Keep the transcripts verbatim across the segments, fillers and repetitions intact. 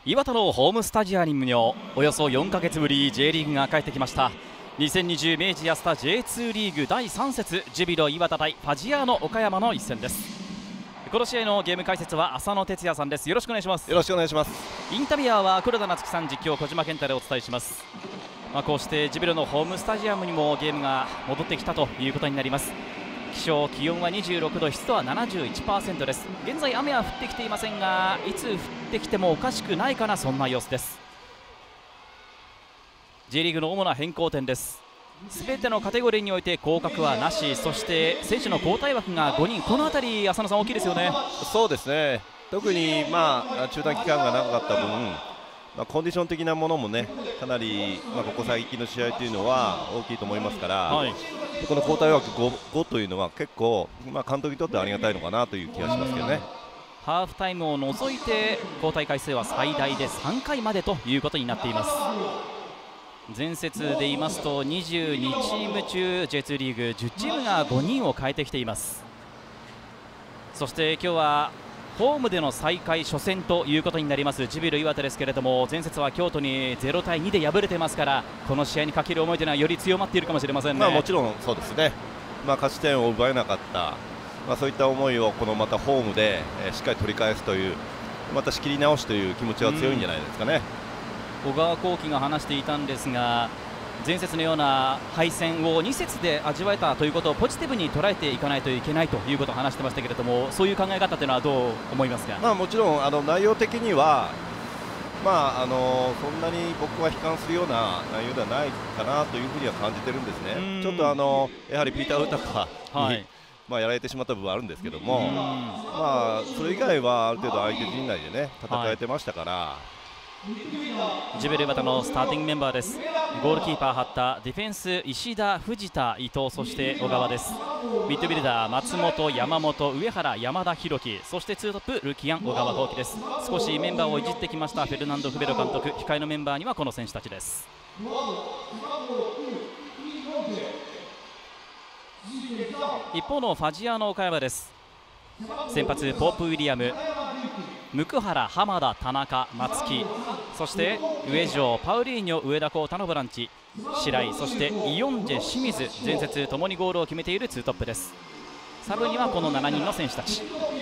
岩田のホームスタジアムにおよそよんかげつぶり J リーグが帰ってきました。にせんにじゅう明治安田 ジェイツー リーグだいさん節、ジュビロ磐田対ファジアーノ岡山の一戦です。この試合のゲーム解説は浅野哲也さんです。よろしくお願いします。 よろしくお願いします。 インタビュアーは黒田夏樹さん、実況小島健太でお伝えします。まあ、こうしてジュビロのホームスタジアムにもゲームが戻ってきたということになります。気象、気温はにじゅうろくど、湿度は ななじゅういちパーセント です。現在雨は降ってきていませんが、いつ降ってきてもおかしくないかな、そんな様子です。 J リーグの主な変更点です。すべてのカテゴリーにおいて降格はなし、そして選手の交代枠がごにん、この辺り浅野さん大きいですよね。 そうですね、特に、まあ、中断期間が長かった分、まあ、コンディション的なものもね、かなり、まあ、ここ最近の試合というのは大きいと思いますから、はい、この交代枠 5, 5というのは結構、まあ、監督にとってはありがたいのかなという気がしますけどね。 ハーフタイムを除いて交代回数は最大でさんかいまでということになっています。前節で言いますとにじゅうにチーム中 ジェイツー リーグじゅっチームがごにんを変えてきています。そして今日はホームでの再開初戦ということになりますジュビロ磐田ですけれども、前節は京都にゼロたいにで敗れてますから、この試合にかける思いというのはより強まっているかもしれませんね。 まあ、もちろんそうですね、まあ、勝ち点を奪えなかった、まあ、そういった思いをこのまたホームで、えー、しっかり取り返すという、また仕切り直しという気持ちは強いんじゃないですかね。 小川幸輝が話していたんですが、前節のような敗戦をに節で味わえたということをポジティブに捉えていかないといけないということを話してましたけれども、そういう考え方というのはどう思いますか。 まあ、もちろんあの内容的には、まあ、あのそんなに僕は悲観するような内容ではないかなというふうには感じてるんですね。ちょっとあのやはりピーター・ウタカに、はい、まあ、やられてしまった部分はあるんですけども、まあ、それ以外はある程度相手陣内でね戦えてましたから、はい、 ジュビロ磐田のスターティングメンバーです。ゴールキーパー八田、ディフェンス石田、藤田、伊藤、そして小川です。ミッドビルダー松本、山本、上原、山田裕樹、そしてツートップルキアン、小川幸輝です。少しメンバーをいじってきましたフェルナンド・フベロ監督。控えのメンバーにはこの選手たちです。一方のファジアーノ岡山です。先発ポープ・ウィリアム、向原、浜田、田中、松木、そして上条、パウリーニョ、上田幸太のボランチ、白井、そしてイヨンジェ、清水、前節ともにゴールを決めているツートップです。サブにはこのしちにんの選手たち。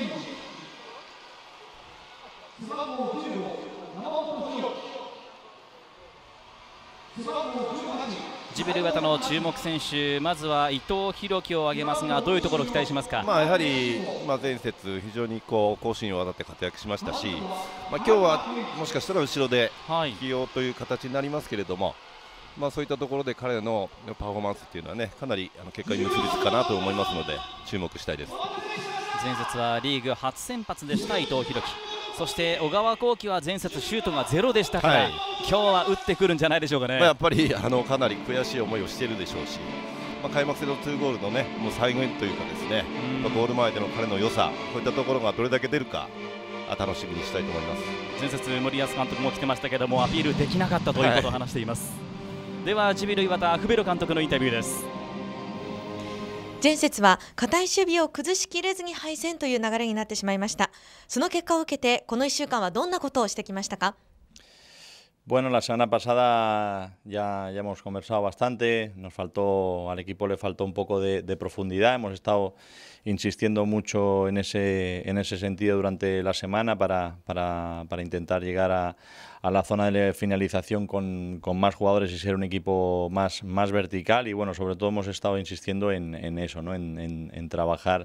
ジュビロ磐田の注目選手、まずは伊藤洋輝を挙げますが、どういうところを期待しますか。 まあ、やはり、まあ、前節非常にこう攻守にわたって活躍しましたし、まあ、今日はもしかしたら後ろで起用という形になりますけれども、はい、まあ、そういったところで彼のパフォーマンスっていうのはね、かなりあの結果に結びつくかなと思いますので注目したいです。 前節はリーグ初先発でした伊藤洋輝、そして小川幸輝は前節シュートがゼロでしたから、はい、今日は打ってくるんじゃないでしょうかね。 まあ、やっぱりあのかなり悔しい思いをしているでしょうし、まあ、開幕戦のにゴールのねもう再現というかですね、まあ、ゴール前での彼の良さ、こういったところがどれだけ出るか楽しみにしたいと思います。 前節森保監督も来てましたけどもアピールできなかったということを話しています、はい、ではジュビロ磐田フベロ監督のインタビューです。 前節は堅い守備を崩しきれずに敗戦という流れになってしまいました。その結果を受けてこのいっしゅうかんはどんなことをしてきましたか。 Bueno, la semana pasada ya, ya hemos conversado bastante, nos faltó, al equipo le faltó un poco de, de profundidad, hemos estado insistiendo mucho en ese, en ese sentido durante la semana para, para, para intentar llegar a, a la zona de finalización con, con más jugadores y ser un equipo más, más vertical y bueno, sobre todo hemos estado insistiendo en, en eso, ¿no? en, en, en trabajar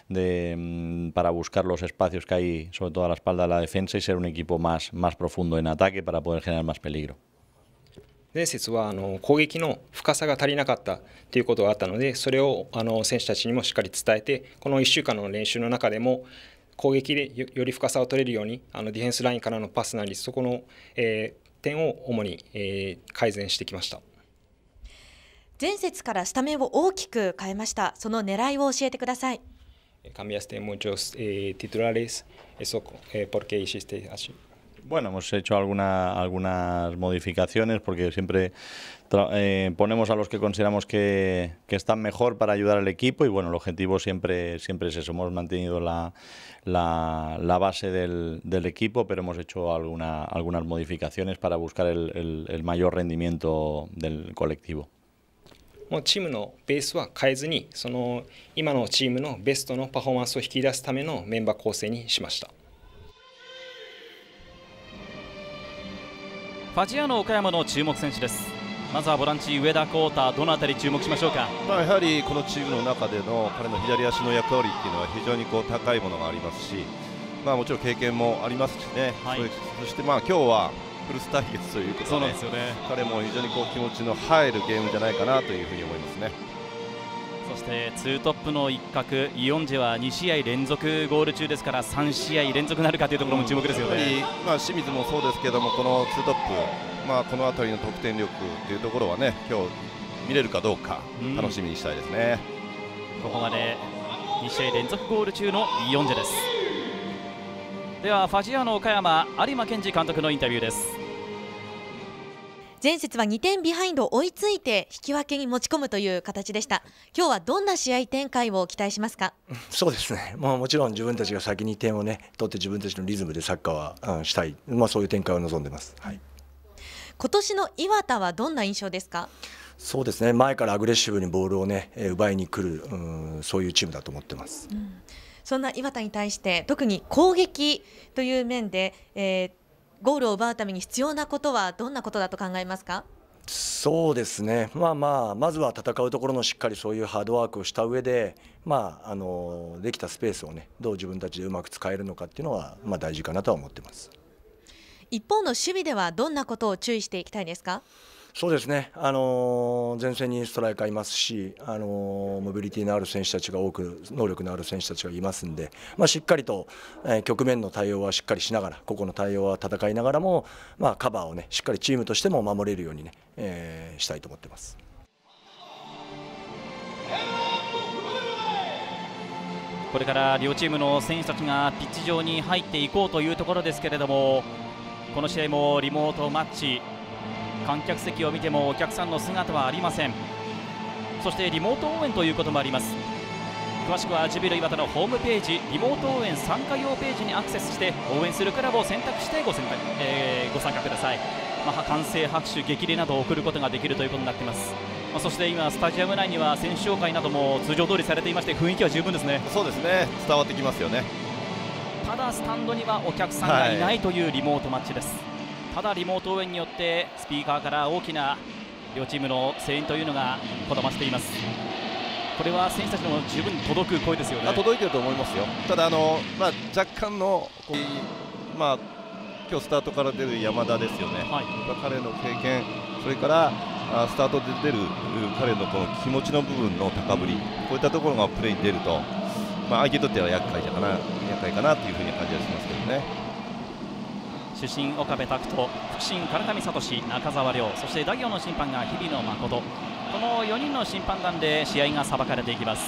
de, para buscar los espacios que hay sobre todo a la espalda de la defensa y ser un equipo más, más profundo en ataque para poder generar más peligro。 前節はあの攻撃の深さが足りなかったということがあったので、それをあの選手たちにもしっかり伝えて、このいっしゅうかんの練習の中でも攻撃で よ, より深さを取れるようにあのディフェンスラインからのパスなりそこの、えー、点を主に、えー、改善してきました。 前節からスタメンを大きく変えました。その狙いを教えてください。 Cambiaste muchos eh, titulares, eso eh, porque hiciste así. Bueno, hemos hecho alguna, algunas modificaciones porque siempre eh, ponemos a los que consideramos que, que están mejor para ayudar al equipo y bueno, el objetivo siempre, siempre es eso. Hemos mantenido la, la, la base del, del equipo, pero hemos hecho alguna, algunas modificaciones para buscar el, el, el mayor rendimiento del colectivo. もうチームのベースは変えずに、その今のチームのベストのパフォーマンスを引き出すためのメンバー構成にしました。 ファジアーノ岡山の注目選手です。まずはボランチ上田幸太、どのあたり注目しましょうか。 まあ、やはりこのチームの中での彼の左足の役割っていうのは非常にこう高いものがありますし、まあ、もちろん経験もありますしね、はい、そしてまあ今日はフルス対決ということで、そうなんですよね、彼も非常にこう気持ちの入るゲームじゃないかなというふうに思いますね。 そしてツートップの一角、イヨンジェはに試合連続ゴール中ですからさん試合連続なるかというところも注目ですよね。 やっぱり、まあ、清水もそうですけども、このツートップ、まあ、この辺りの得点力というところはね、今日見れるかどうか楽しみにしたいですね。 ここまでに試合連続ゴール中のイヨンジェです。ではファジアーノ岡山、有馬健二監督のインタビューです。 前節はにてんビハインドを追いついて引き分けに持ち込むという形でした。今日はどんな試合展開を期待しますか。 そうですね、まあ、もちろん自分たちが先に点を、ね、取って自分たちのリズムでサッカーは、うん、したい、まあ、そういう展開を望んでます、はい。 今年の磐田はどんな印象ですか。 そうですね、前からアグレッシブにボールを、ね、奪いに来る、うん、そういうチームだと思ってます、うん、 そんな磐田に対して特に攻撃という面で、えーゴールを奪うために必要なことはどんなことだと考えますか。 そうですね、まあまあ、まずは戦うところのしっかりそういうハードワークをした上で、まあ、あのできたスペースを、ね、どう自分たちでうまく使えるのかっていうのは、まあ、大事かなとは思ってます。 一方の守備ではどんなことを注意していきたいですか。 そうですね、あの前線にストライカーいますし、あのモビリティのある選手たちが多く、能力のある選手たちがいますんで、まあ、しっかりと、えー、局面の対応はしっかりしながら、個々の対応は戦いながらも、まあ、カバーを、ね、しっかりチームとしても守れるように、ねえー、したいと思ってます。 これから両チームの選手たちがピッチ上に入っていこうというところですけれども、この試合もリモートマッチ、観客席を見てもお客さんの姿はありません。そしてリモート応援ということもあります。詳しくはジュビロ磐田のホームページリモート応援参加用ページにアクセスして応援するクラブを選択してご選択、えー、ご参加ください。まあ、歓声、拍手、激励などを送ることができるということになっています。まあ、そして今スタジアム内には選手紹介なども通常通りされていまして、雰囲気は十分ですね。 そうですね、伝わってきますよね。 ただスタンドにはお客さんがいないというリモートマッチです、はい。ただリモート応援によってスピーカーから大きな両チームの声援というのがこだましています。これは選手たちの十分に届く声ですよね。 届いていると思いますよ。ただあの、まあ、若干のこう、まあ、今日スタートから出る山田ですよね、はい、彼の経験、それからあスタートで出る彼のこの気持ちの部分の高ぶり、こういったところがプレーに出ると、まあ、相手にとっては厄介かな、厄介かなというふうに感じがしますけどね。 主審岡部拓人、副審唐上聡、中澤亮、そして代表の審判が日比野誠、このよにんの審判団で試合が裁かれていきます。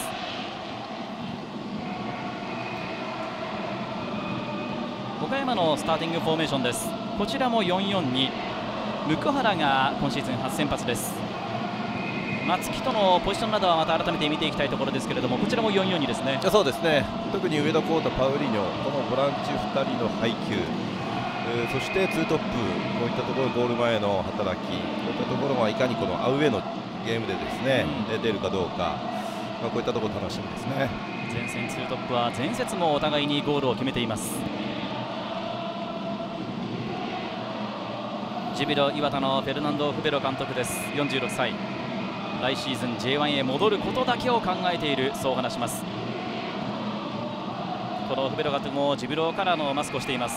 岡山のスターティングフォーメーションです。こちらもよんよんに、向原が今シーズン初先発です。松木とのポジションなどはまた改めて見ていきたいところですけれども、こちらもよんよんにですね。 そうですね、特に上田幸太、パウリーニョ、このボランチふたりの配球、えー、そしてツートップ、こういったところ、ゴール前の働き、こういったところがいかにこのアウェーのゲームでですね、うん、出るかどうか、まあ、こういったところ楽しみですね。 前線ツートップは前節もお互いにゴールを決めています。ジュビロ磐田のフェルナンド・フベロ監督です。よんじゅうろくさい、来シーズン ジェイワン へ戻ることだけを考えている、そう話します。このフベロ監督もジュビロカラーのマスクをしています。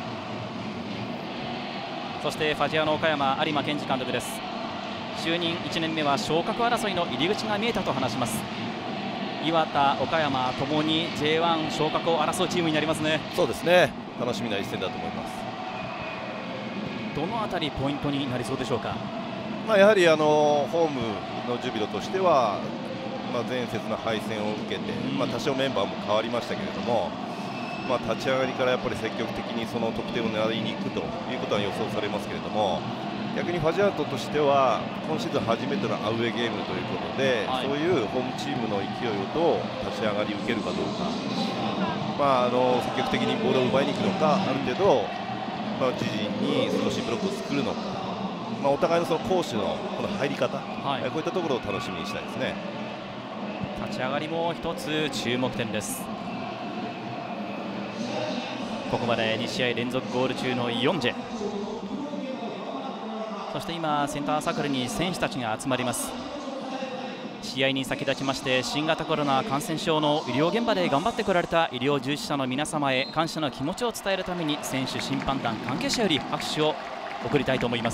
そしてファジアーノ岡山、有馬健二監督です。就任いちねんめは昇格争いの入り口が見えたと話します。磐田、岡山ともに ジェイワン 昇格を争うチームになりますね。 そうですね、楽しみな一戦だと思います。 どのあたりポイントになりそうでしょうか。 まあ、やはりあのホームのジュビロとしては、まあ、前節の敗戦を受けて、まあ、多少メンバーも変わりましたけれども、 まあ、立ち上がりからやっぱり積極的にその得点を狙いに行くということは予想されますけれども、逆にファジアートとしては今シーズン初めてのアウェーゲームということで、はい、そういうホームチームの勢いをどう立ち上がり受けるかどうか、まあ、あの積極的にボールを奪いに行くのか、ある程度、まあ、自陣に少しブロックを作るのか、まあ、お互いのその攻守のこの入り方、はい、こういったところを楽しみにしたいですね。 立ち上がりも一つ注目点です。ここまでに試合連続ゴール中のヨンジェ、そして今センターサークルに選手たちが集まります。試合に先立ちまして新型コロナ感染症の医療現場で頑張ってこられた医療従事者の皆様へ感謝の気持ちを伝えるために、選手、審判団、関係者より拍手を送りたいと思います。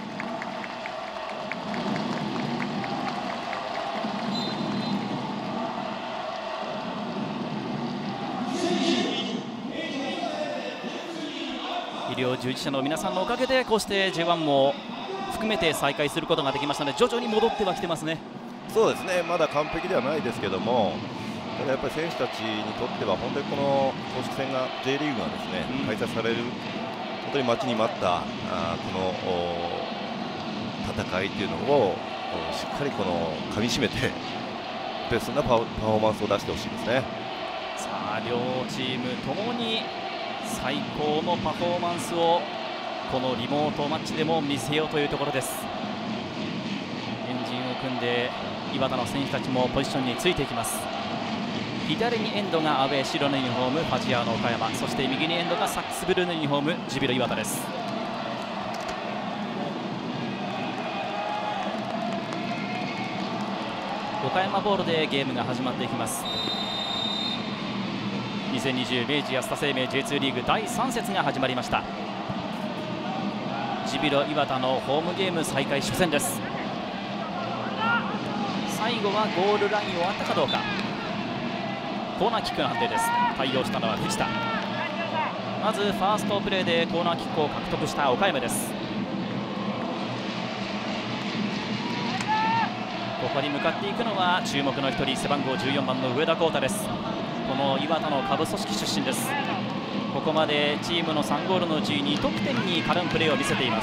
医療従事者の皆さんのおかげでこうして ジェイワン も含めて再開することができましたので、徐々に戻ってはきてますね。 そうですね、まだ完璧ではないですけども、ただやっぱり選手たちにとっては本当にこの公式戦が J リーグがですね、うん、開催される本当に待ちに待ったあこの戦いというのをしっかりこの噛み締めてベストなパフォーマンスを出してほしいですね。 さあ両チームともに最高のパフォーマンスをこのリモートマッチでも見せようというところです。エンジンを組んで岩田の選手たちもポジションについていきます。左にエンドがアウェー白のユニフォームファジアーノ岡山、そして右にエンドがサックスブルーのユニフォームジュビロ磐田です。岡山ボールでゲームが始まっていきます。にせんにじゅう明治安田生命 ジェイツー リーグだいさん節が始まりました。ジュビロ磐田のホームゲーム再開初戦です。最後はゴールラインを割ったかどうか、コーナーキックの判定です。対応したのは藤田。まずファーストプレーでコーナーキックを獲得した岡山です。ここに向かっていくのは注目の一人、背番号じゅうよんばんの上田浩太です。この磐田の下部組織出身です。ここまでチームのさんゴールのうちに得点に絡むプレーを見せています。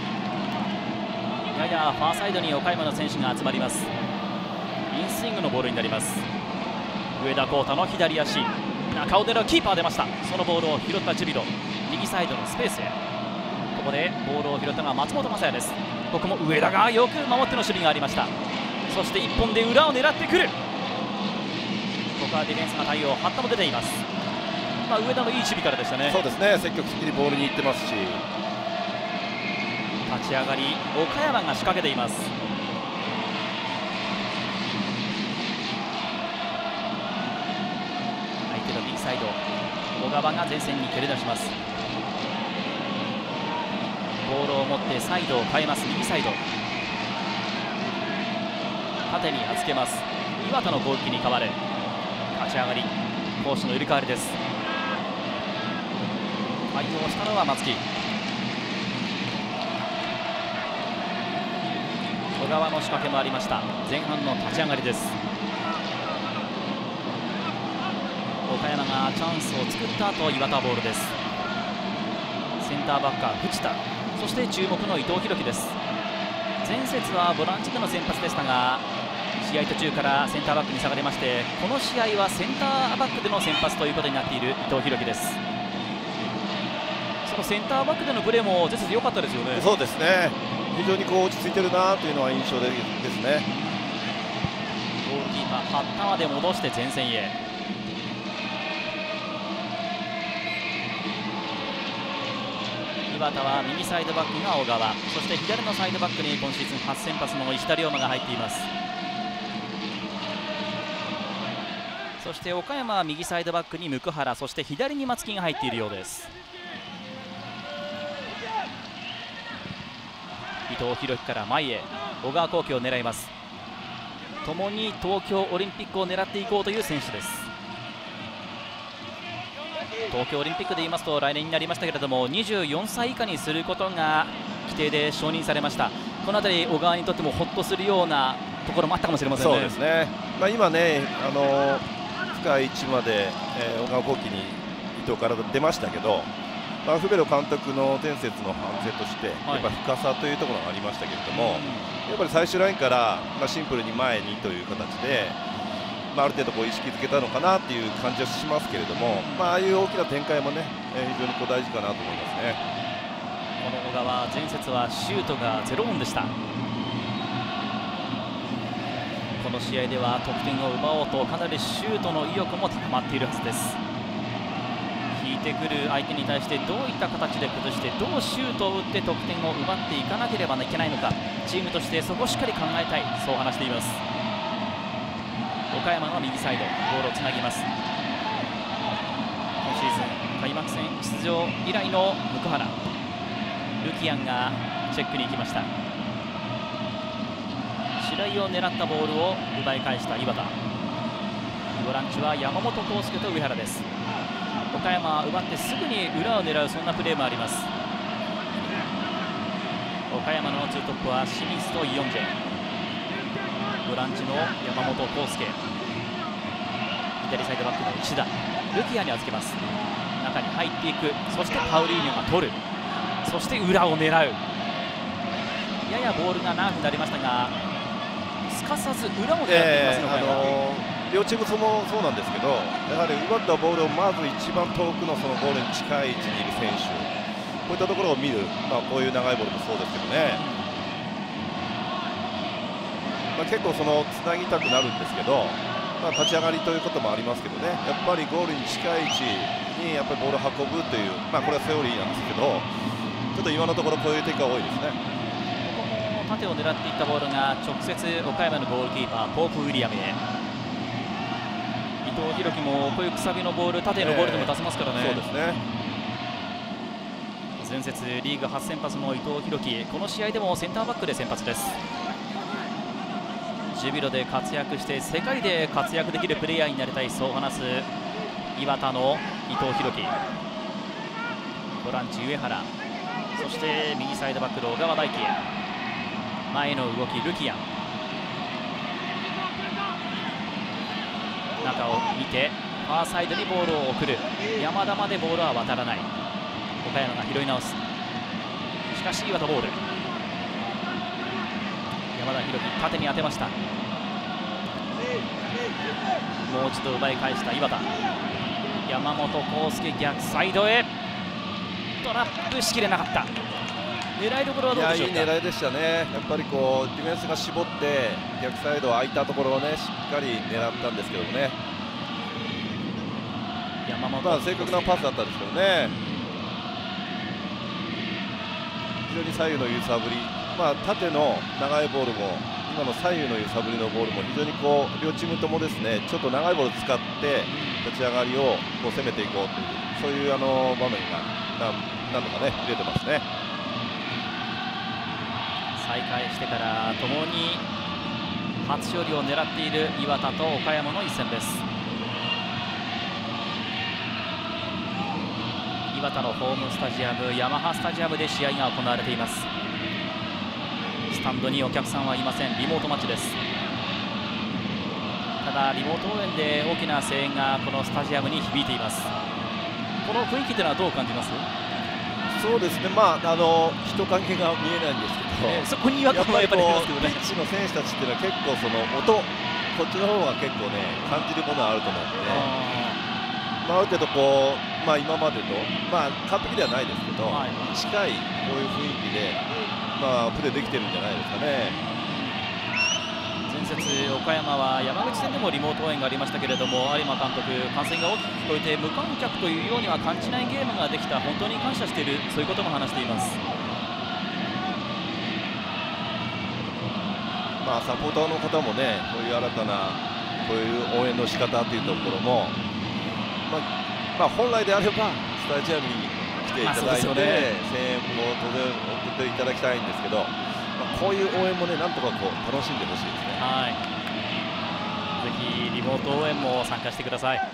ややファーサイドに岡山の選手が集まります。インスイングのボールになります。上田浩太の左足、中を狙うキーパー出ました。そのボールを拾ったジュビロ、右サイドのスペースへ。ここでボールを拾ったのは松本雅也です。ここも上田がよく守っての守備がありました。そしていっぽんで裏を狙ってくる。ここはディフェンスが対応、八田も出ています。まあ、上田のいい守備からでしたね。 そうですね、積極的にボールに行ってますし、 立ち上がり岡山が仕掛けています。相手の右サイド、小川が前線に蹴り出します。ボールを持ってサイドを変えます。右サイド縦に預けます。岩田の攻撃に変わる。立ち上がり攻守の入れ替わりです。対応したのは松木。小川の仕掛けもありました。前半の立ち上がりです。岡山がチャンスを作った後、岩田ボールです。センターバッカー藤田、そして注目の伊藤洋樹です。前節はボランチでの先発でしたが、試合途中からセンターバックに下がりまして、この試合はセンターバックでの先発ということになっている伊藤洋樹です。そのセンターバックでのプレーも前節良かったですよね。 そうですね、非常にこう落ち着いてるなというのは印象的ですね。 ゴールキーパー八田まで戻して前線へ。岩田は右サイドバックが小川、そして左のサイドバックに今シーズン初先発の石田龍馬が入っています。そして岡山は右サイドバックに向原、そして左に松木が入っているようです。伊藤洋樹から前へ小川航基を狙います。共に東京オリンピックを狙っていこうという選手です。東京オリンピックで言いますと来年になりましたけれども、にじゅうよんさい以下にすることが規定で承認されました。この辺り小川にとってもほっとするようなところもあったかもしれませんね。 そうですね、まあ、今ね、あの深い位置まで、えー、小川航基に藤から出ましたけど、まあ、フベロ監督の前節の反省として、やっぱ深さというところがありましたけれども、やっぱり最終ラインから、まあ、シンプルに前にという形で、まあ、ある程度こう意識づけたのかなっていう感じはしますけれども、まあ、ああいう大きな展開もね、えー、非常にこう大事かなと思いますね。 この小川、前節はシュートがゼロ本でした。この試合では得点を奪おうとかなりシュートの意欲も高まっているはずです。引いてくる相手に対してどういった形で崩してどうシュートを打って得点を奪っていかなければいけないのか、チームとしてそこをしっかり考えたい、そう話しています。岡山の右サイドボールをつなぎます。今シーズン開幕戦出場以来の向原、ルキアンがチェックに行きました。白井を狙ったボールを奪い返した井端。ボランチは山本康介と上原です。岡山は奪ってすぐに裏を狙う、そんなプレーもあります。岡山のツートップは清水とイヨンジェ、ボランチの山本康介、左サイドバックの石田、ルキアに預けます。中に入っていく、そしてパウリーニョが取る、そして裏を狙う。ややボールが長くなりましたが、すかさず裏を狙っていますの、 えーあのー両チームともそうなんですけど、やはり奪ったボールをまず一番遠くのそのゴールに近い位置にいる選手、こういったところを見る、まあ、こういう長いボールもそうですけどね、まあ、結構そのつなぎたくなるんですけど、まあ、立ち上がりということもありますけどね、やっぱりゴールに近い位置にやっぱりボールを運ぶという、まあ、これはセオリーなんですけど、ちょっと今のところこういう展開が多いですね。 ここも縦を狙っていったボールが直接岡山のゴールキーパーポープ・ウィリアムへ。伊藤洋輝もこういうくさびのボール、縦のボールでも出せますからね。 えー、そうですね。 前節リーグ初先発の伊藤洋輝、この試合でもセンターバックで先発です。ジュビロで活躍して世界で活躍できるプレイヤーになりたい、そう話す岩田の伊藤洋輝。ボランチ上原、そして右サイドバックの小川大輝へ、前の動きルキアン、中を見てファーサイドにボールを送る。山田までボールは渡らない。岡山が拾い直す。しかし岩田ボール、山田裕樹縦に当てました。もう一度奪い返した岩田、山本康介逆サイドへ、トラップしきれなかった。狙いどころはどうでしょうか。 いや、いい狙いでしたね。やっぱりこうディフェンスが絞って逆サイド空いたところをね、しっかり狙ったんですけどね、 山本、 まあ、正確なパスだったんですけどね、非常に左右の揺さぶり、まあ、縦の長いボールも今の左右の揺さぶりのボールも非常にこう両チームともですね、ちょっと長いボールを使って立ち上がりをこう攻めていこうという、そういうあの場面が何度かね出てますね。 再開してからともに初勝利を狙っている岩田と岡山の一戦です。岩田のホームスタジアムヤマハスタジアムで試合が行われています。スタンドにお客さんはいません。リモートマッチです。ただリモート応援で大きな声援がこのスタジアムに響いています。この雰囲気というのはどう感じます？ そうですね、まあ、あの人影が見えないんですけど、 えー、そこに違和感はやっぱりありますけどね。 ピッチの選手たちっていうのは結構その音、こっちの方が結構ね感じるものはあると思うので、まあ、ある程度こう、まあ、今までと、まあ、完璧ではないですけど、はい、近いこういう雰囲気で、まあ、プレーできてるんじゃないですかね。 前節岡山は山口戦でもリモート応援がありましたけれども、有馬監督、歓声が大きく聞こえて無観客というようには感じないゲームができた、本当に感謝している、そういうことも話しています。 まあ、サポーターの方もね、こういう新たなこういう応援の仕方というところも、まあまあ、本来であればスタジアムに来ていただいて、ね、声援も当然送っていただきたいんですけど、まあ、こういう応援もね、なんとかこう楽しんでほしいですね。 はい、ぜひリモート応援も参加してください。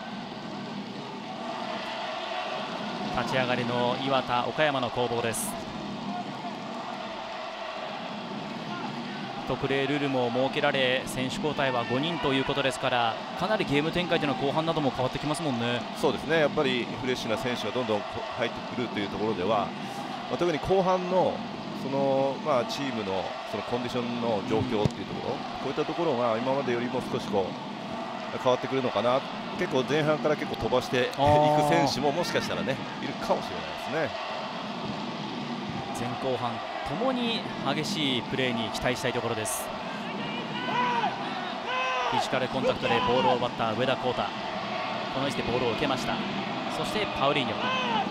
立ち上がりの岩田、岡山の攻防です。 トプレールールも設けられ、選手交代はごにんということですから、かなりゲーム展開というのは後半なども変わってきますもんね。 そうですね、やっぱりフレッシュな選手がどんどん入ってくるというところでは、まあ、特に後半のその、まあ、チームのそのコンディションの状況というところ、こういったところが今までよりも少しこう変わってくるのかな。結構前半から結構飛ばしていく選手ももしかしたらねいるかもしれないですね。 前後半ともに激しいプレーに期待したいところです。フィジカルコンタクトでボールを奪った上田幸太、この位置でボールを受けました。そしてパウリーニョ、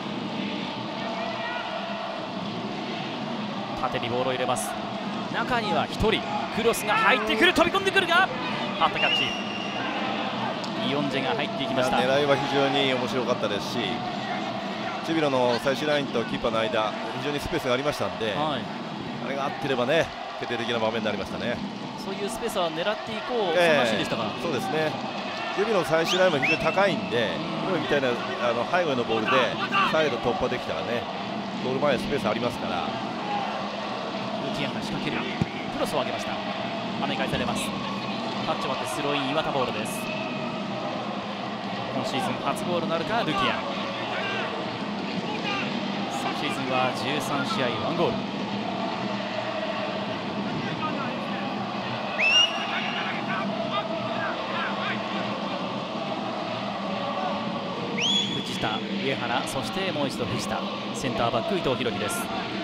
縦にボールを入れます。中にはひとりクロスが入ってくる、飛び込んでくるがハットキャッチ、イオンジェが入っていきました。 狙いは非常に面白かったですし、ジュビロの最終ラインとキーパーの間、非常にスペースがありましたんで、はい、あれが合ってればね、決定的な場面になりましたね。 そういうスペースは狙っていこう、そんなシーンでしたか。 そうですね、ジュビロの最終ラインも非常に高いんで、今みたいなあの背後のボールでサイド突破できたらね、ゴール前スペースありますから。 ルキアンが仕掛ける、クロスを上げました。跳ね返されます。タッチを割ってスローイン、岩田ボールです。今シーズン初ゴールなるか、ルキアン。昨シーズンはじゅうさんしあいワンゴール。藤田、上原、そしてもう一度藤田、センターバック伊藤洋輝です。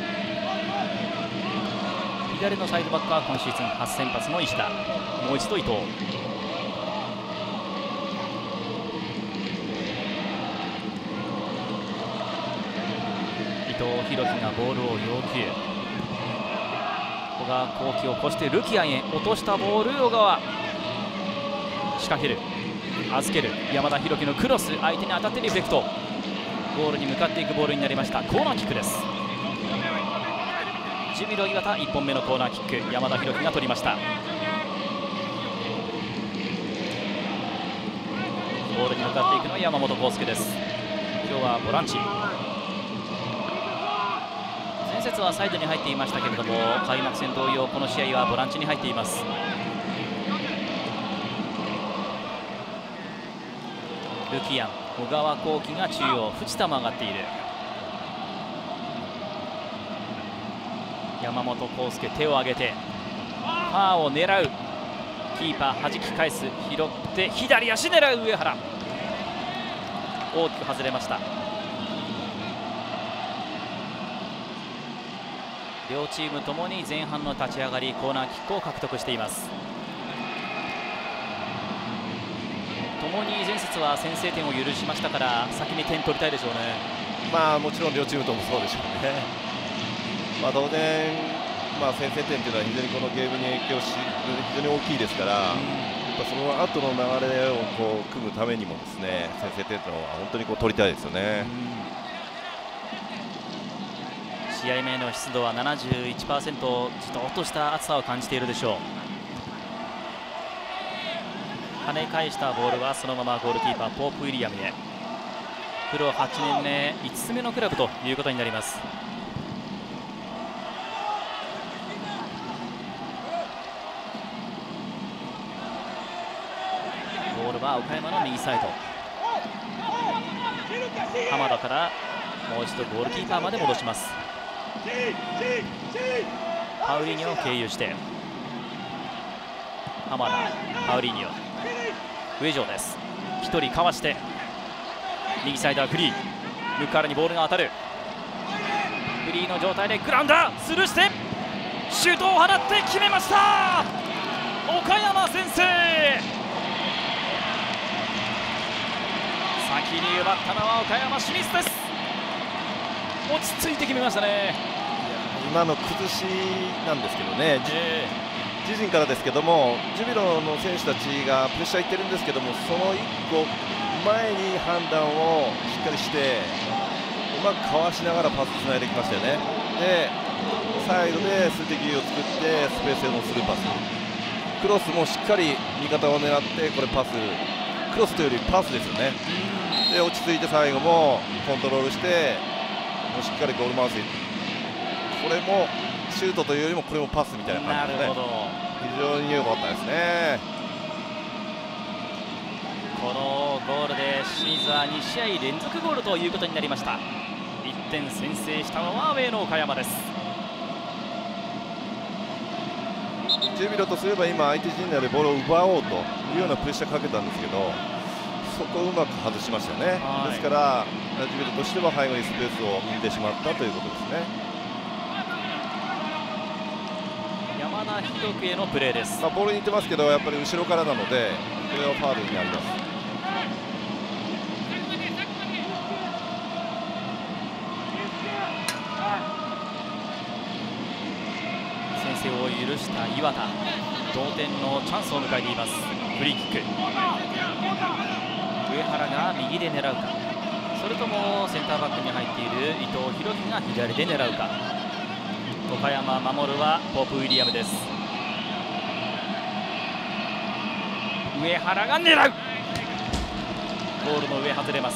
左のサイドバックは今シーズン初先発の石田、もう一度伊藤。伊藤洋輝がボールを要求。小川幸輝を越してルキアンへ落としたボール、小川仕掛ける、預ける、山田裕樹のクロス、相手に当たってリフレクト、ゴールに向かっていくボールになりました。コーナーキックです。ジュビロ磐田いっぽんめのコーナーキック、山田裕樹が取りました。ボールに向かっていくのは山本康介です。今日はボランチ。前節はサイドに入っていましたけれども、開幕戦同様この試合はボランチに入っています。ルキアン、小川幸輝が中央、藤田も上がっている。山本康介手を上げてファーを狙う、キーパー弾き返す、拾って左足狙う上原、大きく外れました。両チームともに前半の立ち上がりコーナーキックを獲得しています。ともに前節は先制点を許しましたから、先に点取りたいでしょうね。 まあもちろん両チームともそうでしょうね。まあ当然、まあ、先制点というのは非常にこのゲームに影響し非常に大きいですから、やっぱその後の流れをこう組むためにもですね、先制点というのは本当にこう取りたいですよね。 試合前の湿度は ななじゅういちパーセント、じとっとした暑さを感じているでしょう。跳ね返したボールはそのままゴールキーパーポープ・ウィリアムへ。プロはちねんめいつつめのクラブということになります。ボールは岡山の右サイド、浜田からもう一度ゴールキーパーまで戻します。パウリーニョを経由して浜田、パウリーニョ、上条です。ひとりかわして右サイドはフリー、向からにボールが当たる、フリーの状態でグラウンダースルーしてシュートを放って決めました。岡山先制。先に奪ったのは岡山清水です。落ち着いて決めましたね。 今の崩しなんですけどね、自陣からですけども、ジュビロの選手たちがプレッシャーいってるんですけども、そのいっこ前に判断をしっかりしてうまくかわしながらパスつないできましたよね。でサイドで数的優位を作ってスペースへのスルーパス、クロスもしっかり味方を狙ってこれパス、クロスというよりパスですよね。で落ち着いて最後もコントロールしてもうしっかりゴールマウス、これもシュートというよりもこれもパスみたいな感じですね。なるほど。 非常に良かったですね。 このゴールで清水はに試合連続ゴールということになりました。いってん先制したのはアウェーの岡山です。 ジュビロとすれば今相手陣内でボールを奪おうというようなプレッシャーかけたんですけど、そこをうまく外しましたよね。ですからジュビロとしては背後にスペースを生んでしまったということですね。 山田博久へのプレーです。 まあ、ボールに行ってますけどやっぱり後ろからなのでこれはファウルになります。 先制を許した磐田、同点のチャンスを迎えています。フリーキック、上原が右で狙うか、それともセンターバックに入っている伊藤洋輝が左で狙うか。岡山守るはポープ・ウィリアムです。上原が狙う、ゴールの上外れます。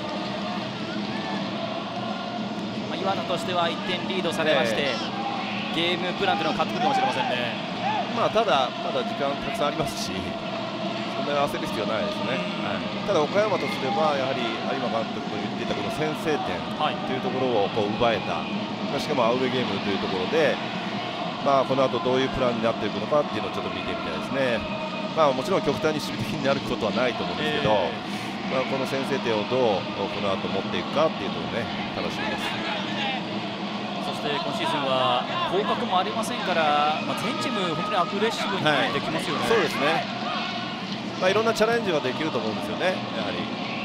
磐田としてはいってんリードされまして、えーゲームプランというのは変わってくるかもしれませんね。 まあただまだ時間たくさんありますし、そんなに焦る必要ないですね。はい、ただ岡山とすればやはり有馬監督の言っていたこの先制点というところをこう奪えた、しかもアウェーゲームというところで、まあこの後どういうプランになっていくのかっていうのをちょっと見てみたいですね。まあもちろん極端に守備的になることはないと思うんですけど、えー、まあこの先制点をどうこの後持っていくかっていうのをね楽しみです。 そして今シーズンは降格もありませんから、まあ、全チーム本当にアグレッシブにできますよね。 はい、そうですね。まあいろんなチャレンジはできると思うんですよね。やはり。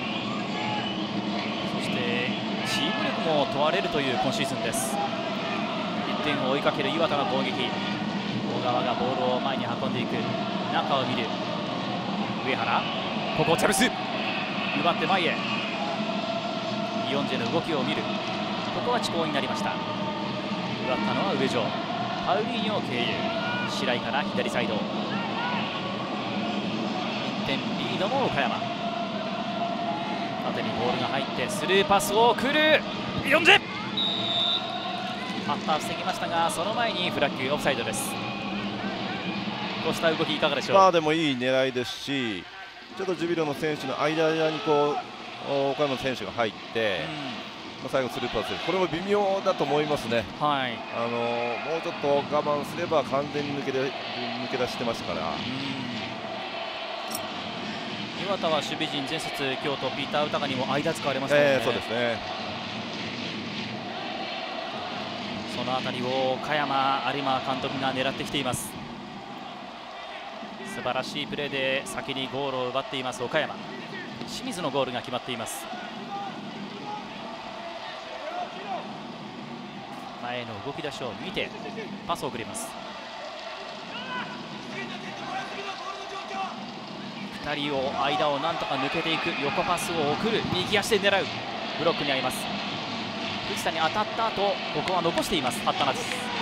そしてチーム力も問われるという今シーズンです。いってんを追いかける磐田の攻撃。小川がボールを前に運んでいく。中を見る。上原。ここチャルス。奪って前へ。イオンジェの動きを見る。ここは遅攻になりました。奪ったのは上条、パウリーニョを経由、白井から左サイド、いってんリードの岡山、縦にボールが入ってスルーパスを送るイオンジェ、アッパー防ぎましたがその前にフラッグオフサイドです。こうした動きいかがでしょう。 まあでもいい狙いですし、ちょっとジュビロの選手の間にこう岡山の選手が入って、うん、最後スルーパス、これも微妙だと思いますね。 はい、 あのもうちょっと我慢すれば完全に抜けで抜け出してましたから。 磐田は守備陣前節京都ピーター・ウタカにも間使われましたね。 えー、そうですね。 そのあたりを岡山有馬監督が狙ってきています。素晴らしいプレーで先にゴールを奪っています岡山。清水のゴールが決まっています。前の動き出しを見てパスを送ります。ふたりを間をなんとか抜けていく、横パスを送る、右足で狙う、ブロックにあります。藤田に当たった後、ここは残しています八田夏。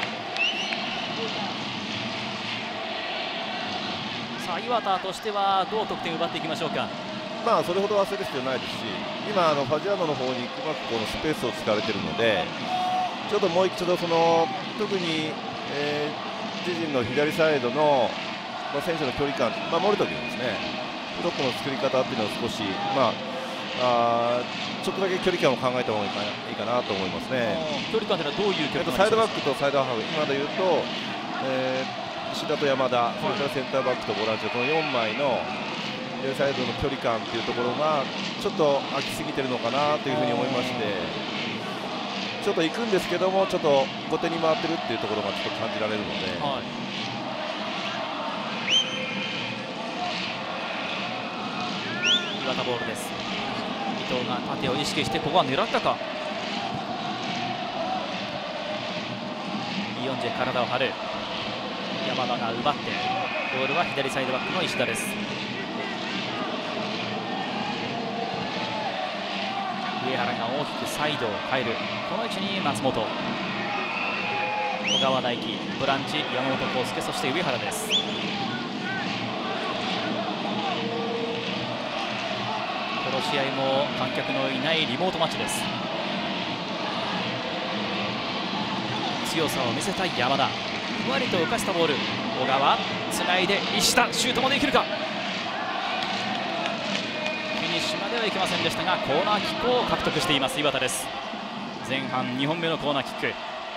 さあ磐田としてはどう得点を奪っていきましょうか。 まあそれほど焦る必要ないですし、今あのファジアーノの方にうまくこのスペースを使われているので、ちょっともう一度その特に、えー、自陣の左サイドの、まあ、選手の距離感、守るときにですね、ブロックの作り方っていうのを少し、まあ、あちょっとだけ距離感を考えた方がいいかなと思いますね。 距離感というのはどういう距離感ですか。 サイドバックとサイドハーフ、今で言うと、えー、石田と山田、それからセンターバックとボランチ、このよんまいの左サイドの距離感というところがちょっと空きすぎてるのかなというふうに思いまして、ちょっと行くんですけども、ちょっと後手に回ってるっていうところがちょっと感じられるので。はい、 岩田ボールです。伊藤が縦を意識してここは狙ったか。イオンジェ体を張る、山田が奪ってボールは左サイドバックの石田です。上原が大きくサイドを変える、この位置に松本、小川大輝、ボランチ山本康介、そして上原です。この試合も観客のいないリモートマッチです。強さを見せた山田、ふわりと浮かしたボール、 小川つないで石田、シュートもできるか。フィニッシュまではいけませんでしたが、コーナーキックを獲得しています岩田です。前半にほんめのコーナーキック。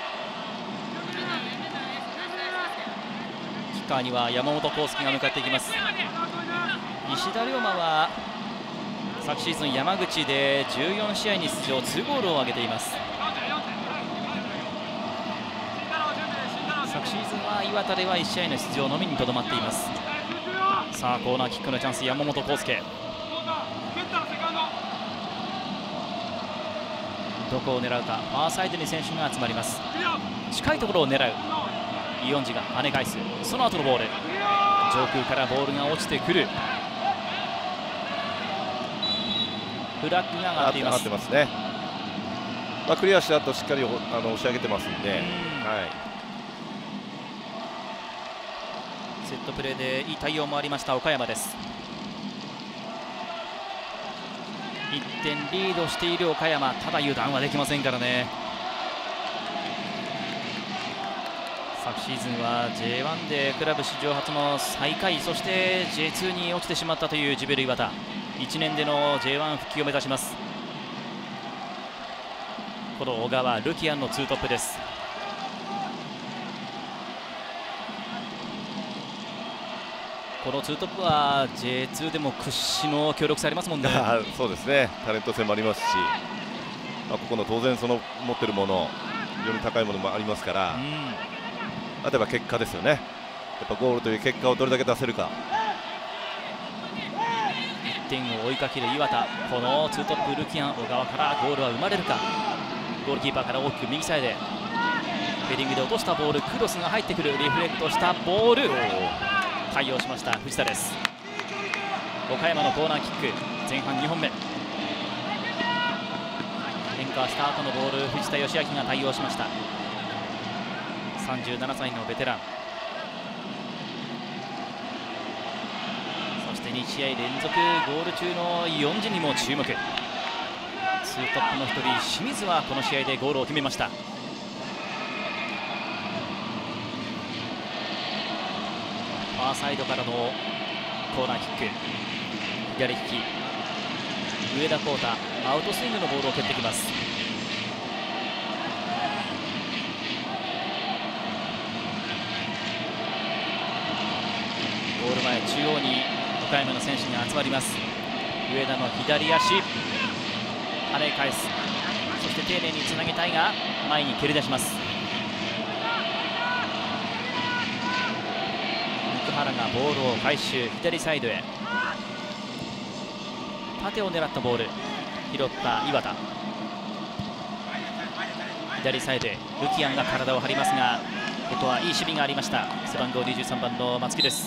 キッカーには山本康介が向かっていきます。石田龍馬は昨シーズン山口でじゅうよんしあいに出場、にゴールを挙げています。昨シーズンは岩田ではいち試合の出場のみにとどまっています。さあコーナーキックのチャンス、山本康介、どこを狙うか。ファーサイドに選手が集まります。近いところを狙うイオンジが跳ね返す。その後のボール、上空からボールが落ちてくる。フラッグが上がっています。 上がってますね。まあ、クリアした後しっかりあの押し上げてますんで、はい、 セットプレーでいい対応もありました岡山です。いってんリードしている岡山、ただ油断はできませんからね。昨シーズンは ジェイワン でクラブ史上初の最下位、そして ジェイツー に落ちてしまったというジュビロ磐田、いちねんでの ジェイワン 復帰を目指します。この小川、ルキアンのツートップです。このツートップは ジェイツー でも屈指の強力さありますもんね。 そうですね、タレント性もありますし、まあ、ここの当然その持ってるもの、非常に高いものもありますから、うん、例えば結果ですよね。やっぱゴールという結果をどれだけ出せるか。 いってんを追いかける磐田、このツートップルキアン小川からゴールは生まれるか。ゴールキーパーから大きく右サイドへヘディングで落としたボール、クロスが入ってくる、リフレクトしたボール、対応しました藤田です。岡山のコーナーキック、前半にほんめ、変化した後のボール、藤田義明が対応しました。さんじゅうななさいのベテラン、そしてに試合連続ゴール中のよんじにも注目。ツートップのひとり清水はこの試合でゴールを決めました。ファーサイドからのコーナーキック、左利き上田浩太、アウトスイングのボールを蹴ってきます。ゴール前中央に岡山の選手が集まります。上田の左足跳ね返す、そして丁寧につなげたいが前に蹴り出します。福原がボールを回収、左サイドへ縦を狙ったボール、拾った岩田、左サイドへルキアンが体を張りますが、ここはいい守備がありました。背番号にじゅうさんばんの松木です。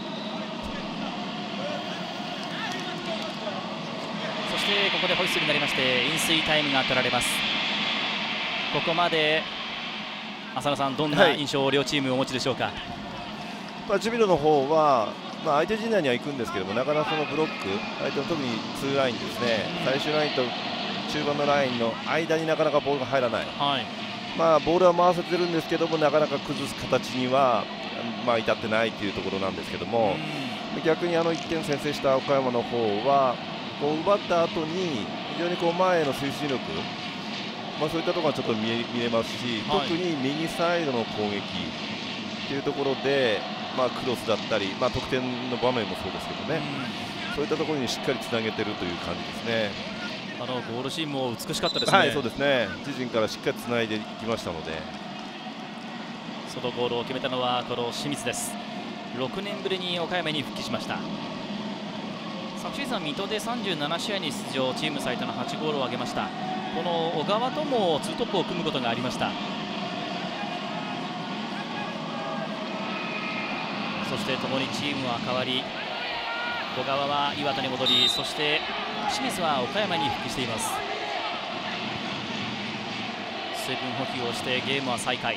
そしてここでホイッスルになりまして飲水タイムが取られます。ここまで浅野さん、どんな印象を両チームお持ちでしょうか。 まあ、ジュビロの方は、まあ、相手陣内には行くんですけども、なかなかそのブロック、相手の特にツーラインですね、最終ラインと中盤のラインの間になかなかボールが入らない、はい、まあ、ボールは回せてるんですけども、なかなか崩す形には、まあ、至ってないというところなんですけども、逆にあのいってん先制した岡山の方は、こう奪った後に非常にこう前への推進力、まあ、そういったところがちょっと見え、見えますし、はい、特に右サイドの攻撃というところで、まあ、クロスだったり、まあ、得点の場面もそうですけどね、うん、そういったところにしっかりつなげてるという感じですね。 あのゴールシーンも美しかったですね。 はい、そうですね。自陣からしっかりつないでいきましたので、 そのゴールを決めたのはこの清水です。ろくねんぶりに岡山に復帰しました。昨シーズンは水戸でさんじゅうななしあいに出場、チーム最多のはちゴールを挙げました。この小川ともツートップを組むことがありました。そしてともにチームは変わり、小川は岩田に戻り、そして清水は岡山に復帰しています。水分補給をしてゲームは再開、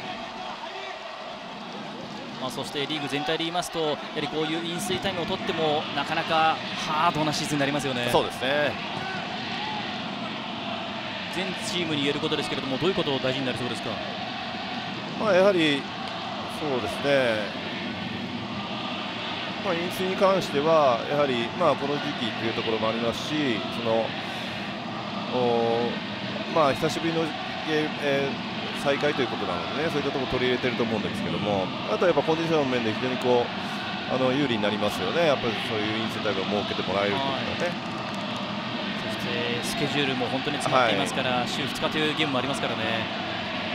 まあ、そしてリーグ全体で言いますと、やはりこういう飲水タイムを取ってもなかなかハードなシーズンになりますよね。 そうですね。 全チームに言えることですけれども、どういうことを大事になりそうですか。 まあ、やはりそうですね、 まあ、飲水に関してはやはり、まあ、この時期というところもありますし、そのおまあ、久しぶりのゲーム、えー、再開ということなのでね、そういったところ取り入れてると思うんですけども、あとはやっぱコンディションの面で非常にこうあの有利になりますよね、やっぱりそういうインセンタイブを設けてもらえるというのはね。 そしてスケジュールも本当に詰まっていますから、はい、週ふつかというゲームもありますからね。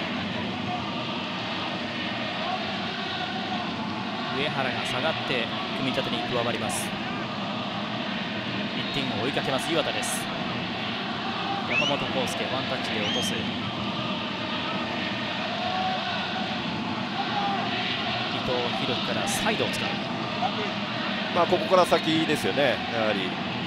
上原が下がって組み立てに加わります。いってんを追いかけます岩田です。山本康介ワンタッチで落とす。伊藤洋輝からサイドを使う。 まあここから先ですよね、やはり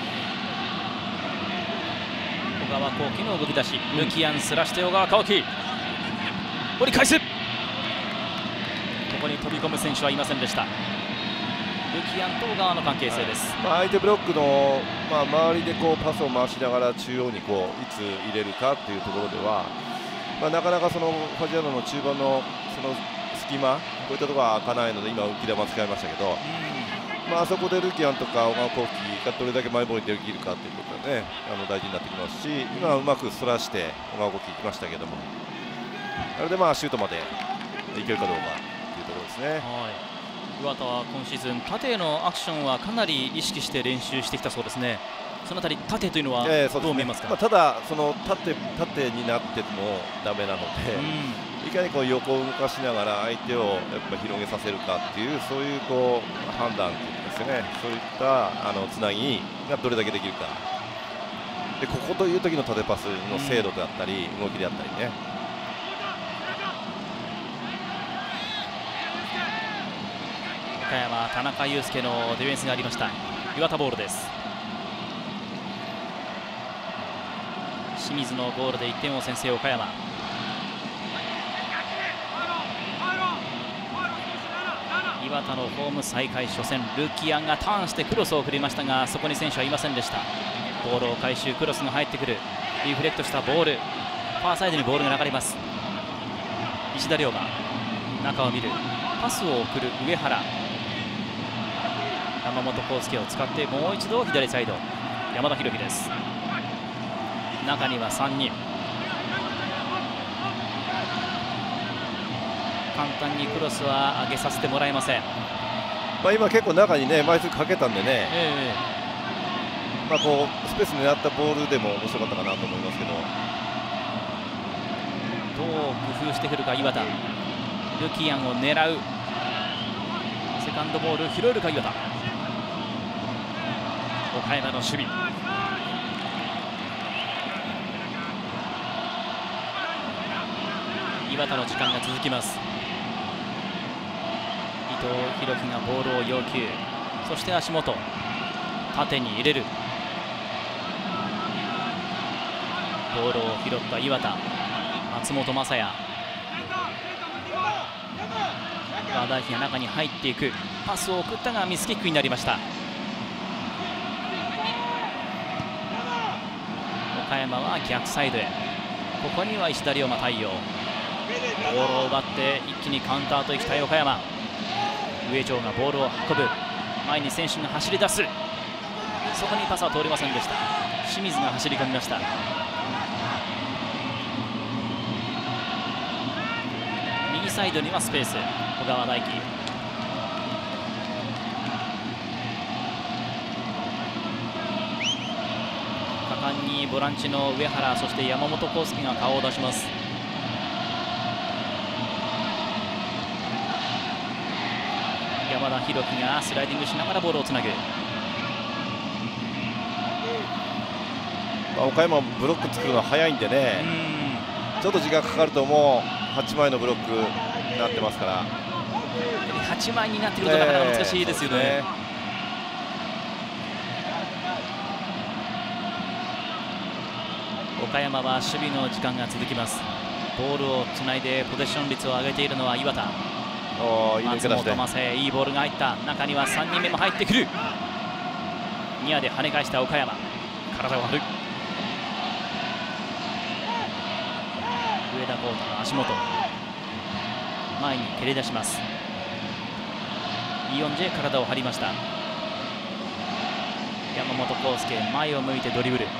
小川幸輝の動き出し、ルキアンスラして小川幸輝折り返す。ここに飛び込む選手はいませんでした。ルキアンと小川の関係性です。 はい、まあ、相手ブロックの、まあ、周りでこうパスを回しながら中央にこういつ入れるかっていうところでは、まあ、なかなかそのファジアーノの中盤のその隙間、こういったところは開かないので、今、浮き球使いましたけど、まあ、あそこでルキアンとか小川幸輝がどれだけマイボールにできるかということがね、あの大事になってきますし、今はうまくそらして小川幸輝いきましたけども、あれでまあシュートまでいけるかどうかというところですね。 はい、岩田は今シーズン縦へのアクションはかなり意識して練習してきたそうですね。そのあたり縦というのはどう見えますか。 まあ、ただその縦縦になってもダメなので、うん、いかにこう横を動かしながら相手をやっぱ広げさせるかっていうそういうこう判断ですよね。そういったあのつなぎがどれだけできるか。でここという時の縦パスの精度であったり、うん、動きであったりね。 岡山田中佑介のディフェンスがありました。岩田ボールです。清水のゴールでいってんを先制岡山。岩田のホーム再開初戦、ルキアンがターンしてクロスを振りましたが、そこに選手はいませんでした。ボールを回収、クロスが入ってくる、リフレクトしたボール、ファーサイドにボールが流れます。石田龍馬、中を見る、パスを送る上原、山本康介を使ってもう一度左サイド、山田裕貴です。中にはさんにん、簡単にクロスは上げさせてもらえません。 まあ今結構中にね枚数かけたんでね、 えー、まあこうスペースに狙ったボールでも面白かったかなと思いますけど、 どう工夫してくるか岩田。ルキアンを狙う、セカンドボール拾えるか岩田。岡山の守備、岩田の時間が続きます。伊藤洋輝がボールを要求、そして足元縦に入れる、ボールを拾った岩田、松本雅也、和田が中に入っていく、パスを送ったがミスキックになりました。岡山は逆サイドへ、ここには石田龍馬対応、ボールを奪って一気にカウンターといきたい岡山。上長がボールを運ぶ、前に選手が走り出す、そこにパスは通りませんでした。清水が走り込みました。右サイドにはスペース、小川大輝、果敢にボランチの上原、そして山本康介が顔を出します。山田裕貴がスライディングしながらボールをつなぐ。 まあ、岡山ブロック作るのは早いんでね、ちょっと時間かかるともうはちまいのブロックになってますから、はちまいになってくるとなかなか難しいですよね。えー、岡山は守備の時間が続きます。ボールをつないでポゼッション率を上げているのは岩田。松本雅也、いいボールが入った。中にはさんにんめも入ってくる。ニアで跳ね返した岡山、体を張る。上田浩太の足元、前に蹴り出します。 イオンジェ体を張りました。山本康介、前を向いてドリブル。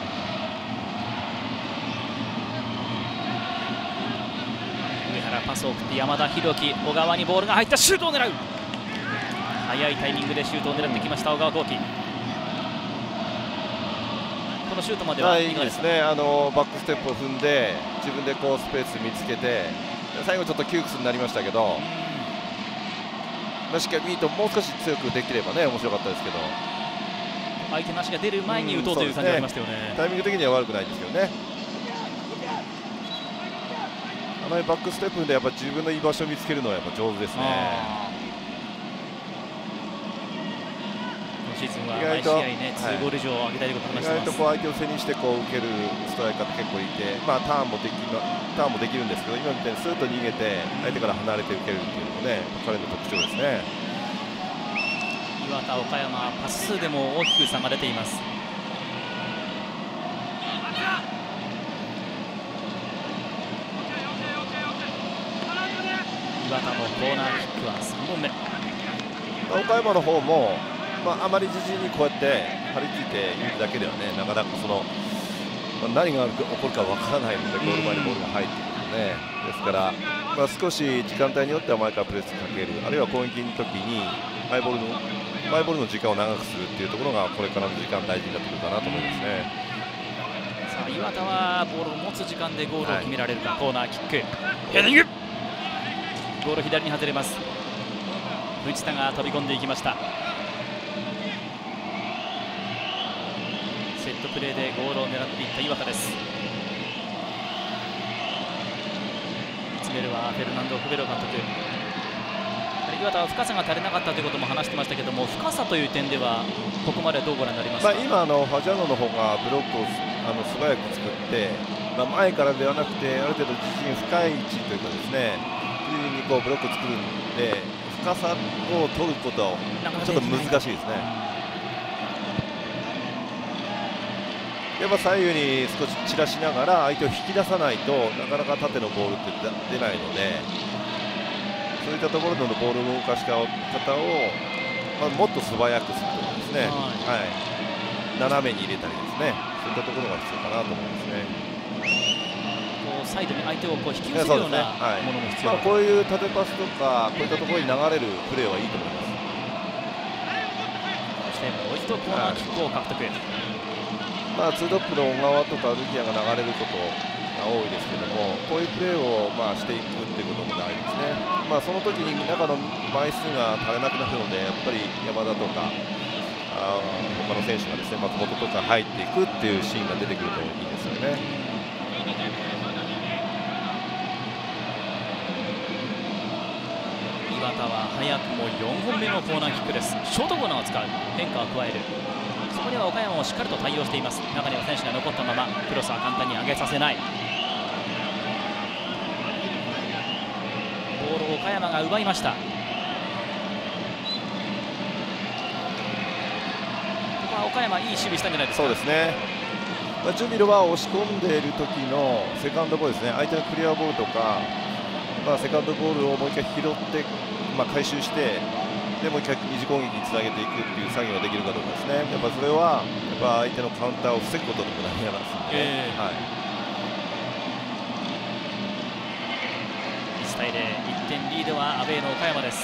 上原パスを送って山田裕樹、小川にボールが入った、シュートを狙う。早いタイミングでシュートを狙ってきました小川幸輝。このシュートまではいかがですか？ いいですね。あのバックステップを踏んで自分でこうスペース見つけて、最後ちょっと窮屈になりましたけど、しっかりミートもう少し強くできればね面白かったですけど、 相手の足が出る前に打とうという感じがありましたよね。 タイミング的には悪くないですけどね。あのバックステップでやっぱ自分の居場所を見つけるのはやっぱ上手ですね。 今シーズンは毎試合ね、にゴール以上上げたいということを話してます。 意外とこう相手を背にしてこう受けるストライカーって結構いて、まあターンもできターンもできるんですけど、今みたいにスーッと逃げて相手から離れて受けるっていうのもね、彼の特徴ですね。 岩田、岡山、パス数でも大きく差が出ています。岩田のコーナーキックはさんぼんめ。 岡山の方も、まあ、あまり自陣にこうやって張り付いているだけではね、なかなかその、まあ、何が起こるかわからないので、ゴール前にボールが入ってくるとね、ですから、まあ、少し時間帯によっては前からプレスかける、あるいは攻撃の時にマイボールのマイボールの時間を長くするっていうところが、これからの時間大事になってくるかなと思いますね。 さあ岩田はボールを持つ時間でゴールを決められるか、はい、コーナーキック、ヘディング、ゴール左に外れます。藤田が飛び込んでいきました。セットプレーでゴールを狙っていった岩田です。詰めるはフェルナンド・フベロ監督。岩田は深さが足りなかったということも話してましたけども、深さという点ではここまでどうご覧になりますか？ まあ今あのファジャーノの方がブロックをあの素早く作って、まあ、前からではなくてある程度自陣深い位置というかですね、自陣にこうブロックを作るんで、深さを取ることはちょっと難しいですね。やっぱ左右に少し散らしながら相手を引き出さないとなかなか縦のボールって出ないので、そういったところでのボールの動かし方を、まあ、もっと素早くするとかですね、はいはい、斜めに入れたりですね、そういったところが必要かなと思いますね。 こうサイドに相手をこう引き寄せるようなものも必要だと、 まあ、こういう縦パスとかこういったところに流れるプレーはいいと思います。 そしてもう一度コーナーキックを獲得、はい、 まあ、ツートップの小川とかルキアが流れることが多いですけども、こういうプレーをまあしていくっていうことも大事ですね。まあ、その時に中の枚数が足りなくなるので、やっぱり山田とかあ他の選手がですね、松本とか入っていくっていうシーンが出てくるといいですよね。 岩田は早くもよんほんめのコーナーキックです。ショートコーナーを使う、変化を加える、そこには岡山もしっかりと対応しています。中には選手が残ったままクロスは簡単に上げさせない。ボールを岡山が奪いました。ここは岡山いい守備したんじゃないですか？ そうですね、まあ、ジュビロは押し込んでいる時のセカンドボールですね、相手のクリアボールとか、まあ、セカンドボールをもう一回拾って、まあ、回収してでもう一回二次攻撃につなげていくっていう作業ができるかどうかですね。やっぱそれはやっぱ相手のカウンターを防ぐことにもなりますので、えーはい、 いちたいゼロ、いってんリードはアウェーの岡山です。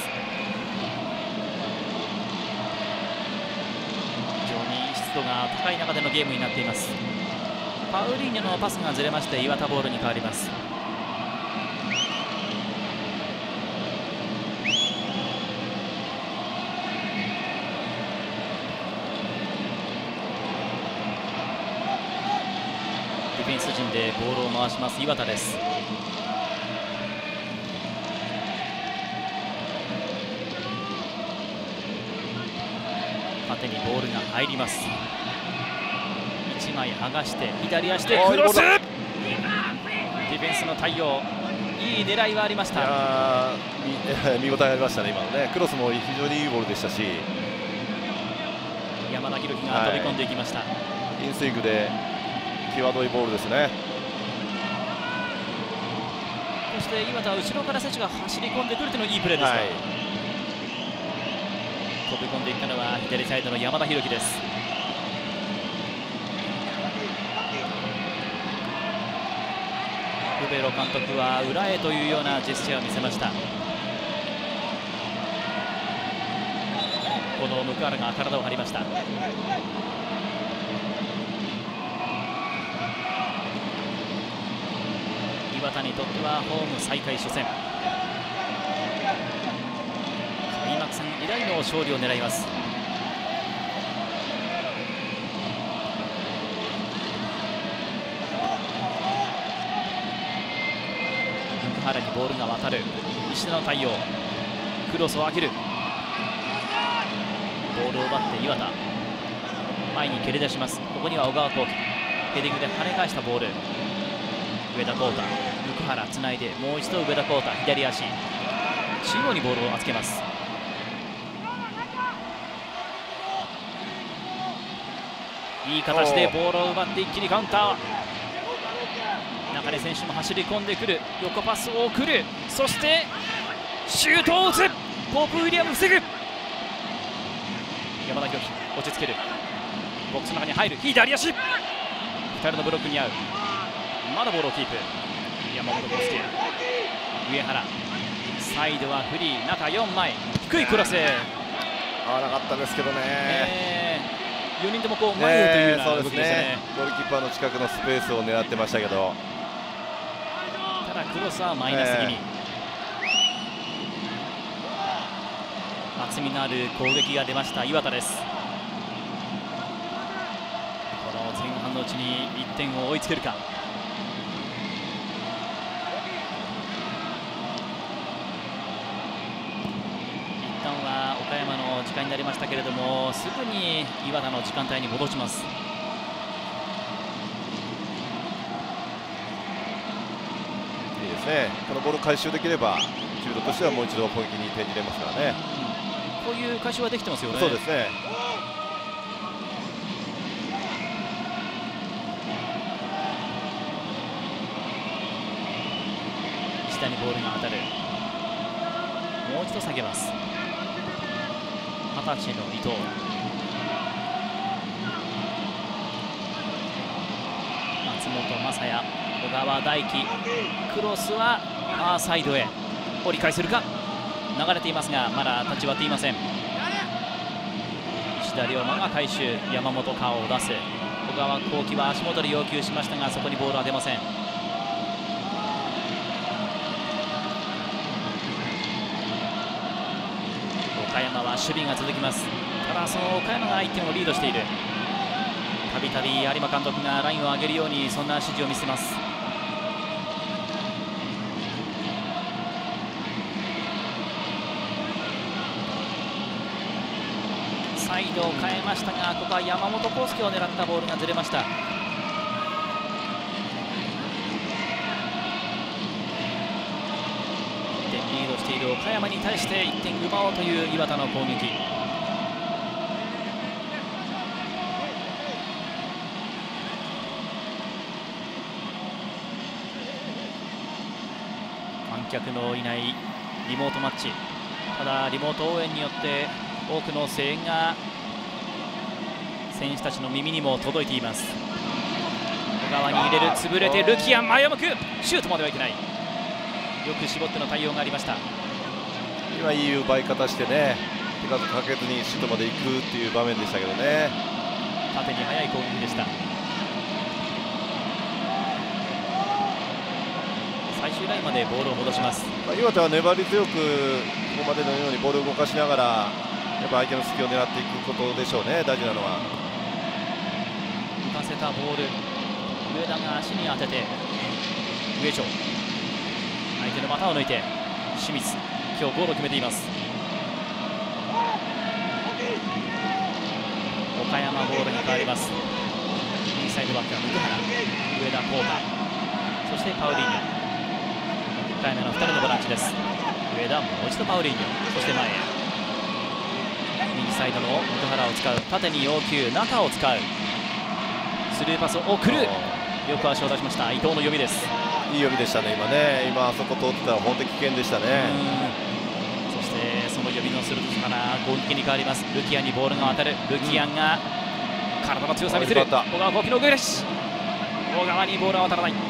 非常に湿度が高い中でのゲームになっています。パウリーニョのパスがずれまして岩田ボールに変わります。ディフェンス陣でボールを回します岩田です。縦にボールが入ります。いちまい剥がして左足でクロス、ディフェンスの対応、いい狙いはありました。いや見応えありましたね、今のね。クロスも非常にいいボールでしたし、 山田裕貴が飛び込んでいきました、はい、 インスイングで際どいボールですね。 そして岩田は後ろから選手が走り込んでくるというのがいいプレーですか、はい、 飛び込んでいったのは左サイドの山田裕貴です。クベロ監督は裏へというようなジェスチャーを見せました。この向原が体を張りました。岩田にとってはホーム再開初戦、開幕戦以来の勝利を狙います。福原にボールが渡る。石田の対応、クロスを上げる。ボールを奪って岩田、前に蹴り出します。ここには小川幸輝、ヘディングで跳ね返したボール。上田浩太、福原つないで、もう一度上田浩太、左足、中央にボールを預けます。いい形でボールを奪って一気にカウンター。中根選手も走り込んでくる。横パスを送る。そしてシュートを打つ。ポープウィリアム防ぐ。山田裕貴落ち着ける。ボックスの中に入る。左足、ふたりのブロックに合う。まだボールをキープ。山本康介、上原、サイドはフリー、中よんまい、低いクロス。 合わなかったですけどね、 えー、よにんともこう前へというような動きでしたね。 ね、ゴールキーパーの近くのスペースを狙ってましたけど、 ただクロスはマイナス気味、厚みのある攻撃が出ました岩田です。この前半のうちにいってんを追いつけるか。一旦は岡山の時間になりましたけれども、すぐに岩田の時間帯に戻します。 いいですね、このボール回収できれば中路としてはもう一度攻撃に転じれますからね。 こういう回収はできてますよね。 そうですね。 下にボールが当たる。もう一度下げます。二十歳の伊藤、松本雅也、小川大輝、クロスはファーサイドへ折り返せるか。流れていますがまだタッチ割っていません。石田龍馬が回収、山本顔を出す。小川幸輝は足元で要求しましたがそこにボールは出ません。岡山は守備が続きます。ただその岡山がいってんをリードしている。たびたび有馬監督がラインを上げるようにそんな指示を見せます。サイドを変えましたがここは山本康介を狙ったボールがずれました。いってんリードしている岡山に対していってん奪おうという岩田の攻撃。観客のいないリモートマッチ、ただリモート応援によって多くの声援が選手たちの耳にも届いています。小川に入れる、潰れてルキアン前を向く。シュートまではいけない。よく絞っての対応がありました。 今いい奪い方してね、手数かけずにシュートまで行くっていう場面でしたけどね。 縦に速い攻撃でした。最終ラインまでボールを戻します。 まあ、岩手は粘り強くここまでのようにボールを動かしながらやっぱ相手の隙を狙っていくことでしょうね。大事なのは浮かせたボール、上田が足に当てて上町、相手の股を抜いて清水、今日ゴールを決めています。岡山ボールに変わります。インサイドバックは福原、上田浩太、そしてパウリーニョ。岡山のふたりのボランチです。上田、もう一度パウリーニョ、そして前へ右サイドの福原を使う。縦に要求、中を使う。スルーパスを送る。よく足を出しました伊藤の読みです。 いい読みでしたね。今ね、今あそこ通ってたら本当に危険でしたね。 そしてその読みの鋭ささら攻撃に変わります。ルキアンにボールが渡る。ルキアンが体の強さを見せる。小川幸輝のグレッシュ、小川にボールは渡らない。もう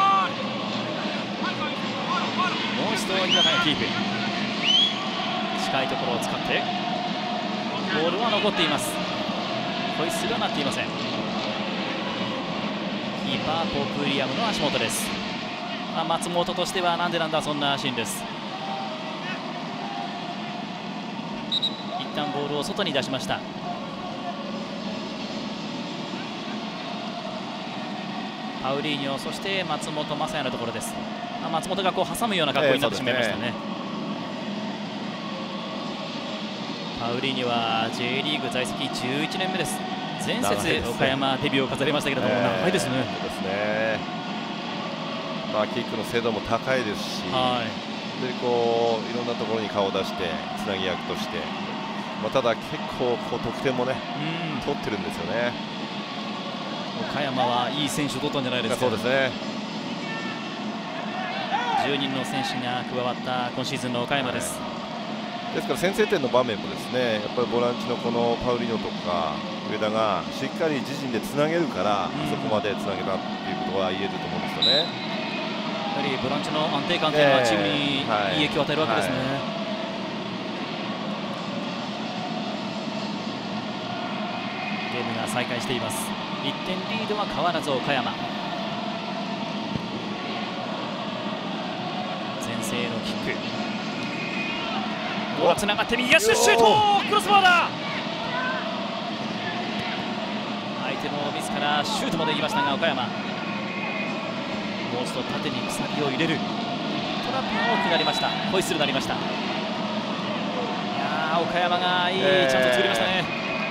一度岩田がキープ。近いところを使ってボールは残っています。ホイッスルは鳴っていません。キーパーポープ・ウィリアムの足元です。まあ、松本としてはなんでなんだそんなシーンです。一旦ボールを外に出しました。パウリーニョ、そして松本雅也のところです。まあ、松本がこう挟むような格好になってしまいましたね。パウリーニョは ジェイリーグ在籍じゅういちねんめです。前節岡山デビューを飾りましたけれども、長いですね。 そうですね。まあキックの精度も高いですし、はい、でこういろんなところに顔を出してつなぎ役として、まあ、ただ結構こう得点もね、うん、取ってるんですよね。 岡山はいい選手を取ったんじゃないですか。 そうですね。 じゅうにんの選手が加わった今シーズンの岡山です。はい、 ですから先制点の場面もですね、やっぱりボランチのこのパウリーノとか上田がしっかり自陣でつなげるから、うん、そこまでつなげたっていうことは言えると思うんですよね。 やはりボランチの安定感というのはチームにいい影響を与えるわけですね。はいはい、ゲームが再開しています。いってんリードは変わらず岡山。前線へのキック、ボールつながって右足でシュート、クロスバーだ。相手のミスからシュートまで行きましたが岡山、もう一度縦に鎖を入れる。トラップが大きくなりました。ホイッスルになりました。いやー、岡山がいいチャンスを作りましたね。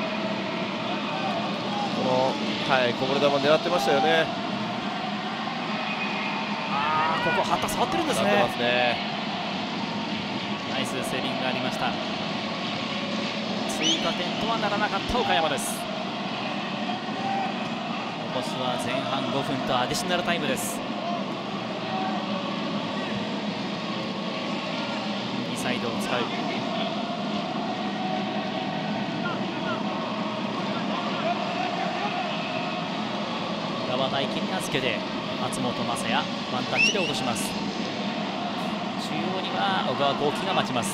この、はい、こぼれ球狙ってましたよね。 あー、ここ旗触ってるんですね。 触ってますね。 ナイスセービングがありました。追加点とはならなかった岡山です。残すは前半ごふんとアディショナルタイムです。右サイドを使う。馬場大輝に預けて松本雅也ワンタッチで落とします。中央には小川幸輝が待ちます。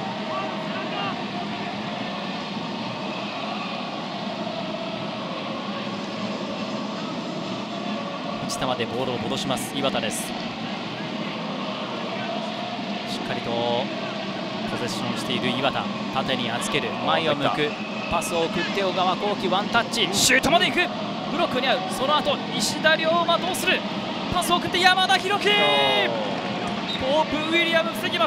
内田までボールを戻します岩田です。しっかりとポゼッションしている岩田、縦に預ける、前を向く、パスを送って小川幸輝ワンタッチ、シュートまで行く、ブロックに合う。その後石田龍馬どうする、パスを送って山田裕樹、ポープ・ウィリアム防ぎます。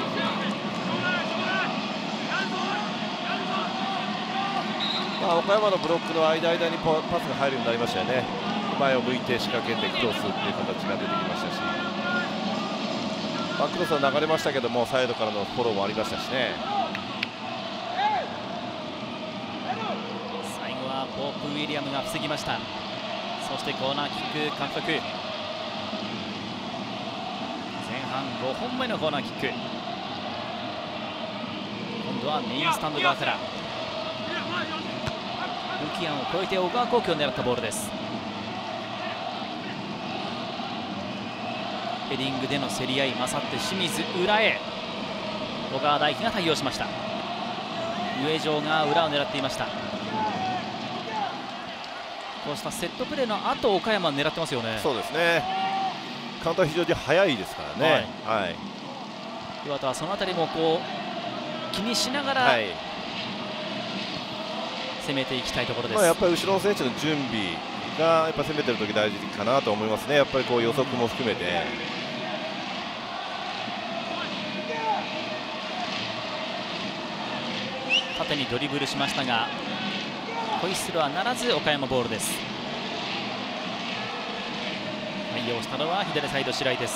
まあ、岡山のブロックの間間にパスが入るようになりましたよね。前を向いて仕掛けてクロスっていう形が出てきましたし、まあ、クロスは流れましたけどもサイドからのフォローもありましたしね。 最後はポープ・ウィリアムが防ぎました。そしてコーナーキック獲得。前半ごほんめのコーナーキック。今度はメインスタンド側からルキアンを越えて小川幸輝を狙ったボールです。ヘディングでの競り合い勝って清水裏へ小川大輝が対応しました。上条が裏を狙っていました。こうしたセットプレーの後岡山を狙ってますよね。 そうですね。カウンター非常に速いですからね。はい、はい、 岩田はそのあたりもこう気にしながら、はい、攻めていきたいところです。 まあやっぱり後ろの選手の準備がやっぱ攻めてる時大事かなと思いますね。やっぱりこう予測も含めて。 縦にドリブルしましたがホイッスルはならず岡山ボールです。対応したのは左サイド白井です。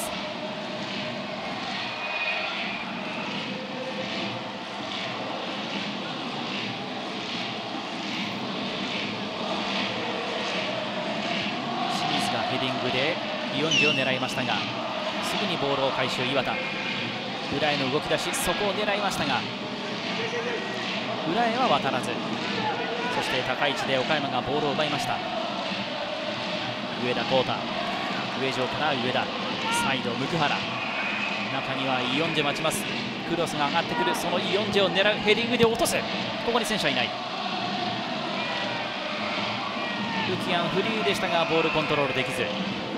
清水がヘディングでよんじを狙いましたがすぐにボールを回収岩田、裏への動き出し、そこを狙いましたが裏へは渡らず、そして高い位置で岡山がボールを奪いました。上田浩太、上上から上田、サイド向原、中にはイヨンジェ待ちます。クロスが上がってくる、そのイヨンジェを狙う、ヘディングで落とす。ここに選手はいない。ルキアンフリーでしたがボールコントロールできず、こ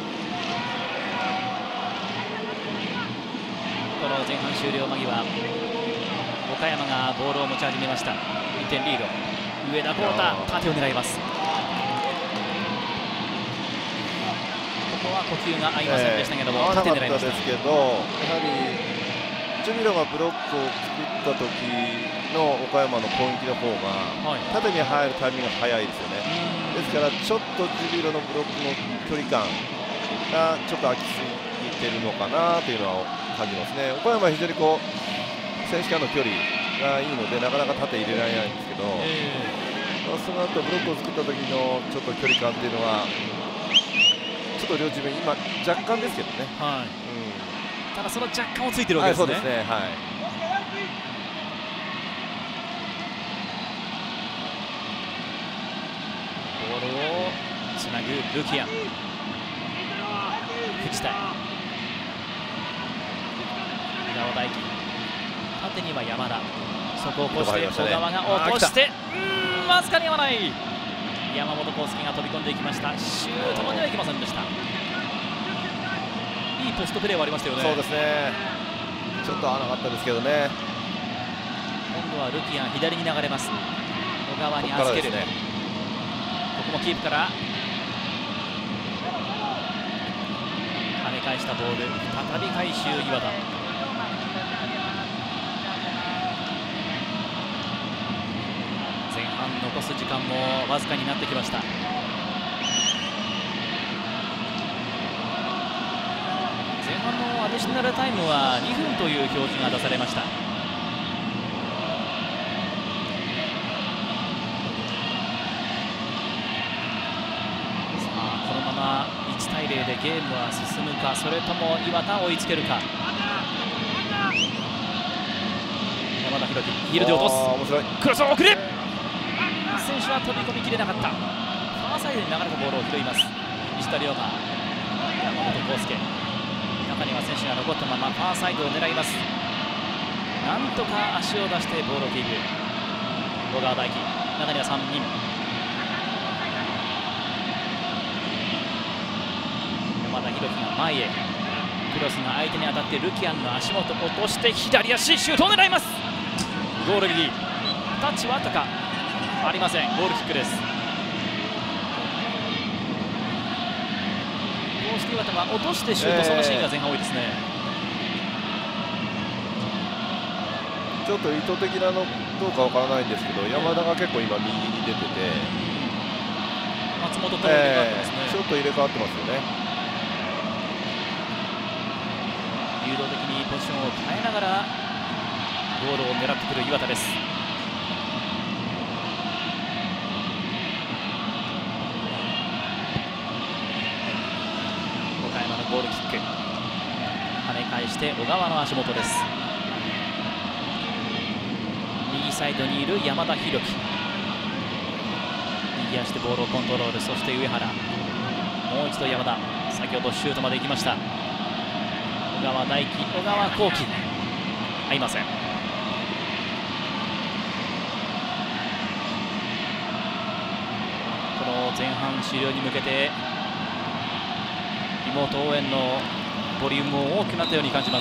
の前半終了間際、岡山がボールを持ち始めました。いってんリード、上田浩太、縦を狙います。ここは呼吸が合いませんでしたけども、 えー、 縦狙いました。 ですけど、やはりジュビロがブロックを作った時の岡山の攻撃の方が、はい、縦に入るタイミングが早いですよね。ですからちょっとジュビロのブロックの距離感がちょっと空きすぎてるのかなというのは感じますね。岡山は非常にこう選手間の距離がいいのでなかなか縦入れられないんですけど、えー、その後ブロックを作った時のちょっと距離感っていうのはちょっと両チーム今若干ですけどね、はい、うん、 ただその若干をついてるわけですね。 はい、そうですね、はい。 ボールをつなぐルキアン、藤田、稲尾大輝、縦には山田、そこを越して小川が落として、うーん、わずかに合わない。山本康介が飛び込んでいきました。シュートまではいきませんでした。いいポストプレーはありましたよね。 そうですね、ちょっと合わなかったですけどね。 今度はルキアン左に流れます。小川に預ける。ここもキープから跳ね返したボール、再び回収岩田。前半残す時間もわずかになってきました。前半のアディショナルタイムはにふんという表示が出されました。いちたいゼロでゲームは進むか、それとも岩田追いつけるか。山田裕樹、ヒールで落とす、クロスを送る、選手は飛び込みきれなかった。ファーサイドに流れたボールを拾います。石田龍馬、山本康介、中には選手が残ったままファーサイドを狙います。なんとか足を出してボールをキープ。小川大輝、中にはさんにん、山田裕樹が前へ、クロスが相手に当たってルキアンの足元落として左足シュートを狙います。ゴール右、タッチはあったか、ありません。ゴールキックです。こうして岩田は落としてシュート、そのシーンが前半多いですね。 ちょっと意図的なのどうかわからないんですけど、山田が結構今右に出てて、 松本と入れ替わってますね、 えー、ちょっと入れ替わってますよね。 流動的にポジションを変えながらゴールを狙ってくる岩田です。岡山のゴールキック、跳ね返して小川の足元です。右サイドにいる山田裕樹、右足でボールをコントロール、そして上原、もう一度山田、先ほどシュートまで行きました。小川大輝、小川幸輝、合いません。この前半終了に向けてリモート応援のボリュームも大きくなったように感じます。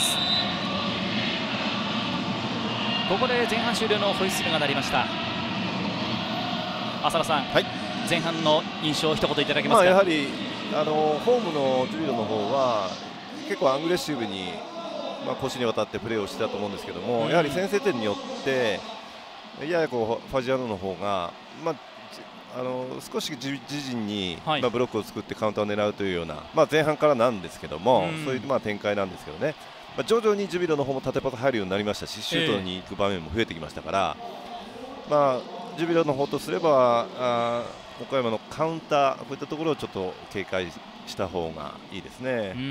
ここで前半終了のホイッスルが鳴りました。浅田さん、はい、前半の印象を一言いただけますか。 まあやはりあのホームのジュビロの方は結構アグレッシブに、まあ、腰にわたってプレーをしてたと思うんですけども、うん、やはり先制点によってややこうファジアーノの方が、まあ、あの少し自陣に、はい、まあ、ブロックを作ってカウンターを狙うというような、まあ、前半からなんですけども、うん、そういうまあ展開なんですけどね、まあ、徐々にジュビロの方も縦パス入るようになりましたし、シュートに行く場面も増えてきましたから、えー、まあ、ジュビロの方とすればあ岡山のカウンター、こういったところをちょっと警戒した方がいいですね。うん、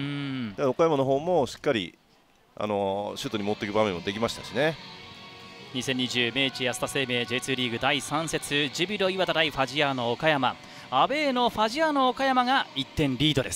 岡山の方もしっかりあのシュートに持っていく場面もできましたしね。 にせんにじゅう明治安田生命 ジェイツー リーグだいさん節、ジュビロ磐田対ファジアーノ岡山、アウェーのファジアーノ岡山がいってんリードです。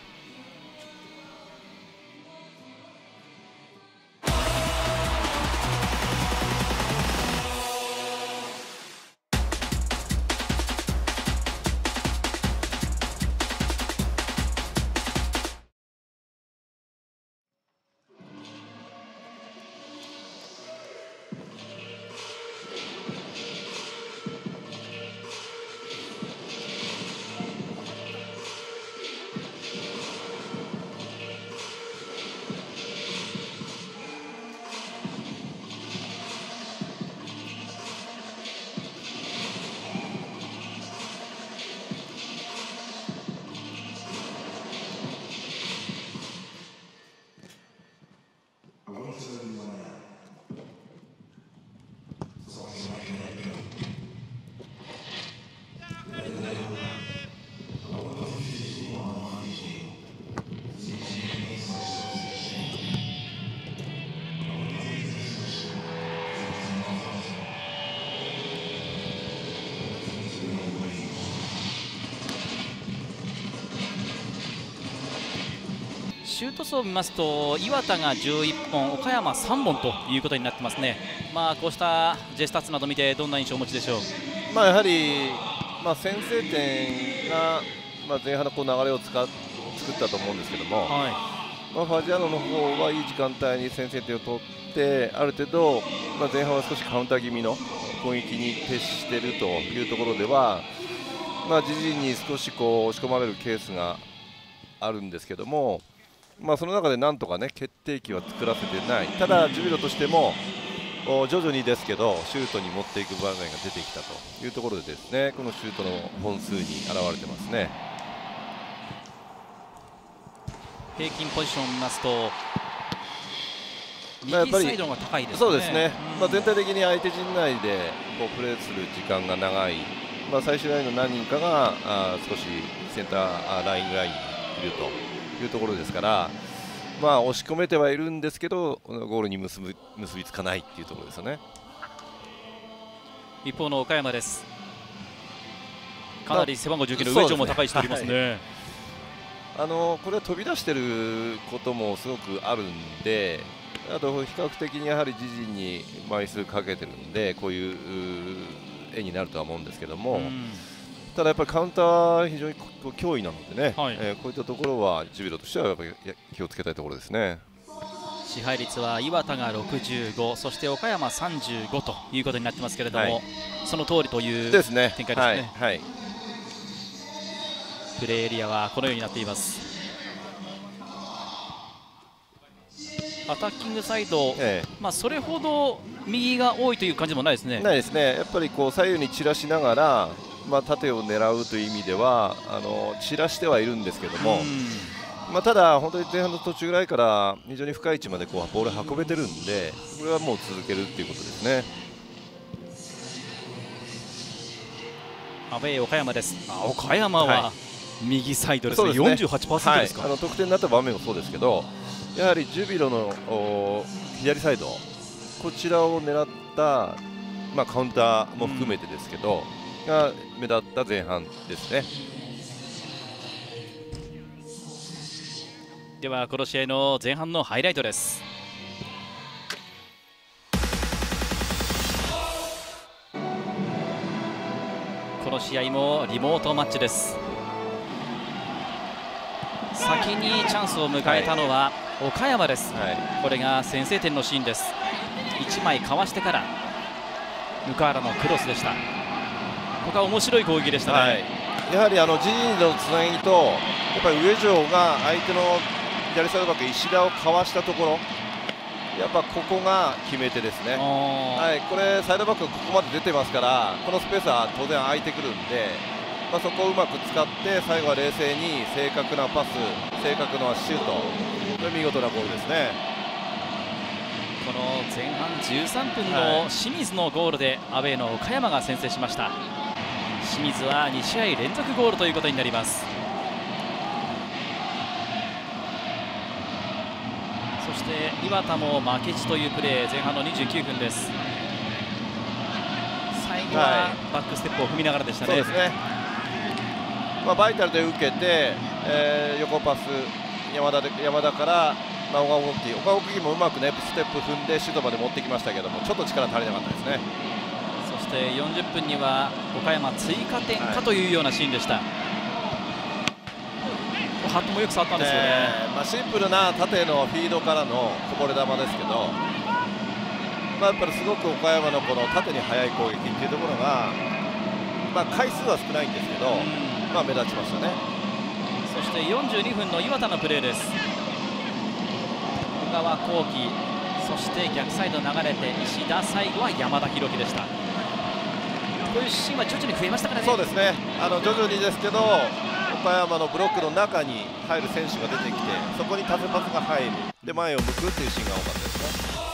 シュート数を見ますと磐田がじゅういっぽん、岡山さんぼんということになってますね。まあ、こうした J スタッツなど見てどんな印象をお持ちでしょう。 まあ、やはり、まあ、先制点が、まあ、前半のこう流れを使っ作ったと思うんですけども、はい、まあ、ファジアーノの方はいい時間帯に先制点を取ってある程度、まあ、前半は少しカウンター気味の攻撃に徹しているというところでは、まあ、自陣に少しこう押し込まれるケースがあるんですけども、まあ、その中でなんとかね決定機は作らせてない。ただジュビロとしても徐々にですけどシュートに持っていく場面が出てきたというところでですね、このシュートの本数に現れてますね。 平均ポジションを見ますと右サイドが高いですね。 そうですね、まあ、全体的に相手陣内でこうプレーする時間が長い、まあ、最終ラインの何人かがあ少しセンターラインラインにいるというところですから、まあ、押し込めてはいるんですけどゴールに結び、結びつかないっていうところですよね。 一方の岡山です。かなり背番号じゅうきゅうの上条も高いしておりますね。はい、 あのこれは飛び出していることもすごくあるんで、あと比較的にやはり自陣に枚数かけてるんでこういう絵になるとは思うんですけども、ただやっぱりカウンター非常に脅威なのでね、はい、えー、こういったところはジュビロとしてはやっぱり気をつけたいところですね。 支配率は磐田がろくじゅうご、そして岡山さんじゅうごということになってますけれども、はい、その通りという展開ですね。ですね、はいはい、プレーエリアはこのようになっています。アタッキングサイド、ええ、まあそれほど右が多いという感じもないですね。 ないですね。やっぱりこう左右に散らしながら、まあ、縦を狙うという意味ではあの散らしてはいるんですけども、まあ、ただ本当に前半の途中ぐらいから非常に深い位置までこうボール運べてるんで、これはもう続けるっていうことですね。 アウェー岡山です。あ、岡山は右サイドですね。よんじゅうはちパーセント ですか。 はい、あの得点になった場面もそうですけど、やはりジュビロの左サイドこちらを狙った、まあ、カウンターも含めてですけど、うん、が目立った前半ですね。 ではこの試合の前半のハイライトです。この試合もリモートマッチです。先にチャンスを迎えたのは岡山です、はい、これが先制点のシーンです。いちまいかわしてから向原のクロスでした。ここは面白い攻撃でしたね。はい、 やはりあの自陣のつなぎとやっぱり上条が相手の左サイドバック石田をかわしたところ、やっぱここが決め手ですね。はい、これサイドバックがここまで出てますから、このスペースは当然空いてくるんで、まあ、そこをうまく使って最後は冷静に正確なパス、正確なシュート、これ見事なゴールですね。 この前半じゅうさんぷんの清水のゴールでアウェーの岡山が先制しました。清水はに試合連続ゴールということになります。そして磐田も負けじというプレー、前半のにじゅうきゅうふんです。 ここはバックステップを踏みながらでしたね。 そうですね、まあ、バイタルで受けて、えー、横パス山田で山田から、まあ、小川国旗小川国旗もうまくねステップ踏んでシュートまで持ってきましたけども、ちょっと力足りなかったですね。 そしてよんじゅっぷんには岡山追加点かというようなシーンでした。はい、ハットもよく触ったんですよね。 えーまあ、シンプルな縦のフィードからのこぼれ球ですけど、まあ、やっぱりすごく岡山のこの縦に速い攻撃っていうところが、まあ、回数は少ないんですけど、まあ、目立ちましたね。 そしてよんじゅうにふんの岩田のプレーです。小川幸輝、そして逆サイド流れて石田、最後は山田裕樹でした。こういうシーンは徐々に増えましたからね。 そうですね、あの徐々にですけど岡山のブロックの中に入る選手が出てきて、そこに縦パスが入る、で前を向くっていうシーンが多かったですね。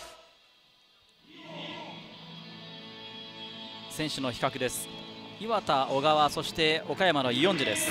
選手の比較です。岩田、小川、そして岡山のイヨンジです。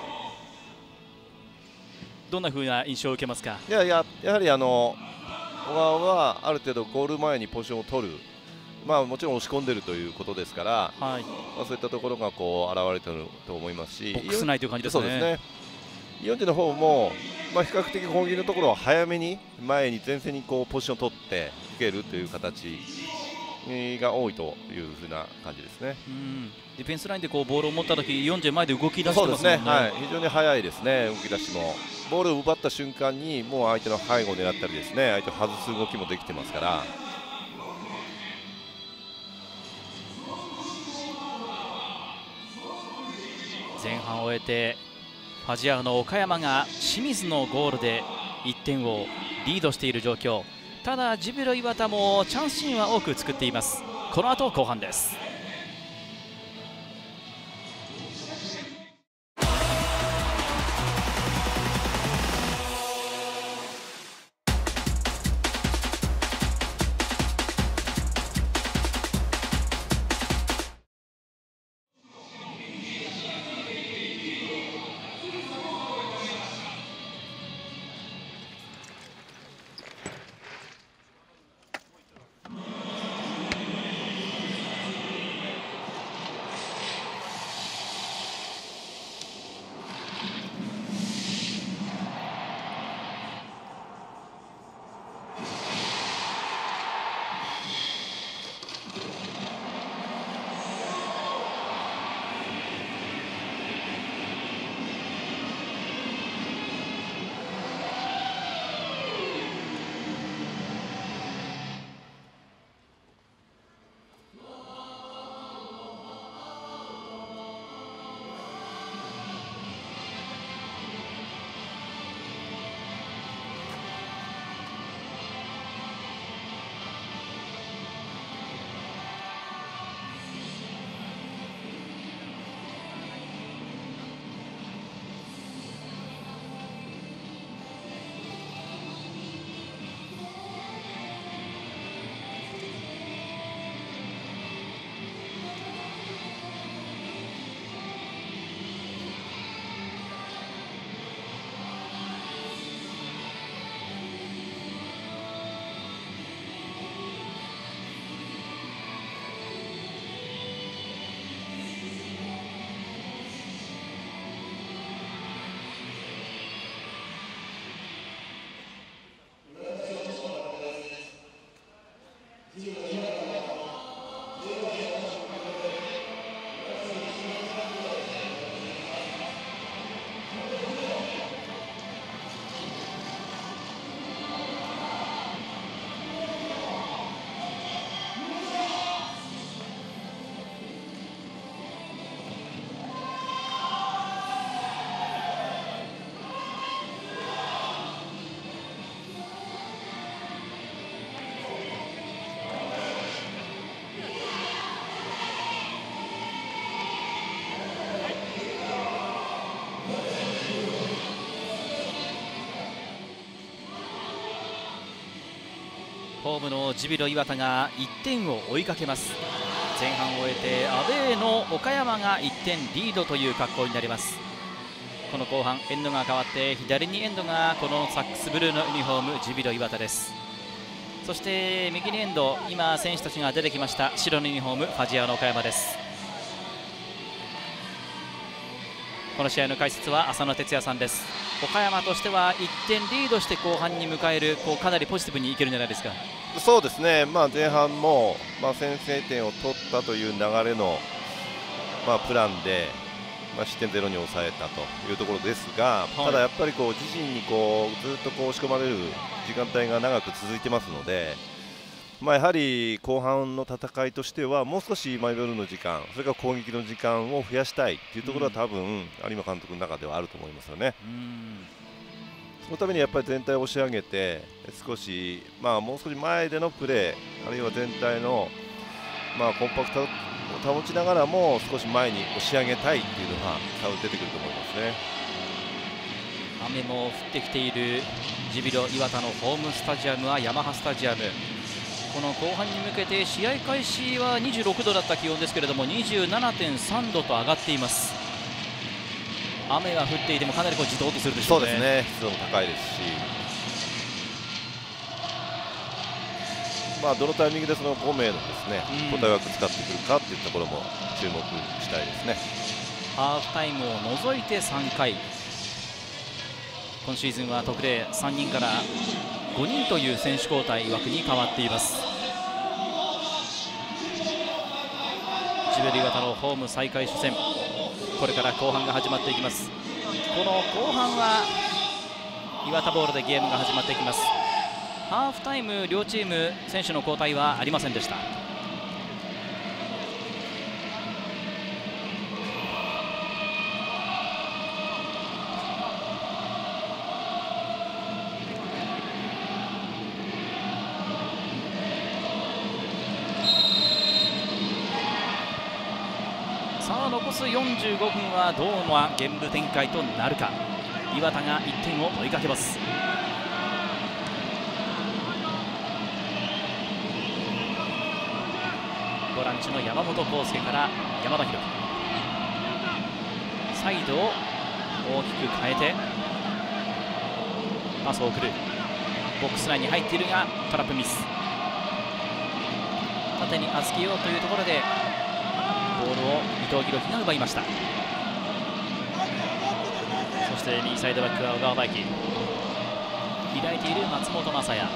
どんな風な印象を受けますか？ いやいや、やはりあの小川はある程度ゴール前にポジションを取る、まあ、もちろん押し込んでいるということですから、はい、まあ、そういったところがこう現れていると思いますし、 ボックス内という感じですね。 そうですね、イヨンジの方も、まあ、比較的攻撃のところは早めに前に前線にこうポジションを取って受けるという形が多いというふうな感じですね。 うん、ディフェンスラインでこうボールを持ったとき、よんじゅう前で動き出してますもんね。 そうですね、はい、非常に速いですね、動き出しも。ボールを奪った瞬間にもう相手の背後を狙ったりですね、相手を外す動きもできてますから。 前半を終えてファジアーノ岡山が清水のゴールでいってんをリードしている状況。ただジュビロ磐田もチャンスシーンは多く作っています。この後後半です。ホームのジュビロ磐田がいってんを追いかけます。前半を終えてアウェーの岡山がいってんリードという格好になります。この後半エンドが変わって左にエンドがこのサックスブルーのユニフォームジュビロ磐田です。 そして右にエンド、今選手たちが出てきました。白のユニフォームファジアーノ岡山です。この試合の解説は浅野哲也さんです。岡山としてはいってんリードして後半に迎える、こうかなりポジティブにいけるんじゃないですか。 そうですね、まあ、前半も、まあ、先制点を取ったという流れの、まあ、プランで、まあ、失点ゼロに抑えたというところですが、はい、ただやっぱりこう自陣にこうずっとこう押し込まれる時間帯が長く続いてますので、まあ、やはり後半の戦いとしてはもう少しマイボールの時間、それから攻撃の時間を増やしたいというところは多分、うん、有馬監督の中ではあると思いますよね。うんそのためにやっぱり全体を押し上げて少し、まあ、もう少し前でのプレーあるいは全体の、まあ、コンパクトを保ちながらも少し前に押し上げたいっていうのが多分出てくると思いますね。 雨も降ってきているジュビロ磐田のホームスタジアムはヤマハスタジアム。この後半に向けて試合開始はにじゅうろくどだった気温ですけれども にじゅうななてんさんどと上がっています。雨が降っていてもかなりこうじとっとするでしょうね。 そうですね、湿度も高いですし、まあ、どのタイミングでそのごめいのですね交代枠使ってくるかというところも注目したいですね。 ハーフタイムを除いてさんかい、今シーズンは特例さんにんからごにんという選手交代枠に変わっています。ジュビロ磐田のホーム再開初戦、これから後半が始まっていきます。この後半は磐田ボールでゲームが始まっていきます。ハーフタイム両チーム選手の交代はありませんでした。さあ残すよんじゅうごふんはどうなゲーム展開となるか。磐田がいってんを追いかけます。ボランチの山本康介から山田大輝、サイドを大きく変えてパスを送る。ボックス内に入っているがトラップミス。縦に預けようというところでボールを伊藤洋輝が奪いました。そして右サイドバックは小川大輝、開いている松本雅也、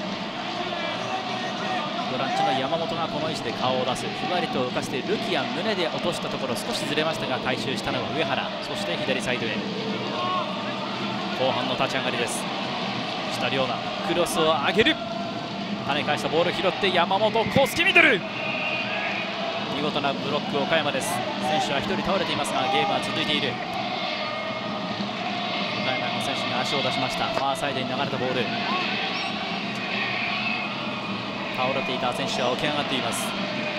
ボランチの山本がこの位置で顔を出す。ふわりと浮かしてルキア胸で落としたところ少しずれましたが回収したのは上原、そして左サイドへ。後半の立ち上がりです。下亮奈クロスを上げる、跳ね返したボール拾って山本康介ミドル、見事なブロック岡山です。選手はひとり倒れていますがゲームは続いている。岡山の選手が足を出しました。ファーサイドに流れたボール、倒れていた選手は起き上がっています。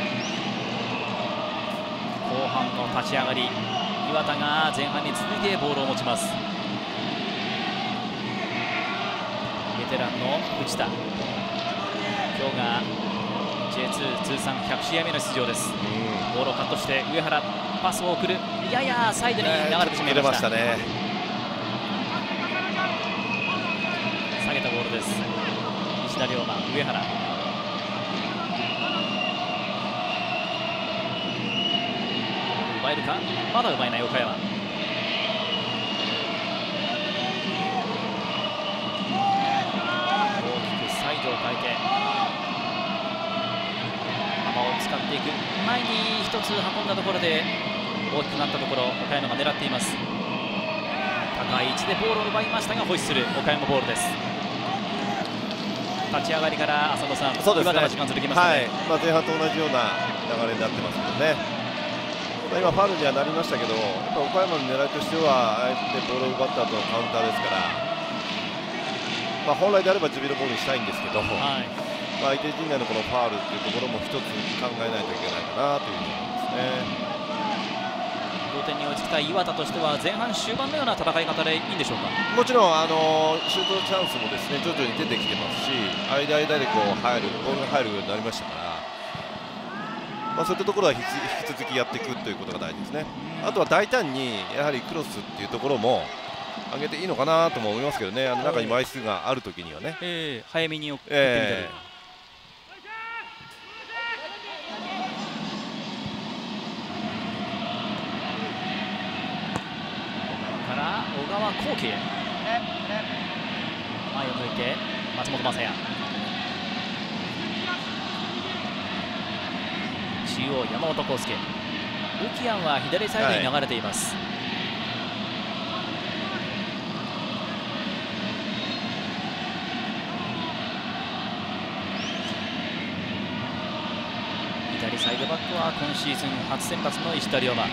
後半の立ち上がり、磐田が前半に続いてボールを持ちます。ベテランの内田、今日が ジェイツー 通算ひゃく試合目の出場です。ボールをカットして上原、パスを送る、ややサイドに流れてしまいました。 ね、 下げたボールです。石田亮馬、上原、奪えるか、まだ奪えない岡山。大きくサイドを変えて幅を使っていく。前にひとつ運んだところで大きくなったところ岡山が狙っています。高い位置でボールを奪いましたがホイッスル、岡山ボールです。立ち上がりから浅野さん、 そうですね、 磐田の時間続きましたね。 はい、まあ、前半と同じような流れになってますけどね。今ファウルにはなりましたけど、やっぱ岡山の狙いとしてはあえてボールを奪った後のカウンターですから、まあ、本来であればジュビロボールにしたいんですけど、はい、まあ、相手陣内のこのファウルというところも一つ考えないといけないかなというふうに思いますね。 同点に追いつきたい磐田としては前半終盤のような戦い方でいいんでしょうか。 もちろんあのシュートチャンスもですね徐々に出てきてますし、間間でこう入るボールが入るようになりましたから、まあ、そういったところは引き続きやっていくということが大事ですね。あとは大胆にやはりクロスっていうところも上げていいのかなとも思いますけどね。あの中に枚数があるときにはね、 えー、早めに送ってみたり、 えー小川幸輝、前を向いて松本雅也、中央山本康介、ルキアンは左サイドに流れています、はい、左サイドバックは今シーズン初先発の石田龍馬。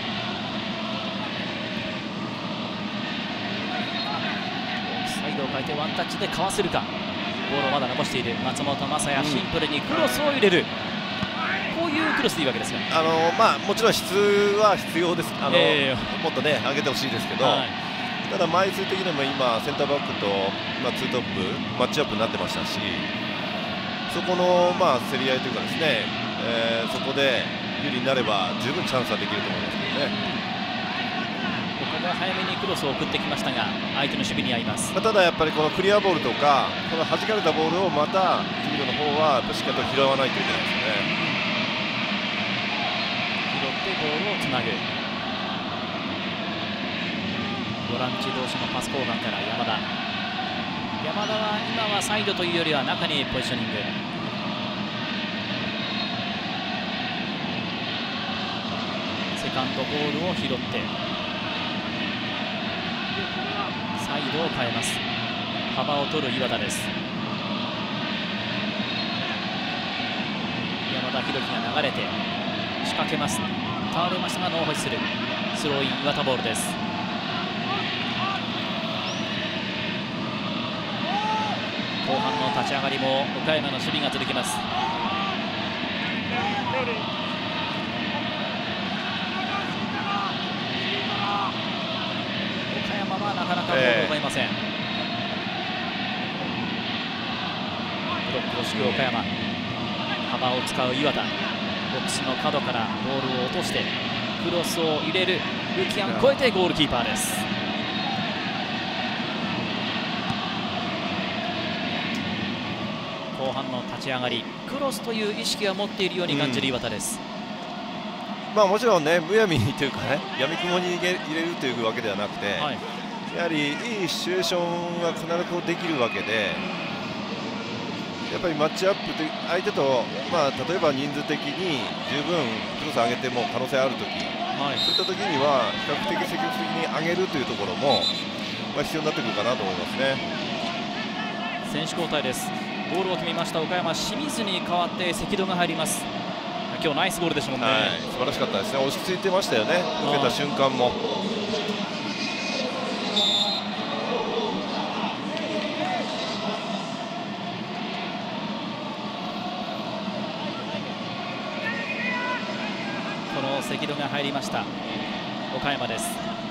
サイドを変えてワンタッチでかわせるか。ボールをまだ残している松本雅也、シンプルにクロスを入れる、こういうクロスでいいわけですか。 あのまあ、もちろん質は必要です、あの、えー、もっとね上げてほしいですけど、はい、ただ枚数的にも今センターバックと、まあ、ツートップマッチアップになってましたし、そこの、まあ、競り合いというかですね、えー、そこで有利になれば十分チャンスはできると思いますけどね。 ここで早めにクロスを送ってきましたが相手の守備に合います。 まあ、ただやっぱりこのクリアボールとかこの弾かれたボールをまたジュビロの方はやっぱしっかりと拾わないといけないですよね。 拾ってボールをつなぐ、ボランチ同士のパス交換から山田山田は今はサイドというよりは中にポジショニング。セカンドボールを拾ってサイドを変えます。幅を取る岩田です。山田裕樹が流れて仕掛けます。倒れましたがノーホイッスル、スローイン岩田ボールです。後半の立ち上がりも岡山の守備が続きます。岡山はなかなかボールを奪いません。ブロックを敷く岡山、幅を使う岩田、ボックスの角からボールを落としてクロスを入れる、ルキアン越えてゴールキーパーです。後半の立ち上がり、クロスという意識は持っているように感じる岩田です。 うん、まあ、もちろんね、むやみにというかね、やみくもに入れるというわけではなくて、はい、やはりいいシチュエーションが必ずこうできるわけで、やっぱりマッチアップで相手と、まあ、例えば人数的に十分クロス上げても可能性あるとき、はい、そういったときには比較的積極的に上げるというところも、まあ、必要になってくるかなと思いますね。 選手交代です。ゴールを決めました岡山、清水に代わって関戸が入ります。今日ナイスゴールでしたもんね。はい、 素晴らしかったですね。落ち着いてましたよね、受けた瞬間も。 この関戸が入りました岡山です。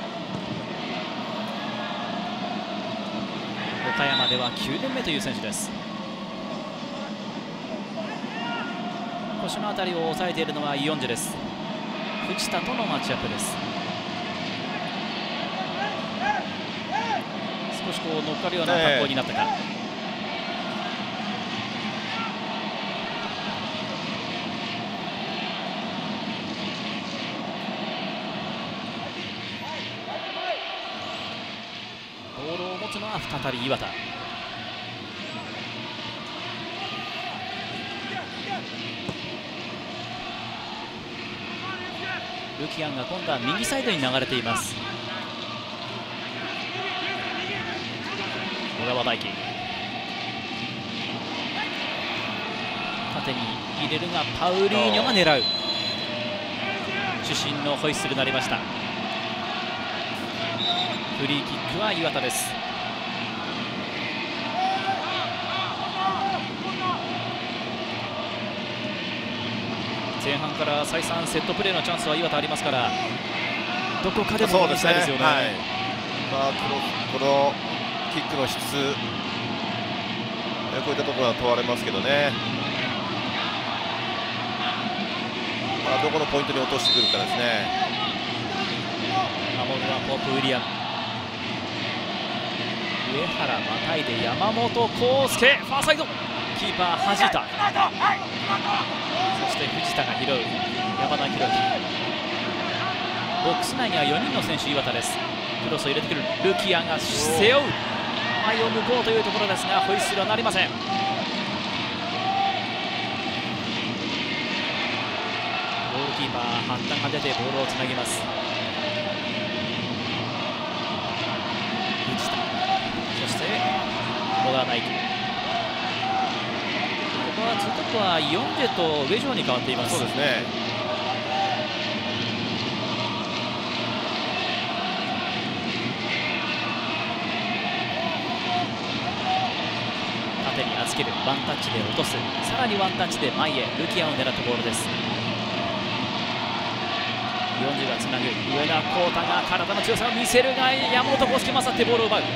岡山ではきゅうねんめという選手です。腰の辺りを抑えているのはイヨンジェです。藤田とのマッチアップです。少しこう乗っかるような格好になったか、えー、ボールを持つのは再び岩田。ルキアンが今度は右サイドに流れています。小川大輝、縦に入れるがパウリーニョが狙う。主審のホイッスルになりました。フリーキックは岩田です。前半から再三セットプレーのチャンスは岩田ありますから、どこかでもしたいですよね。はい、 まあ、この、このキックの質、こういったところは問われますけどね、まあ、どこのポイントに落としてくるかですね。 守るはポープ・ウィリアム、上原またいで山本康介、ファーサイドキーパー弾いた。そして藤田が拾う、山田裕樹。ボックス内にはよにんの選手、岩田です。 クロスを入れてくるルキアンが背負う、前を向こうというところですがホイッスルはなりません。ゴールキーパーハッタンが出てボールをつなぎます。藤田、そして小川大輝、ここはツートップはヨンジェとウェジョーに変わっています。 そうですね。 縦に預ける、ワンタッチで落とす、さらにワンタッチで前へ、ルキアンを狙ったボールです。よんじゅうがつなぐ、上田浩太が体の強さを見せるが山本康介勝ってボールを奪う。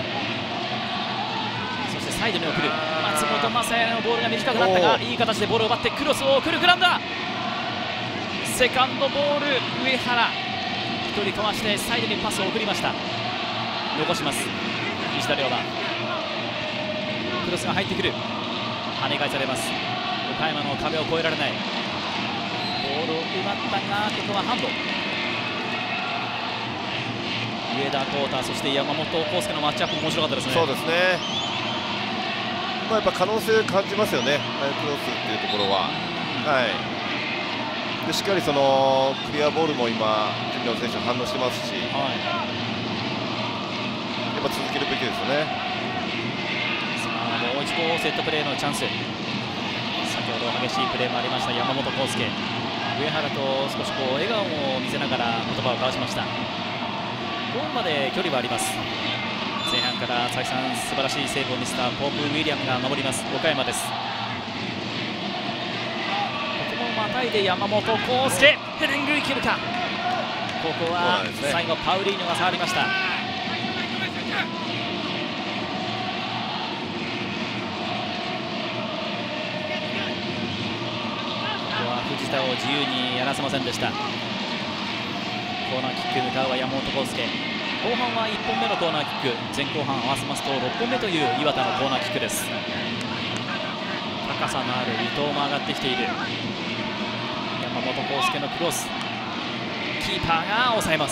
そしてサイドに送る、松本雅也のボールが短くなったがいい形でボールを奪ってクロスを送るグランダー、セカンドボール、上原ひとりかわしてサイドにパスを送りました。残します、石田亮馬、クロスが入ってくる、跳ね返されます。岡山の壁を越えられない、ボールを奪ったがここはハンド。上田浩太、そして山本康介のマッチアップ面白かったですね。 そうですね。まあやっぱ可能性を感じますよね、ああいうクロスっていうところは。はい。でしっかりそのクリアボールも今ジュニアの選手反応してますし、はい、やっぱ続けるべきですよね。 さあもう一度セットプレーのチャンス。先ほど激しいプレーもありました山本康介、上原と少しこう笑顔を見せながら言葉を交わしました。ゴールまで距離はあります。前半から再三素晴らしいセーブを見せたポープ・ウィリアムが守ります岡山です。ここもまたいで山本康介、ヘディングいけるか。ここは最後パウリーニョが触りました。ここは藤田を自由にやらせませんでした。コーナーキック向かうは山本康介、後半はいっぽんめのコーナーキック、前後半合わせますとろっぽんめという岩田のコーナーキックです。高さのある伊藤も上がってきている。山本康介のクロス、キーパーが抑えます。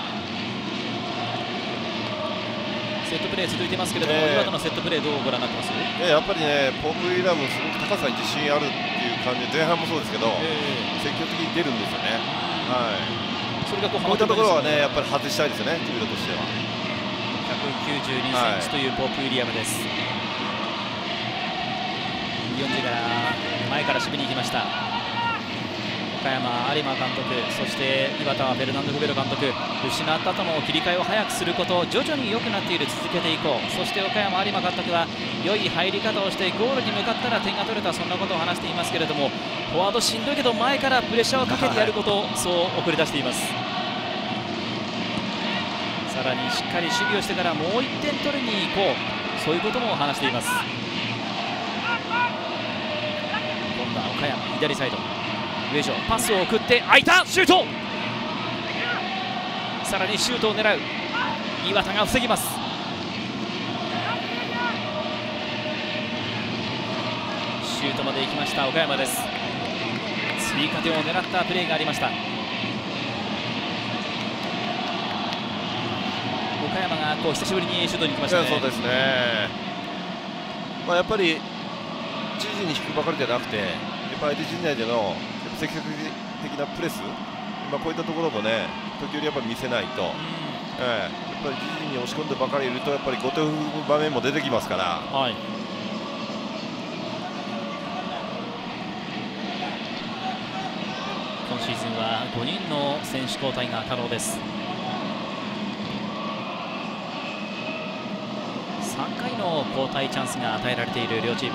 セットプレー続いてますけれども、えー、岩田のセットプレーどうご覧になってます？ やっぱりね、ポープ・ウィリアムすごく高さに自信あるっていう感じで、前半もそうですけど、えー、積極的に出るんですよね。はい、それがこう、こういったところはね、やっぱり外したいですよね、ジュビロとしては。 ひゃくきゅうじゅうにセンチというポープ・ウィリアムです。よんじから前から守備に行きました。岡山、有馬監督、そして岩田はフェルナンド・グベロ監督、失った後の切り替えを早くすること、徐々に良くなっている、続けていこう。そして岡山、有馬監督は良い入り方をしてゴールに向かったら点が取れた、そんなことを話していますけれども、フォワードしんどいけど前からプレッシャーをかけてやることをそう送り出しています。さらにしっかり守備をしてからもういってん取りに行こう、そういうことも話しています。今度は岡山左サイド、上条パスを送って空いた、シュート、さらにシュートを狙う岩田が防ぎます。シュートまで行きました岡山です。追加点を狙ったプレーがありました。岡山がこう久しぶりにシュートに行きましたね。 そうですね、まあ、やっぱり自陣に引くばかりじゃなくて、やっぱり相手陣内での積極的なプレス、まあ、こういったところもね、時折やっぱり見せないと、うんえー、やっぱり自陣に押し込んでばかりいると、やっぱり後手を踏む場面も出てきますから。はい、 今シーズンはごにんの選手交代が可能です。さんかいの交代チャンスが与えられている両チーム。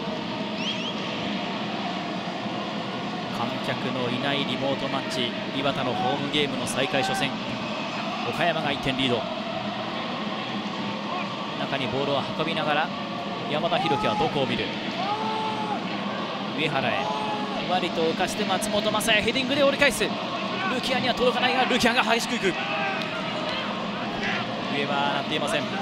観客のいないリモートマッチ、岩田のホームゲームの再開初戦、岡山がいってんリード。中にボールを運びながら山田裕樹はどこを見る、上原へふわりと浮かして松本雅也ヘディングで折り返す。ルキアには届かないがルキアが激しくいく。上はなっていません。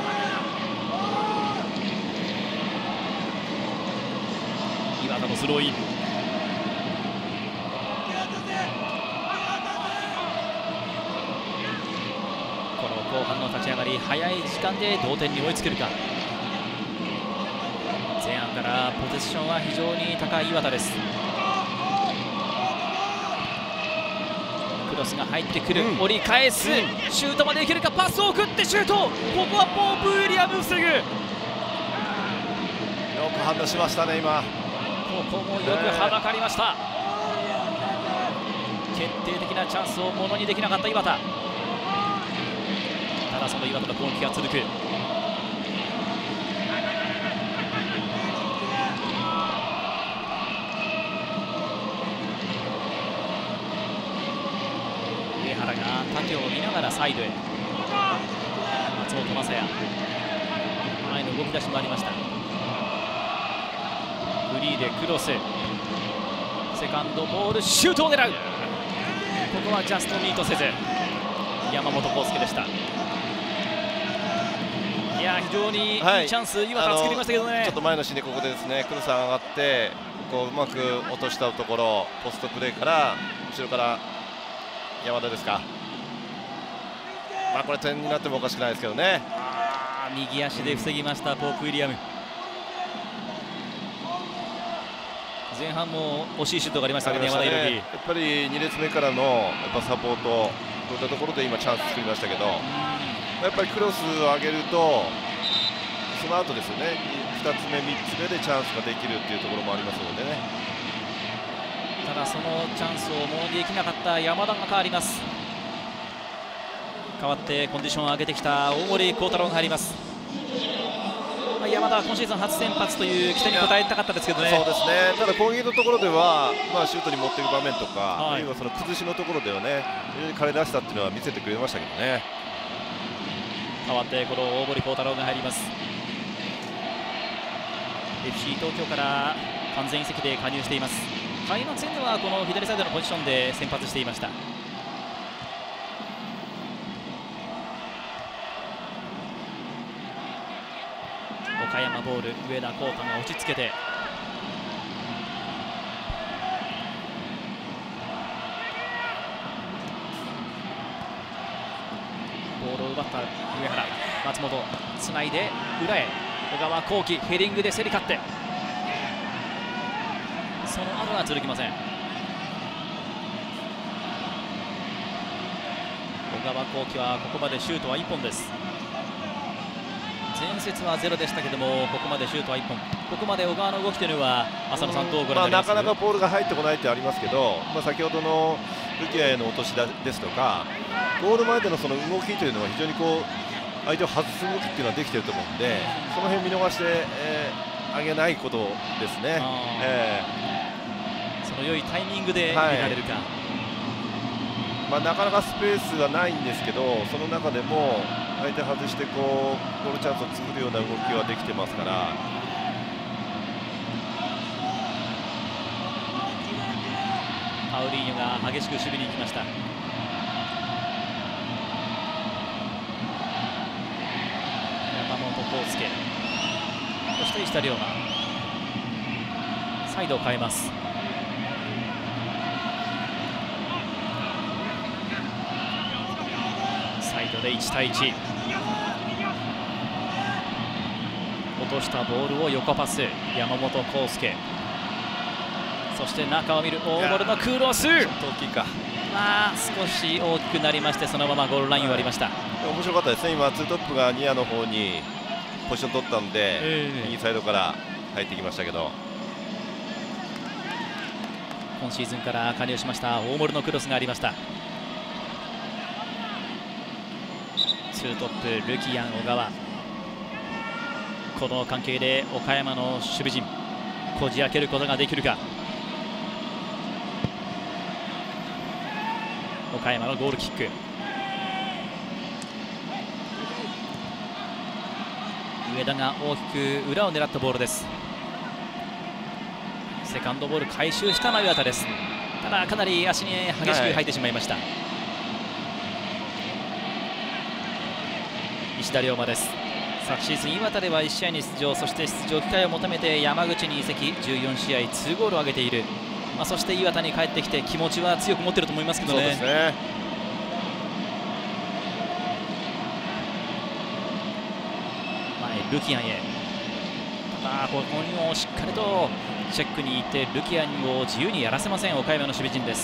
岩田のスローイン、この後半の戦かり早い時間で同点に追いつけるか。前半からポゼッションは非常に高い岩田です。クロスが入ってくる、うん、折り返す、うん、シュートまでいけるか。パスを送ってシュート、ここはポープ・ウィリアム防ぐ。よく反応しましたね今。 ここもよくはばかりました。決定的なチャンスをものにできなかった岩田。ただその岩田の攻撃が続く。上原が縦を見ながらサイドへ。松本雅也、前の動き出しもありました。フリーでクロス、セカンドボール、シュートを狙う。ここはジャストミートせず山本康介でした。いや非常にいいチャンス、はい、岩田作りましたけどね。 ちょっと前のシーンでここでですね、クロス上がってこううまく落としたところ、ポストプレーから後ろから山田ですか。まあこれ点になってもおかしくないですけどね。 あ右足で防ぎましたポープ・ウィリアム。前半も惜しいシュートがありましたね、山田裕樹。 やっぱりに列目からのやっぱサポート、こういったところで今チャンス作りましたけど、やっぱりクロスを上げるとその後ですよね、ふたつめみっつめでチャンスができるっていうところもありますのでね。 ただそのチャンスをものにできなかった山田が変わります。代わってコンディションを上げてきた大森幸太郎が入ります。山田は今シーズン初先発という期待に応えたかったですけどね。 そうですね。ただ攻撃のところでは、まあ、シュートに持っていく場面とか、はい、あるいはその崩しのところではね、非常に彼らしさっていうのは見せてくれましたけどね。 代わってこの大森幸太郎が入ります。 エフシー 東京から完全移籍で加入しています。開幕戦ではこの左サイドのポジションで先発していました。岡山ボール、上田幸太が落ち着けて、ボールを奪った上原、松本つないで裏へ、小川幸輝ヘディングで競り勝って、その後が続きません。小川幸輝はここまでシュートはいっぽんです。前節はゼロでしたけども、ここまでシュートはいっぽん。ここまで小川の動きというのは浅野さんどうご覧になりますか。 まあ、なかなかボールが入ってこないってありますけど、まあ、先ほどのルキアへの落としですとか、ゴール前でのその動きというのは非常にこう相手を外す動きっていうのはできていると思うので、その辺見逃して、えー、上げないことですね。えー、その良いタイミングで入れられるか、はい。 まあ、なかなかスペースはないんですけど、その中でも相手外してこうゴールチャンスを作るような動きはできてますから。 パウリーニョが激しく守備に行きました。山本康介、そして石田龍馬、サイドを変えます。サイドでいちたいいち、落としたボールを横パス、山本康介、そして中を見る大森のクロス、ちょっと大きいか、 まあ少し大きくなりまして、そのままゴールラインを割りました。 面白かったですね。今ツートップがニアの方にポジション取ったんで、えー、右サイドから入ってきましたけど、 今シーズンから加入しました大森のクロスがありました。ツートップルキアン、小川、この関係で岡山の守備陣こじ開けることができるか。岡山のゴールキック、上田が大きく裏を狙ったボールです。セカンドボール回収した前方です。ただかなり足に激しく入ってしまいました。はい、石田龍馬です。昨シーズン岩田ではいち試合に出場、そして出場機会を求めて山口に移籍、じゅうよんしあいにゴールを挙げている。まあ、そして岩田に帰ってきて気持ちは強く持っていると思いますけどね。 そうですね。 ルキアンへ。ただここにもしっかりとチェックに行ってルキアンを自由にやらせません岡山の守備陣です。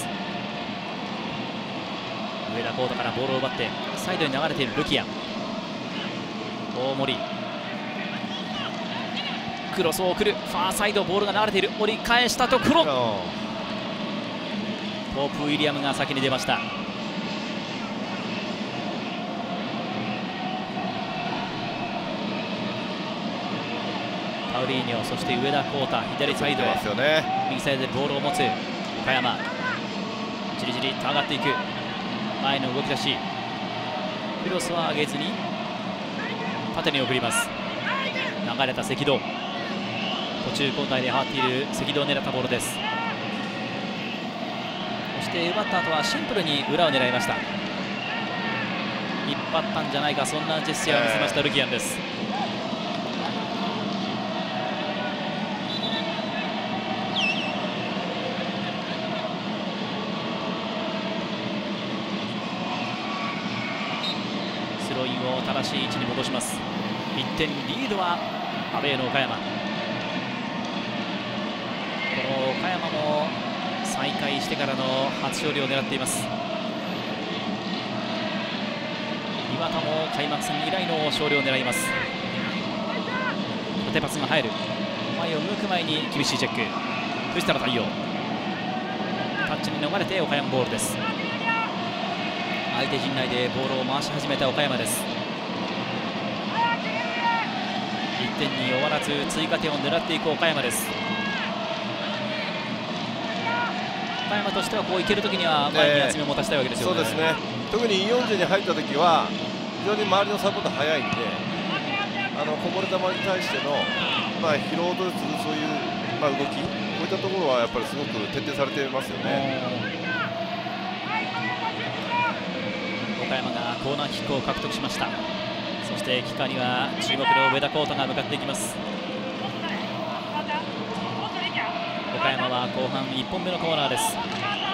上田浩太からボールを奪ってサイドに流れているルキアン。大森クロスを送る、ファーサイドボールが流れている、折り返したところポープ・ウィリアムが先に出ました。パウリーニョ、そして上田浩太左サイドへ、右サイドでボールを持つ岡山、じりじりと上がっていく、前の動き出し、クロスは上げずに縦に送ります。流れた赤道、途中交代で回っている赤道を狙ったボールです。そして奪った後はシンプルに裏を狙いました。引っ張ったんじゃないか、そんなジェスチャーを見せましたルキアンです。スローインを正しい位置に戻します。いってんリードはアウェーの岡山。この岡山も再開してからの初勝利を狙っています。岩田も開幕戦以来の勝利を狙います。縦パスが入る、前を向く前に厳しいチェック、藤田の対応、タッチに逃れて岡山ボールです。相手陣内でボールを回し始めた岡山です。いってんに終わらず追加点を狙っていく岡山です。岡山としてはこういけるときには前に厚みを持たせたいわけですよね。 そうですね。特にイ・ヨンジェに入ったときは非常に周りのサポート早いんで、あのこぼれ球に対しての、まあ、疲労とするそういう、まあ、動き、こういったところはやっぱりすごく徹底されていますよね。 岡山がコーナーキックを獲得しました。そしてキッカーには注目の上田浩太が向かっていきます。岡山は後半いっぽんめのコーナーです。さ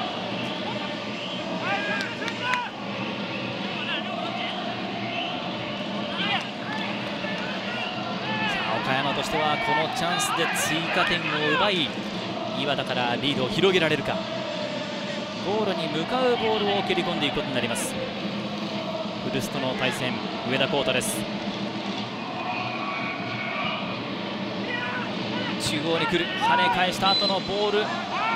あ岡山としてはこのチャンスで追加点を奪い岩田からリードを広げられるか。ゴールに向かうボールを蹴り込んでいくことになります。古巣との対戦、上田浩太です。中央に来る、跳ね返した後のボール、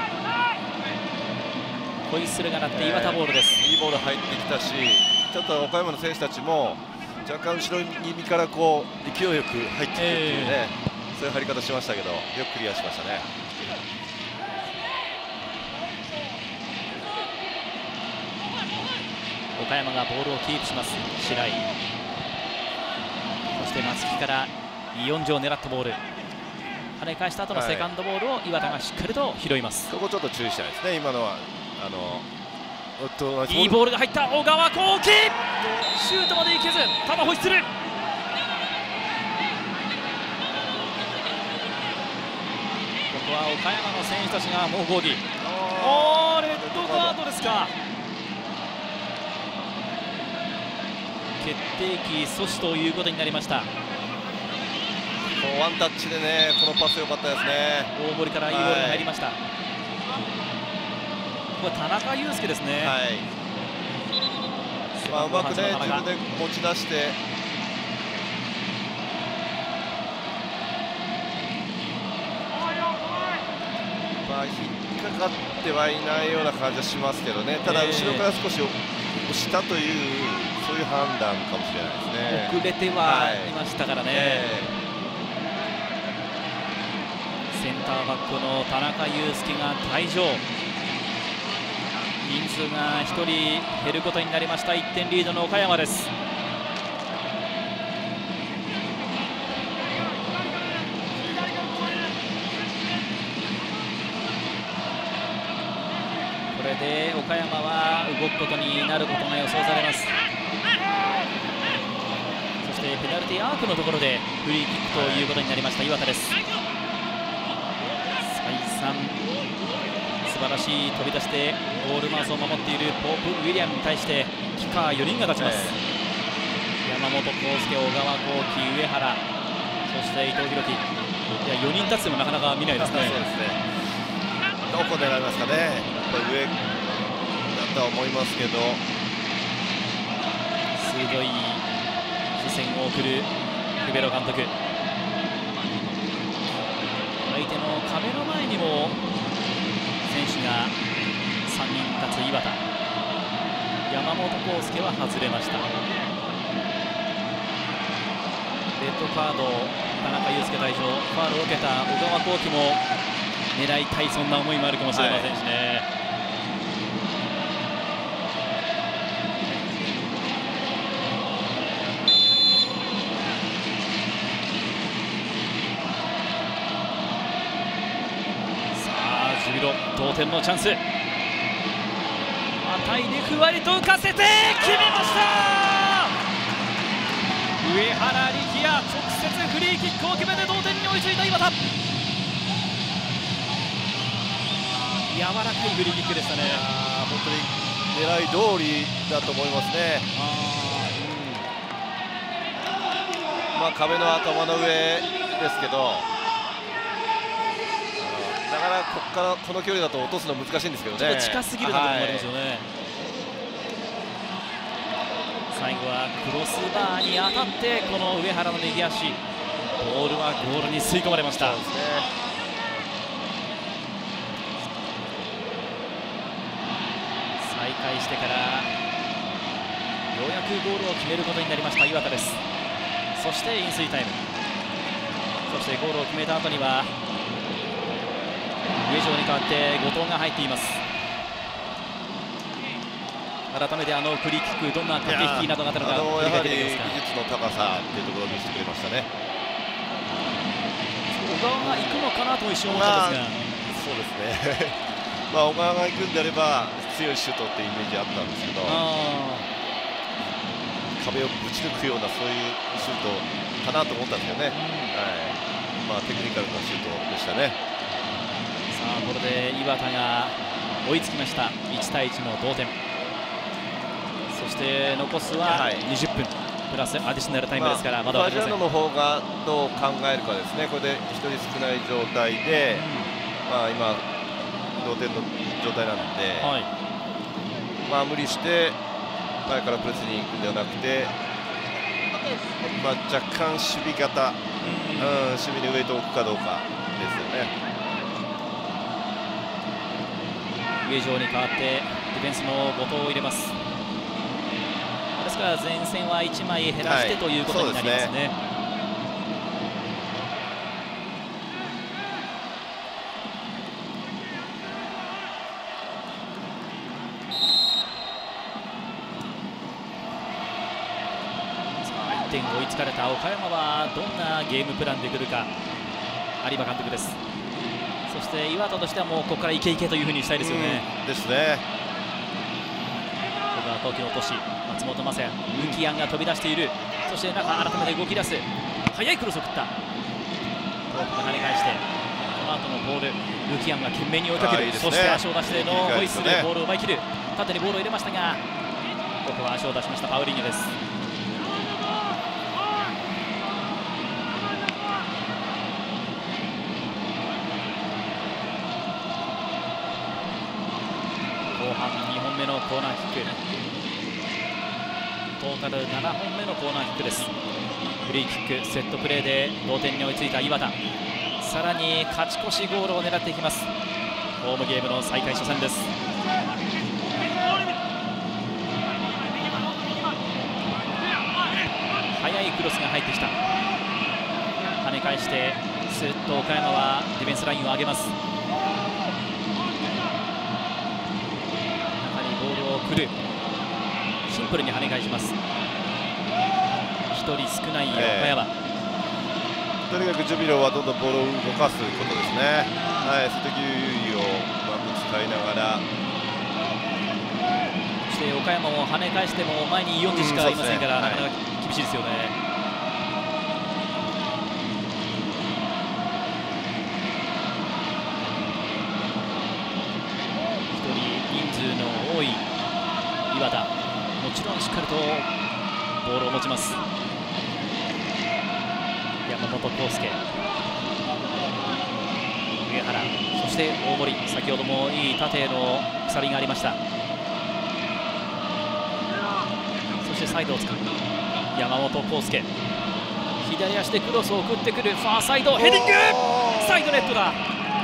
ホイッスルが鳴って岩田ボールです、 えー、いいボール入ってきたし、ちょっと岡山の選手たちも若干後ろ気味からこう勢いよく入っていくっていうね、えー、そういう入り方しましたけど、よくクリアしましたね。 岡山がボールをキープします。白井、そして松木からイ・ヨンジェを狙ったボール、跳ね返した後のセカンドボールを岩田がしっかりと拾います。 そこちょっと注意したいですね。今のはあのおっといいボールが入った小川幸輝、シュートまでいけず、ただホイッスル。ここは岡山の選手たちがもう抗議。おー、レッドカードですか。決定機阻止ということになりました。 ワンタッチでね、このパス良かったですね。 大森からいいボールが入りました。はい、これ田中佑介ですね。はい、 まあ、うまくね、自分で持ち出して。まあ、引っかかってはいないような感じはしますけどね。ただ後ろから少し押したという、そういう判断かもしれないですね。 遅れてはいましたからね。はい、えー、センターバックの田中佑介が退場。人数がひとり減ることになりました。いってんリードの岡山です。これで岡山は動くことになることが予想されます。そしてペナルティーアークのところでフリーキックということになりました岩田です。再三素晴らしい飛び出してゴールマウスを守っているポープ・ウィリアムに対してキッカーよにんが立ちます。山本康介、小川幸輝、上原、 そして伊藤洋輝、いやよにん立つでもなかなか見ないですね。 そうですね。どこ狙いますかね。やっぱり上だとは思いますけど、 鋭い視線を送るクベロ監督。相手の壁の前にも選手がさんにん立つ磐田。山本康介は外れました。レッドカード、田中佑介退場、ファウルを受けた小川航基も狙いたい、そんな思いもあるかもしれませんしね。はい、さあジュビロ同点のチャンス、またいでふわりと浮かせて決めました。上原力也、直接フリーキックを決めて同点に追いついた磐田。柔らかいフリーキックでしたね。 本当に狙い通りだと思いますね。あ、うん、まあ壁の頭の上ですけど、なかなかここからこの距離だと落とすの難しいんですけどね。 ちょっと近すぎるなと思われますよね。はい、最後はクロスバーに当たってこの上原の右足、ボールはゴールに吸い込まれました。そうですね。再開してからようやくゴールを決めることになりました磐田です。そして飲水タイム、そしてゴールを決めた後には上条に代わって後藤が入っています。改めてあのフリーキック、どんな駆け引きなどがあったのか、 やはり技術の高さというところを見せてくれましたね。 小川が行くのかなと一瞬思ったんですが、 そうですねまあ小川が行くんであれば強いシュートっていうイメージあったんですけど、壁をぶち抜くようなそういうシュートかなと思ったんですよね。はい、まあ、テクニカルなシュートでしたね。 さあこれで磐田が追いつきました。いちたいいちの同点。そして残すはにじゅっぷん、はい、プラスアディショナルタイムですから、まだ分かりません。 ファジャーノの方がどう考えるかですね。これでひとり少ない状態で、うん、まあ今同点の状態なんで、はい、まあ無理して前からプレスに行くんではなくて、まあ、若干守備型、うん、うん、守備にウェイトを置くかどうかですよね。 上条に代わってディフェンスの後藤を入れます。ですから前線はいちまい減らして、はい、ということになりますね。さあいってん追いつかれた岡山はどんなゲームプランでくるか、有馬監督です。そして磐田としてはもうここからいけいけというふうにしたいですよね。 うん、ですね。 小川航基の落とし、松本雅也、ルキアンが飛び出している。そして中改めて動き出す、速いクロスを送った。トープが跳ね返して、この後のボール、ルキアンが懸命に追いかける。いい、ね、そして足を出してのホイッスルでボールを奪い切る。縦にボールを入れましたが、ここは足を出しましたパウリーニョです。後半にほんめのコーナーキック、トータルななほんめのコーナーキックです。フリーキック、セットプレーで同点に追いついた磐田、さらに勝ち越しゴールを狙っていきます。ホームゲームの再開初戦です。速いクロスが入ってきた。跳ね返してスッと岡山はディフェンスラインを上げます。来る、シンプルに跳ね返します。ひとり少ない岡山、えー、とにかくジュビロはどんどんボールを動かすことですね。はい、数的優位をうまく使いながら、 そして岡山も跳ね返しても前によんじしかいませんから、うん、ね、なかなか厳しいですよね。ひとり人数の多い磐田、もちろんしっかりとボールを持ちます。山山本康介、上原、そして大森、先ほどもいい縦への鎖がありました。そしてサイドを使う山本康介、左足でクロスを送ってくる、ファーサイドヘディング、サイドネットだ。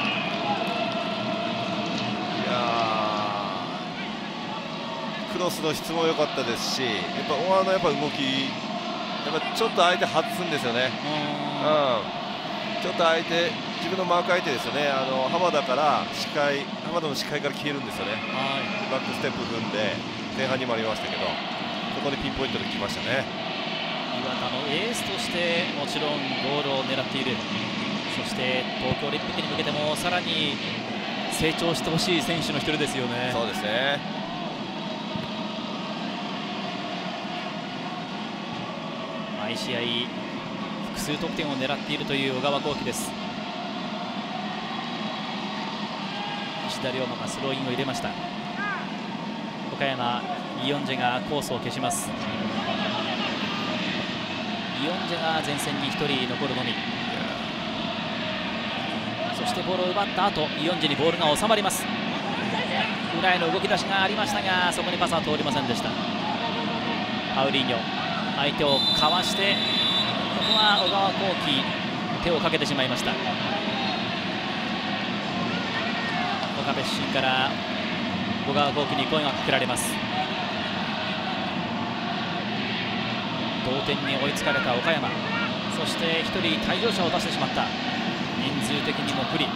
クロスの質も良かったですし、やっぱ大和のやっぱ動き、やっぱちょっと相手外すんですよね。うん、ちょっと相手、自分のマーク相手ですよね。あの浜田から視界、浜田の視界から消えるんですよね。バックステップ踏んで前半にもありましたけど、そこでピンポイントで来ましたね。 岩田のエースとしてもちろんゴールを狙っている。そして東京オリンピックに向けてもさらに成長してほしい選手の一人ですよね。 そうですね。 毎試合複数得点を狙っているという小川幸輝です。石田龍馬がスローインを入れました。岡山イヨンジェがコースを消します。イヨンジェが前線にひとり残るのみ。そしてボールを奪った後、イヨンジェにボールが収まります。裏への動き出しがありましたが、そこにパスは通りませんでした。パウリーニョ、相手をかわして、ここは小川幸輝手をかけてしまいました。岡部出身から小川幸輝に声がかけられます。同点に追いつかれた岡山、そしてひとり退場者を出してしまった。人数的にも不利。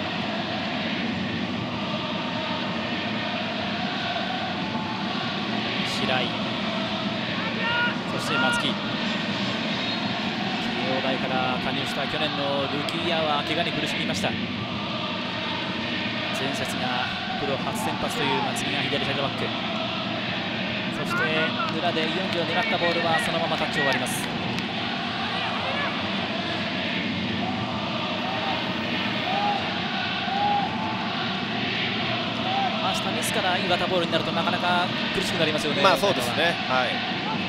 白井、そして松木、慶応大から加入した去年のルーキーイヤーは怪我に苦しみました。前節がプロ初先発という松木が左サイドバック、そして裏でよんじを狙ったボールはそのままタッチを割ります。明日ミスから岩田ボールになるとなかなか苦しくなりますよね。 まあそうですね。はい。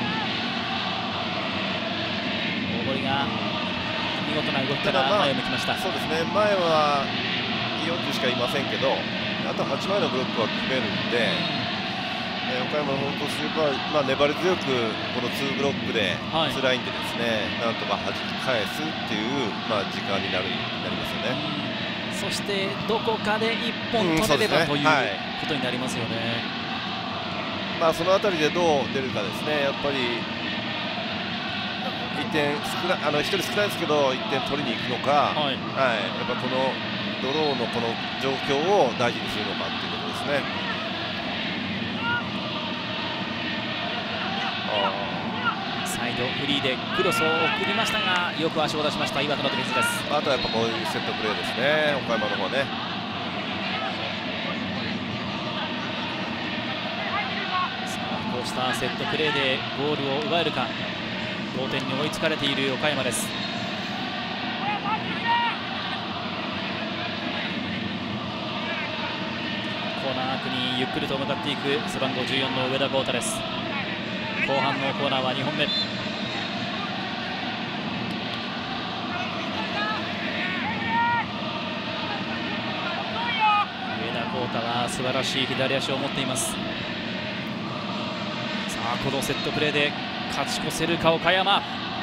大森が見事な動きから前を向きました。 そうですね。前はよんじゅうしかいませんけど、あとはちまいのブロックは組めるんで、えー、岡山の方とすれば、まあ、粘り強くこのにブロックでツーラインでですね、はい、なんとか弾き返すっていう、まあ、時間になるなりますよね。 そしてどこかでいっぽん取れれば、うん、ということになりますよね。 まあそのあたりでどう出るかですね。やっぱりいってん少なあのひとり少ないですけどいってん取りに行くのか、はい、はい、やっぱこのドローのこの状況を大事にするのかっていうことですね。 サイドフリーでクロスを送りましたが、よく足を出しました岩田のディフェンスです。 あとはやっぱこういうセットプレーですね、岡山の方はね。 さあこうしたセットプレーでゴールを奪えるか。同点に追いつかれている岡山です。コーナー枠にゆっくりと向かっていく背番号じゅうよんの上田幸太です。後半のコーナーはにほんめ。上田幸太は素晴らしい左足を持っています。さあこのセットプレーで勝ち越せるか岡山。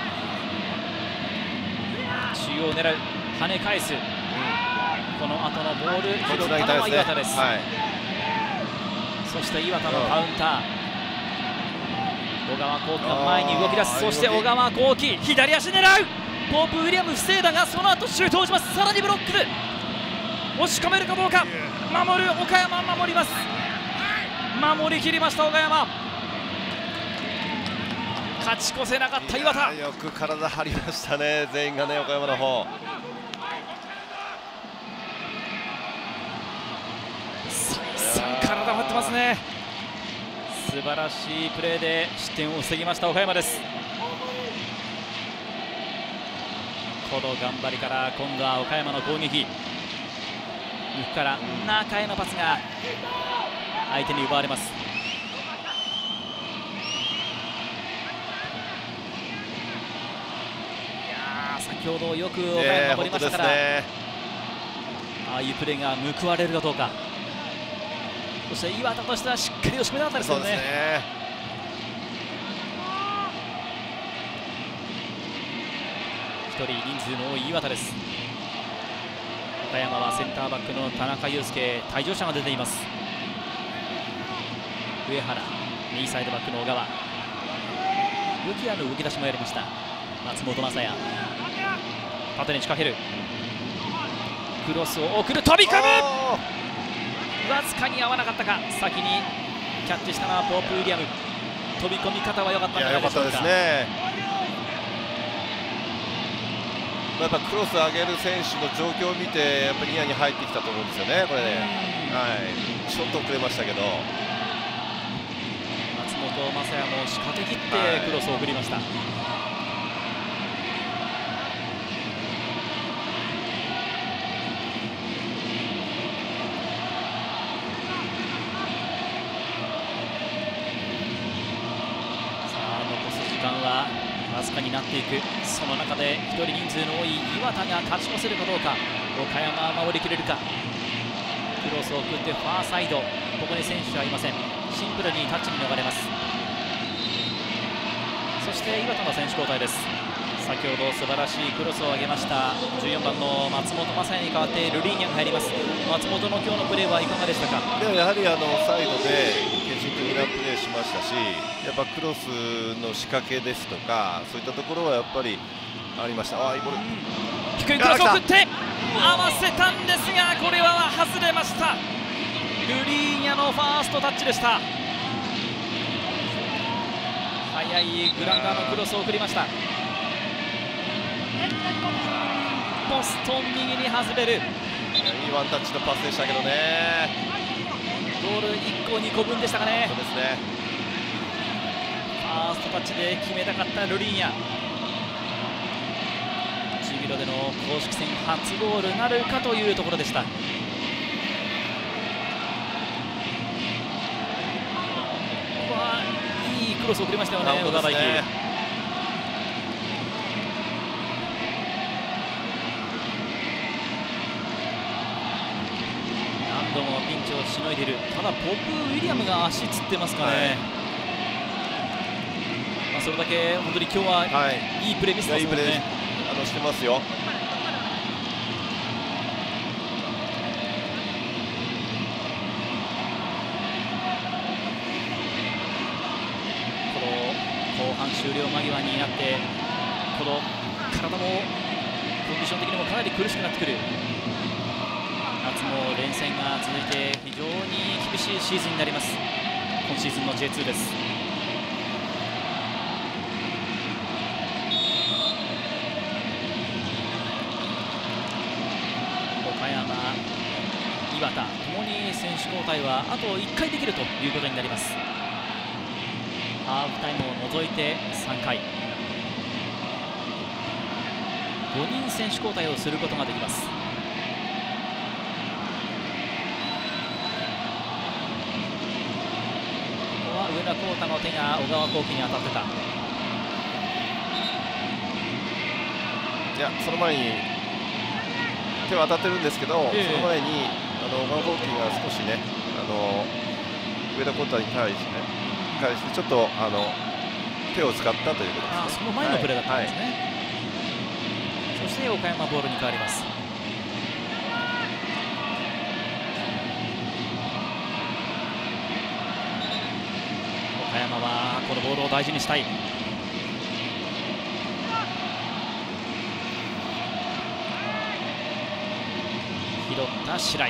中央を狙う、跳ね返す、うん、この後のボール拾ったのは岩田です、はい、そして岩田のカウンター、小川幸輝が前に動き出す。そして小川幸輝左足狙う。ポープ・ウィリアム防いだが、その後シュートを打ちます。さらにブロックで押し込めるかどうか。守る岡山、守ります。守りきりました岡山。勝ち越せなかった岩田。 よく体張りましたね、全員がね、岡山の方。 再三体張ってますね。素晴らしいプレーで失点を防ぎました岡山です。この頑張りから今度は岡山の攻撃。右から中へのパスが相手に奪われます。先先ほどよく岡山守りましたから、 ね、 ああいうプレーが報われるかどうか。そして岩田としてはしっかり押し込めなかったですよね。一人人数の多い岩田です。岡山はセンターバックの田中佑介、退場者が出ています。上原、右サイドバックの小川、武器ある動き出しもやりました。松本雅也、縦に仕掛ける、クロスを送る、飛び込む、わずかに合わなかったか。先にキャッチしたのはポープ・ウィリアム。飛び込み方は良かったんじゃないでしょうか。 良かったですね。やっぱクロス上げる選手の状況を見てやっぱりニアに入ってきたと思うんですよね、これね。はい、ちょっと遅れましたけど、 松本雅也も仕掛け切ってクロスを送りました。はい、さあ残す時間はわずかになっていく。その中で一人人数の多い岩田が勝ち越せるかどうか。岡山は守りきれるか。クロスを送ってファーサイド、ここに選手はいません。シンプルにタッチに逃れます。そして岩田の選手交代です。先ほど素晴らしいクロスを上げましたじゅうよんばんの松本雅也に代わってルリーニャが入ります。松本の今日のプレーはいかがでしたか。 でもやはりあのサイドで決心的なプレーしましたし、やっぱクロスの仕掛けですとかそういったところはやっぱりありました。ああ、いいボール、 低いクロスを送って合わせたんですが、これは外れました。ルリーニャのファーストタッチでした。速いグラウンダーのクロスを送りました。ポスト右に外れる。いいワンタッチのパスでしたけどね。 ゴールいっこにこぶんでしたかね。 そうですね。 ファーストタッチで決めたかったルリーニャ。ジュビロでの公式戦初ゴールなるかというところでした。ここはいいクロスを送りましたよね、小川大輝。何度もピンチをしのいでいる。ただポップ・ウィリアムが足つってますかね。はい、まあそれだけ本当に今日はいいプレー見せてますもんね。 あのしてますよ。 後半終了間際になってこの体もコンディション的にもかなり苦しくなってくる。夏も連戦が続いて非常に厳しいシーズンになります。今シーズンの ジェイツー です。岡山、岩田ともに選手交代はあといっかいできるということになります。ハーフタイムを除いてさんかい、ごにん選手交代をすることができます。ここは上田浩太の手が小川幸輝に当たってた。 いや、その前に手は当たってるんですけど、えー、その前にあの小川幸輝が少しね、あの上田浩太に対してね返してちょっとあの手を使ったということですね。 あ、その前のプレーだったんですね。はいはい、そして岡山ボールに変わります。岡山はこのボールを大事にしたい。拾った白井、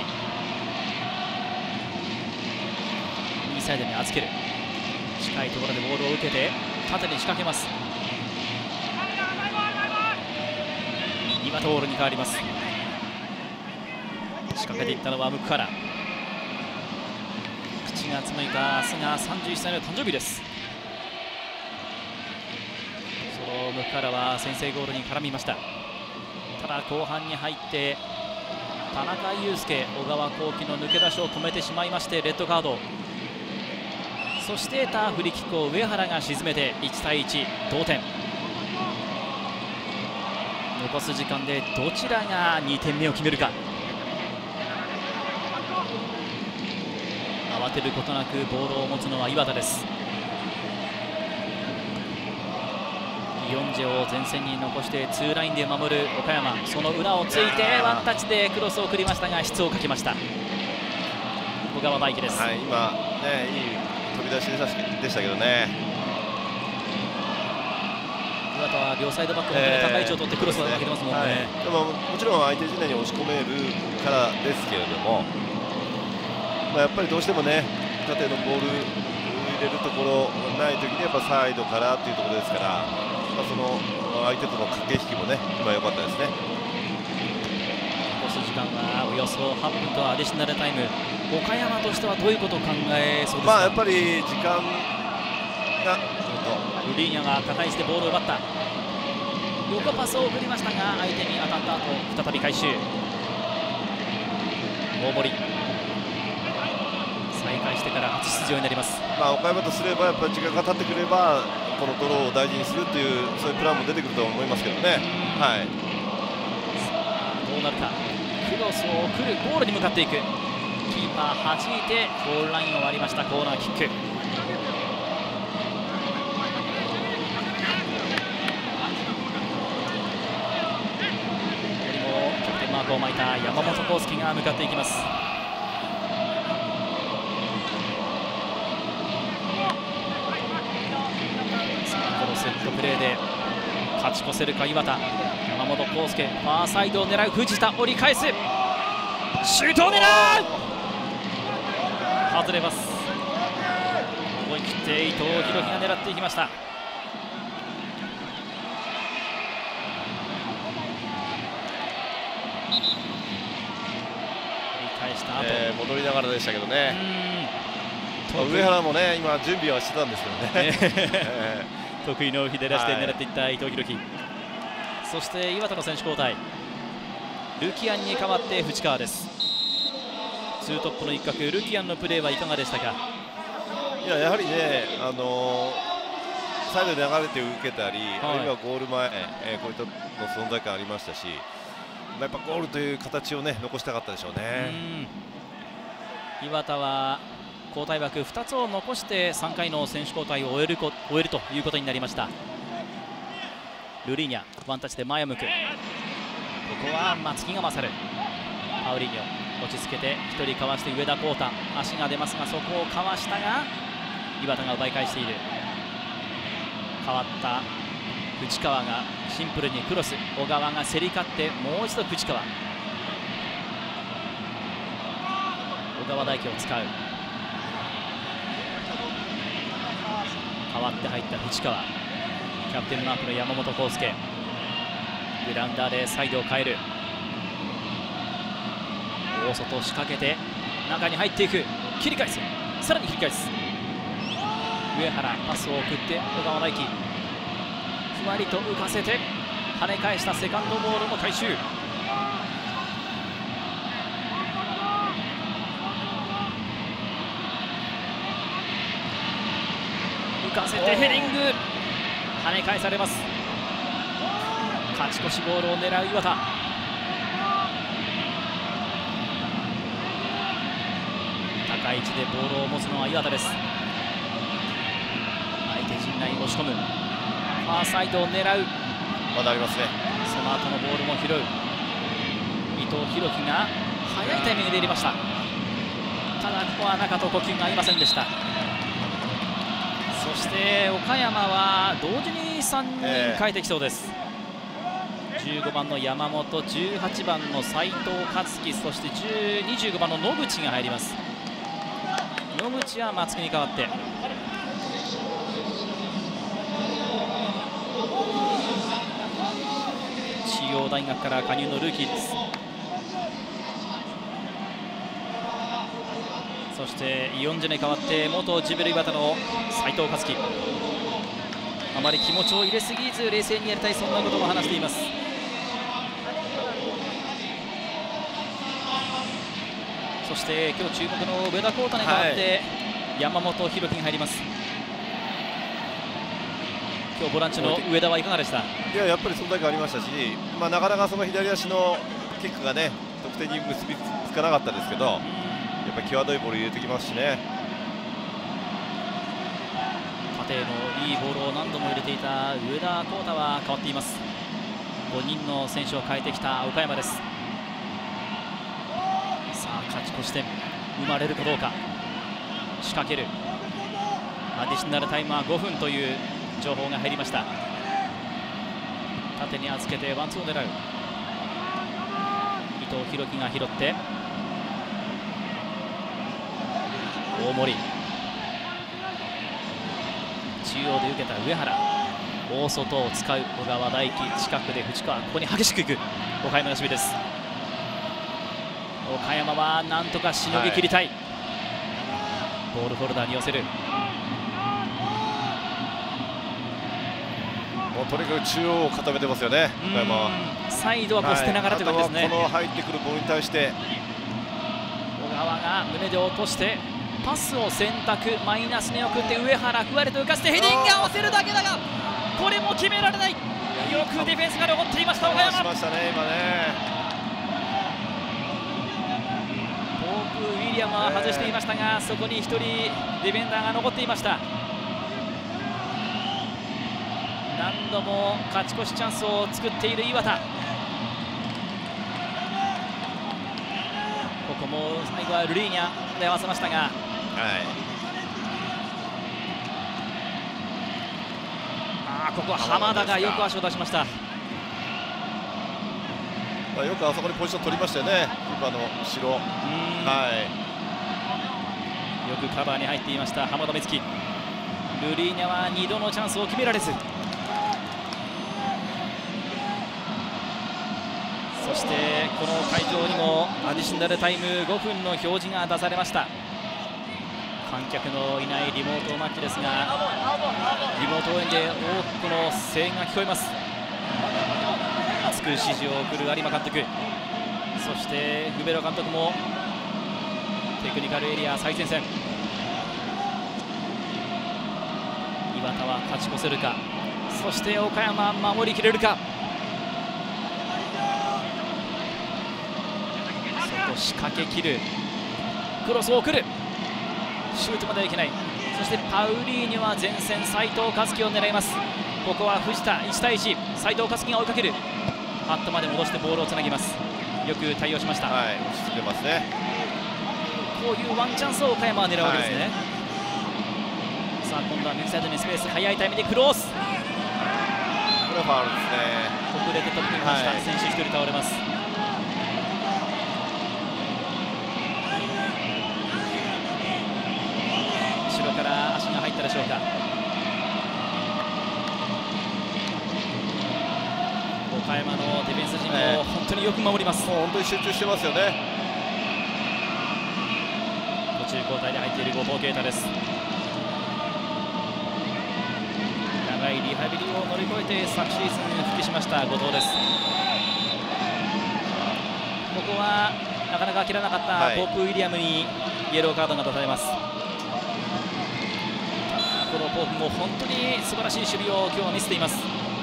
右サイドに預ける。近いところでボールを受けて縦に仕掛けます。今ボールに変わります。仕掛けていったのはムクハラ。くちがつむいた明日がさんじゅういっさいの誕生日です。そのムクハラは先制ゴールに絡みました。ただ後半に入って田中佑介、小川幸輝の抜け出しを止めてしまいましてレッドカード。そしてターフリーキックを上原が沈めていちたいいち同点。ム残す時間でどちらがにてんめを決めるか。慌てることなくボールを持つのは岩田です。イヨンジェを前線に残してツーラインで守る岡山、その裏をついてワンタッチでクロスを送りましたが質をかけました。小川大輝です。 はい、今ね、いい飛び出しでしたけどね。 岩田は両サイドバック本当に高い位置を取ってクロスをかけてますもんね。 えー、でももちろん相手陣内に押し込めるからですけれども、まあ、やっぱりどうしてもね縦のボール入れるところないときにやっぱサイドからっていうところですから、まあ、その相手との駆け引きもね今良かったですね。 残す時間はおよそはっぷんとアディショナルタイム。岡山としてはどういうことを考えそうですか。 まあやっぱり時間がルリーニャが高い位置でボールを奪った。横パスを送りましたが相手に当たった後再び回収。大森再開してから初出場になります。 まあ岡山とすればやっぱり時間が経ってくればこのドローを大事にするというそういうプランも出てくると思いますけどね。はい、 どうなるか。クロスを送るゴールに向かっていく。キーパー弾いてゴールラインを割りました。コーナーキック。ここにもキャプテンマークを巻いた山本康介が向かっていきます。さあこのセットプレーで勝ち越せるか岩田。山本康介ファーサイドを狙う藤田、折り返すシュートを狙う。外れます。思い切って伊藤洋輝が狙っていきました。折り返した後、 えー、戻りながらでしたけどね。上原もね今準備はしてたんですけどね。 得意の左足で狙っていった伊藤洋輝、そして岩田の選手交代。ルキアンに代わって藤川です。ツートップの一角、ルキアンのプレーはいかがでしたか。 いややはりね、あのー、サイドで流れて受けたり、はい、あるいはゴール前、えー、こういったの存在感ありましたし、やっぱゴールという形をね残したかったでしょうね。 うん、岩田は交代枠ふたつを残してさんかいの選手交代を終えるこ終えるということになりました。ルリーニャワンタッチで前を向く。ここは松木が勝る。パウリーニョ落ち着けてひとりかわして上田浩太、足が出ますがそこをかわしたが岩田が奪い返している。変わった藤川がシンプルにクロス、小川が競り勝ってもう一度藤川、小川大輝を使う。変わって入った藤川、キャプテンマークの山本康介、グラウンダーでサイドを変える。大外仕掛けて中に入っていく、切り返す、さらに切り返す。上原パスを送って小川大輝、ふわりと浮かせて跳ね返したセカンドボールも回収。浮かせてヘディング、跳ね返されます。勝ち越しゴールを狙う岩田。高い位置でボールを持つのは岩田です。相手陣内に押し込む、ファーサイドを狙う。 まだありますね。 その後のボールも拾う。伊藤洋輝が速いタイミングで入れました。ただここは中と呼吸が合いませんでした。そして岡山は同時にさんにん変えてきそうです。えー、じゅうごばんの山本、じゅうはちばんの斉藤克樹、そしてにじゅうごばんの野口が入ります。野口は松木に代わって、中央大学から加入のルーキーです。そしてイオンジェに代わって元ジベル岩田の斉藤克樹、あまり気持ちを入れすぎず冷静にやりたい、そんなことも話しています。そして今日注目の上田浩太に代わって山本浩樹が入ります。 今日ボランチの上田はいかがでした？ いや、やっぱりそれだけありましたし、まあ、なかなかその左足のキックがね得点に結びつかなかったですけど、やっぱり際どいボール入れてきますしね。 縦のいいボールを何度も入れていた上田浩太は変わっています。ごにんの選手を変えてきた岡山です。さあ勝ち越し点生まれるかどうか。仕掛ける。アディショナルタイムはごふんという情報が入りました。縦に預けてワンツーを狙う。伊藤洋輝が拾って大森、中央で受けた上原、大外を使う小川大輝、近くで藤川、ここに激しくいく岡山の守備です。岡山はなんとかしのぎ切りたい、はい、ボールホルダーに寄せる。 もうとにかく中央を固めてますよね、岡山は。 サイドはこう捨てながらという感じですね。 はい、この入ってくるボールに対して小川が胸で落としてパスを選択、マイナスに送って上原、ふわりと浮かせてヘディング合わせるだけだが、これも決められない。よくディフェンスが残っていました岡山。 しましたね今ね。 ポープ・ウィリアムは外していましたが、そこにひとりディフェンダーが残っていました。何度も勝ち越しチャンスを作っている岩田。ここも最後はルリーニャで合わせましたが、はい、あここは浜田がよく足を出しました。 まあよくあそこにポジション取りましたよね、キーパーの後ろ。はい、 よくカバーに入っていました浜田美月。ルリーニャはにどのチャンスを決められず、そしてこの会場にもアディショナルタイムごふんの表示が出されました。観客のいないリモートマッチですが、リモート応援で多くの声援が聞こえます。熱く指示を送る有馬監督、そしてフベロ監督もテクニカルエリア最前線。岩田は勝ち越せるか、そして岡山守りきれるか。外仕掛けきる、クロスを送る、シュートまではいけない。そしてパウリーニョは前線斉藤和樹を狙います。ここは藤田いちたいいち、斉藤和樹が追いかける。ハットまで戻してボールをつなぎます。よく対応しました。 はい、落ち着いてますね。 こういうワンチャンスを岡山は狙うわけですね。はい、さあ今度は右サイドにスペース、早いタイムでクロス。これはファウルですね。 遅れて飛び込みました。はい、選手ひとり倒れます。後ろから足が入ったでしょうか。岡山のディフェンス陣も本当によく守ります。 もう本当に集中してますよね。 途中交代で入っている後藤啓太です。長いリハビリを乗り越えて昨シーズン復帰しました後藤です。ここはなかなか切らなかったポープ・ウィリアムにイエローカードが出されます。このポープも本当に素晴らしい守備を今日は見せています。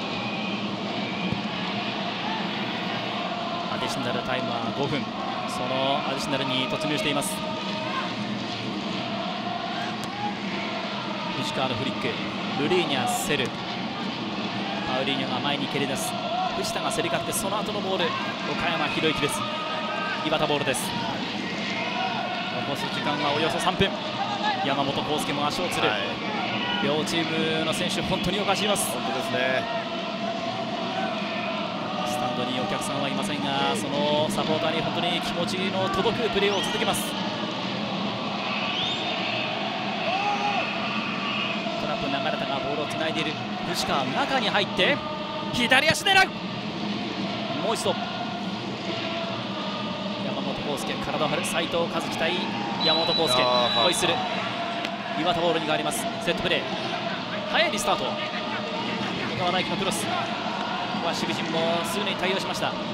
アディショナルタイムはごふん、そのアディショナルに突入しています。藤川のフリック、ルリーニャ、セル、パウリーニョが前に蹴り出す。藤田が競り勝って、その後のボール、岡山博之です。岩田ボールです。残す時間はおよそさんぷん。山本康介も足をつる、はい、両チームの選手本当におかしいます。 本当ですね。 スタンドにお客さんはいませんが、そのサポーターに本当に気持ちの届くプレーを続けます。トラップ流れたがボールをつないでいる藤川、中に入って左足狙う。もう一度山本康介、体を張る斉藤和樹対山本康介、ホイッスル。岩田ボールに変わります。セットプレー、早いリスタート。小川大輝のクロス、ここは守備陣もすぐに対応しました。ス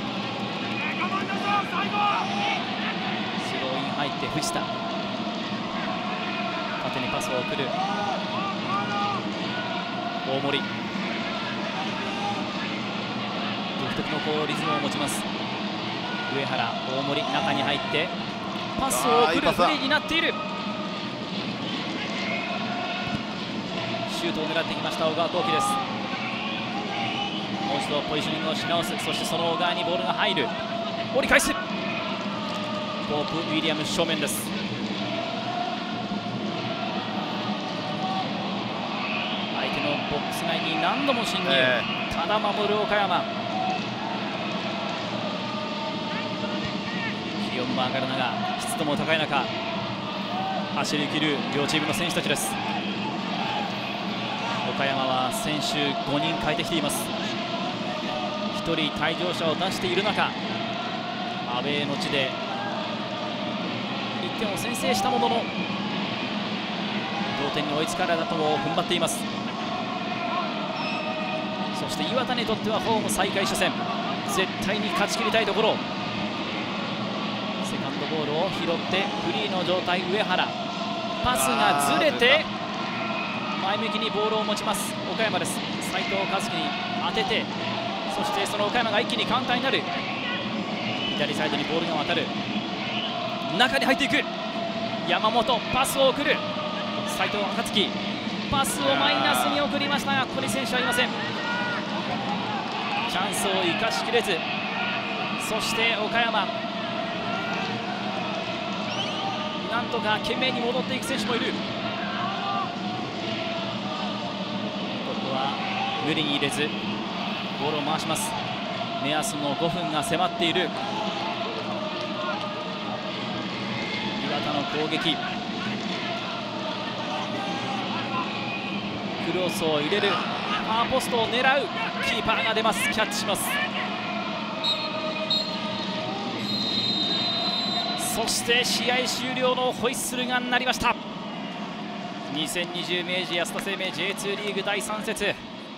ローイン入って藤田、縦にパスを送る。 大森、独特のこうリズムを持ちます。上原、大森、中に入ってパスを送るフリーになっている。シュートを狙ってきました小川幸輝です。もう一度ポジショニングをし直す。そしてその小川にボールが入る。折り返す。ポープ・ウィリアム正面です。相手のボックス内に何度も侵入、えー、ただ守る岡山。気温も上がる中、湿度も高い中、走り切る両チームの選手たちです。岡山は選手ごにん変えてきています。ひとり退場者を出している中、アウェーの地でいってんを先制したものの同点に追いつかれたと踏ん張っています。そして磐田にとってはホーム再開初戦、絶対に勝ち切りたいところ。セカンドボールを拾ってフリーの状態、上原、パスがずれて前向きにボールを持ちます岡山です。斉藤和樹に当てて、そしてその岡山が一気にカウンターになる。左サイドにボールが渡る。中に入っていく山本、パスを送る斉藤和樹、パスをマイナスに送りましたが、ここに選手はいません。チャンスを生かしきれず、そして岡山、なんとか懸命に戻っていく選手もいる。ここは無理に入れずボールを回します。目安のごふんが迫っている磐田の攻撃。クロスを入れる、ファーポストを狙う、キーパーが出ます。キャッチします。そして試合終了のホイッスルが鳴りました。にせんにじゅう明治安田生命 ジェイツー リーグだいさん節、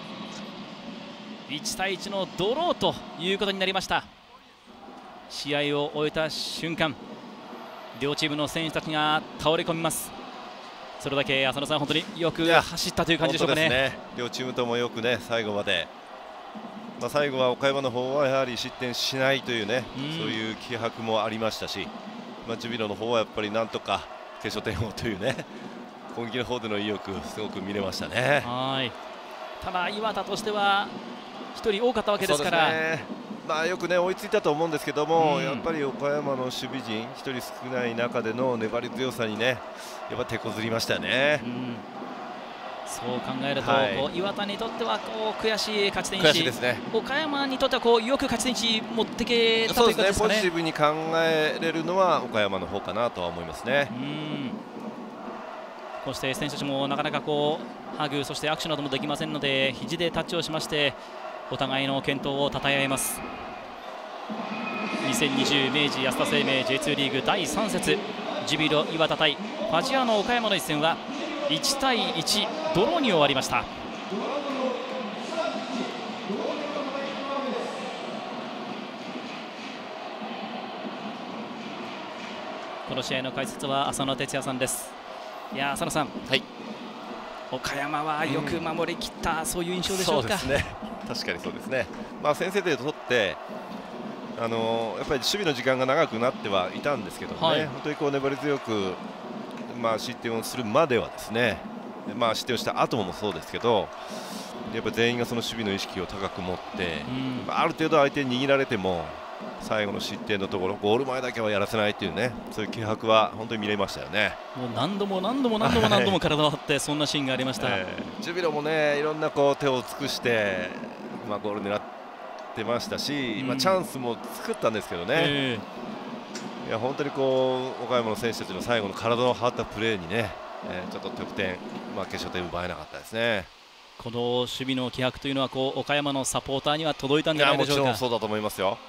いちたいいちのドローということになりました。試合を終えた瞬間、両チームの選手たちが倒れ込みます。それだけ浅野さん、本当によく走ったという感じでしょうかね。 ね、両チームともよくね、最後まで、まあ、最後は岡山の方はやはり失点しないというね、うん、そういう気迫もありましたし、まあ、ジュビロの方はやっぱりなんとか決勝点をというね、攻撃の方での意欲、すごく見れましたね。 はい、ただ磐田としてはひとり多かったわけですから、 ね、まあ、よくね追いついたと思うんですけども、うん、やっぱり岡山の守備陣ひとり少ない中での粘り強さにね、やっぱ手こずりましたよね。うん、 そう考えると、はい、こう磐田にとってはこう悔しい勝ち点いち、 悔しいですね。 岡山にとってはこうよく勝ち点いち持ってけたというかですかね。 そうですね、ポジティブに考えれるのは岡山の方かなとは思いますね。うん、 こうして選手たちもなかなかこうハグ、そして握手などもできませんので、肘でタッチをしましてお互いの健闘をたたえ合います。にせんにじゅう明治安田生命 ジェイツー リーグだいさん節、ジュビロ磐田対ファジアーノ岡山の一戦はいちたいいちドローに終わりました。この試合の解説は浅野哲也さんです。いや、浅野さん、はい、岡山はよく守りきった、うん、そういう印象でしょうか。 そうですね、確かにそうですね。まあ、先制点を取ってあのやっぱり守備の時間が長くなってはいたんですけどね、はい、本当にこう粘り強く、まあ、失点をするまではですね、まあ、失点をした後もそうですけど、やっぱり全員がその守備の意識を高く持って、うん、ある程度相手に握られても最後の失点のところ、ゴール前だけはやらせないというね、そういう気迫は本当に見れましたよね。 もう何度も何度も何度も何度も体を張ってそんなシーンがありました。えー、ジュビロもね、いろんなこう手を尽くして、まあ、ゴール狙ってましたし、今チャンスも作ったんですけどね、えー、いや本当にこう岡山の選手たちの最後の体の張ったプレーにね、えー、ちょっと得点、まあ、決勝点奪えなかったですね。 この守備の気迫というのはこう岡山のサポーターには届いたんじゃないでしょうか。 いや、もちろんそうだと思いますよ。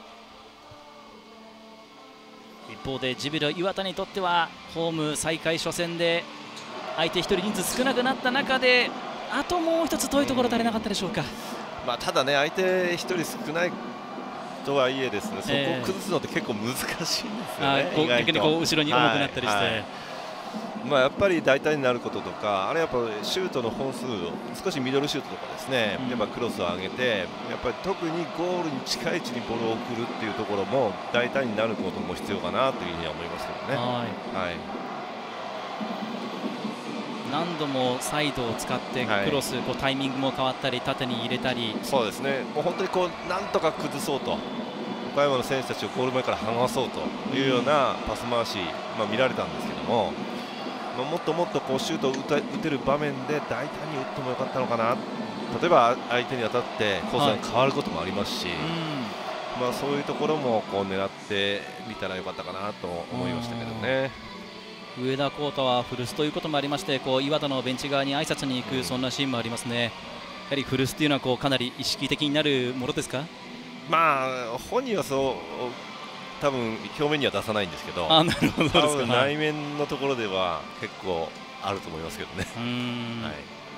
一方でジュビロ磐田にとってはホーム再開初戦で相手ひとり人数少なくなった中で、あともう一つ遠いところ足りなかったでしょうか。 まあ、ただね、相手ひとり少ないとはいえですね、そこを崩すのって結構難しいんですよね。 逆にこう後ろに重くなったりして、はいはい、 まあ、やっぱり大胆になることとか、あれやっぱシュートの本数を少しミドルシュートとかですね、やっぱクロスを上げて、やっぱり特にゴールに近い位置にボールを送るっていうところも大胆になることも必要かなというふうには思いますけどね。はい、はい、 何度もサイドを使ってクロス、はい、こうタイミングも変わったり縦に入れたり、そうですね、 もう本当にこうなんとか崩そうと、岡山の選手たちをゴール前から剥がそうというようなパス回し、まあ、見られたんですけども、まあ、もっともっとこうシュートを打た打てる場面で大胆に打ってもよかったのかな、例えば相手に当たってコースが変わることもありますし、はい、まあ、そういうところもこう狙ってみたらよかったかなと思いましたけどね。 上田浩太は古巣ということもありまして、こう岩田のベンチ側に挨拶に行く、そんなシーンもありますね。やはり古巣というのはこうかなり意識的になるものですか？ まあ本人はそう多分表面には出さないんですけど、 あ、なるほどですか。多分内面のところでは結構あると思いますけどね。 うーん、はい、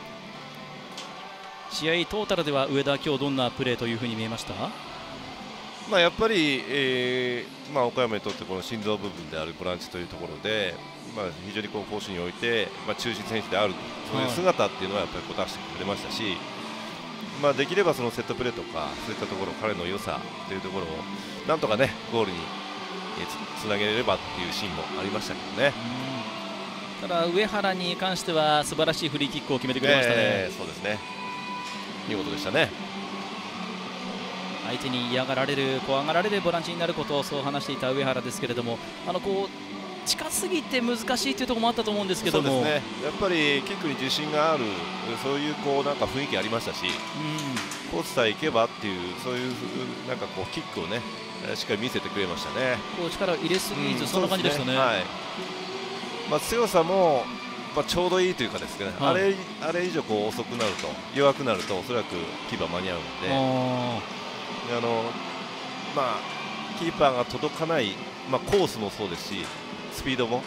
試合トータルでは上田、今日どんなプレーというふうに見えました？ まあやっぱり、えーまあ、岡山にとってこの心臓部分であるボランチというところで、まあ、非常にこう攻守において、まあ、中心選手であるそういう姿っていうのはやっぱりこう出してくれましたし、まあ、できればそのセットプレーとかそういったところ、彼の良さというところをなんとかねゴールにつなげれればっていうシーンもありましたけどね。 ただ上原に関しては素晴らしいフリーキックを決めてくれましたね。 えー、そうですね、見事でしたね。 相手に嫌がられる、怖がられるボランチになることをそう話していた上原ですけれども、あのこう近すぎて難しいというところもあったと思うんですけども、 そうですね、やっぱりキックに自信がある、そういうこうなんか雰囲気ありましたし、うん、コースさえ行けばっていう、そういうなんかこうキックをねしっかり見せてくれましたね。 こう力を入れすぎず、うん、そんな感じでしたね。ね、 はい、まあ、強さも、まあ、ちょうどいいというかですね、はい、あれあれ以上こう遅くなると弱くなるとおそらくキーパー間に合うので。あのまあ、キーパーが届かない、まあ、コースもそうですしスピードも、うん、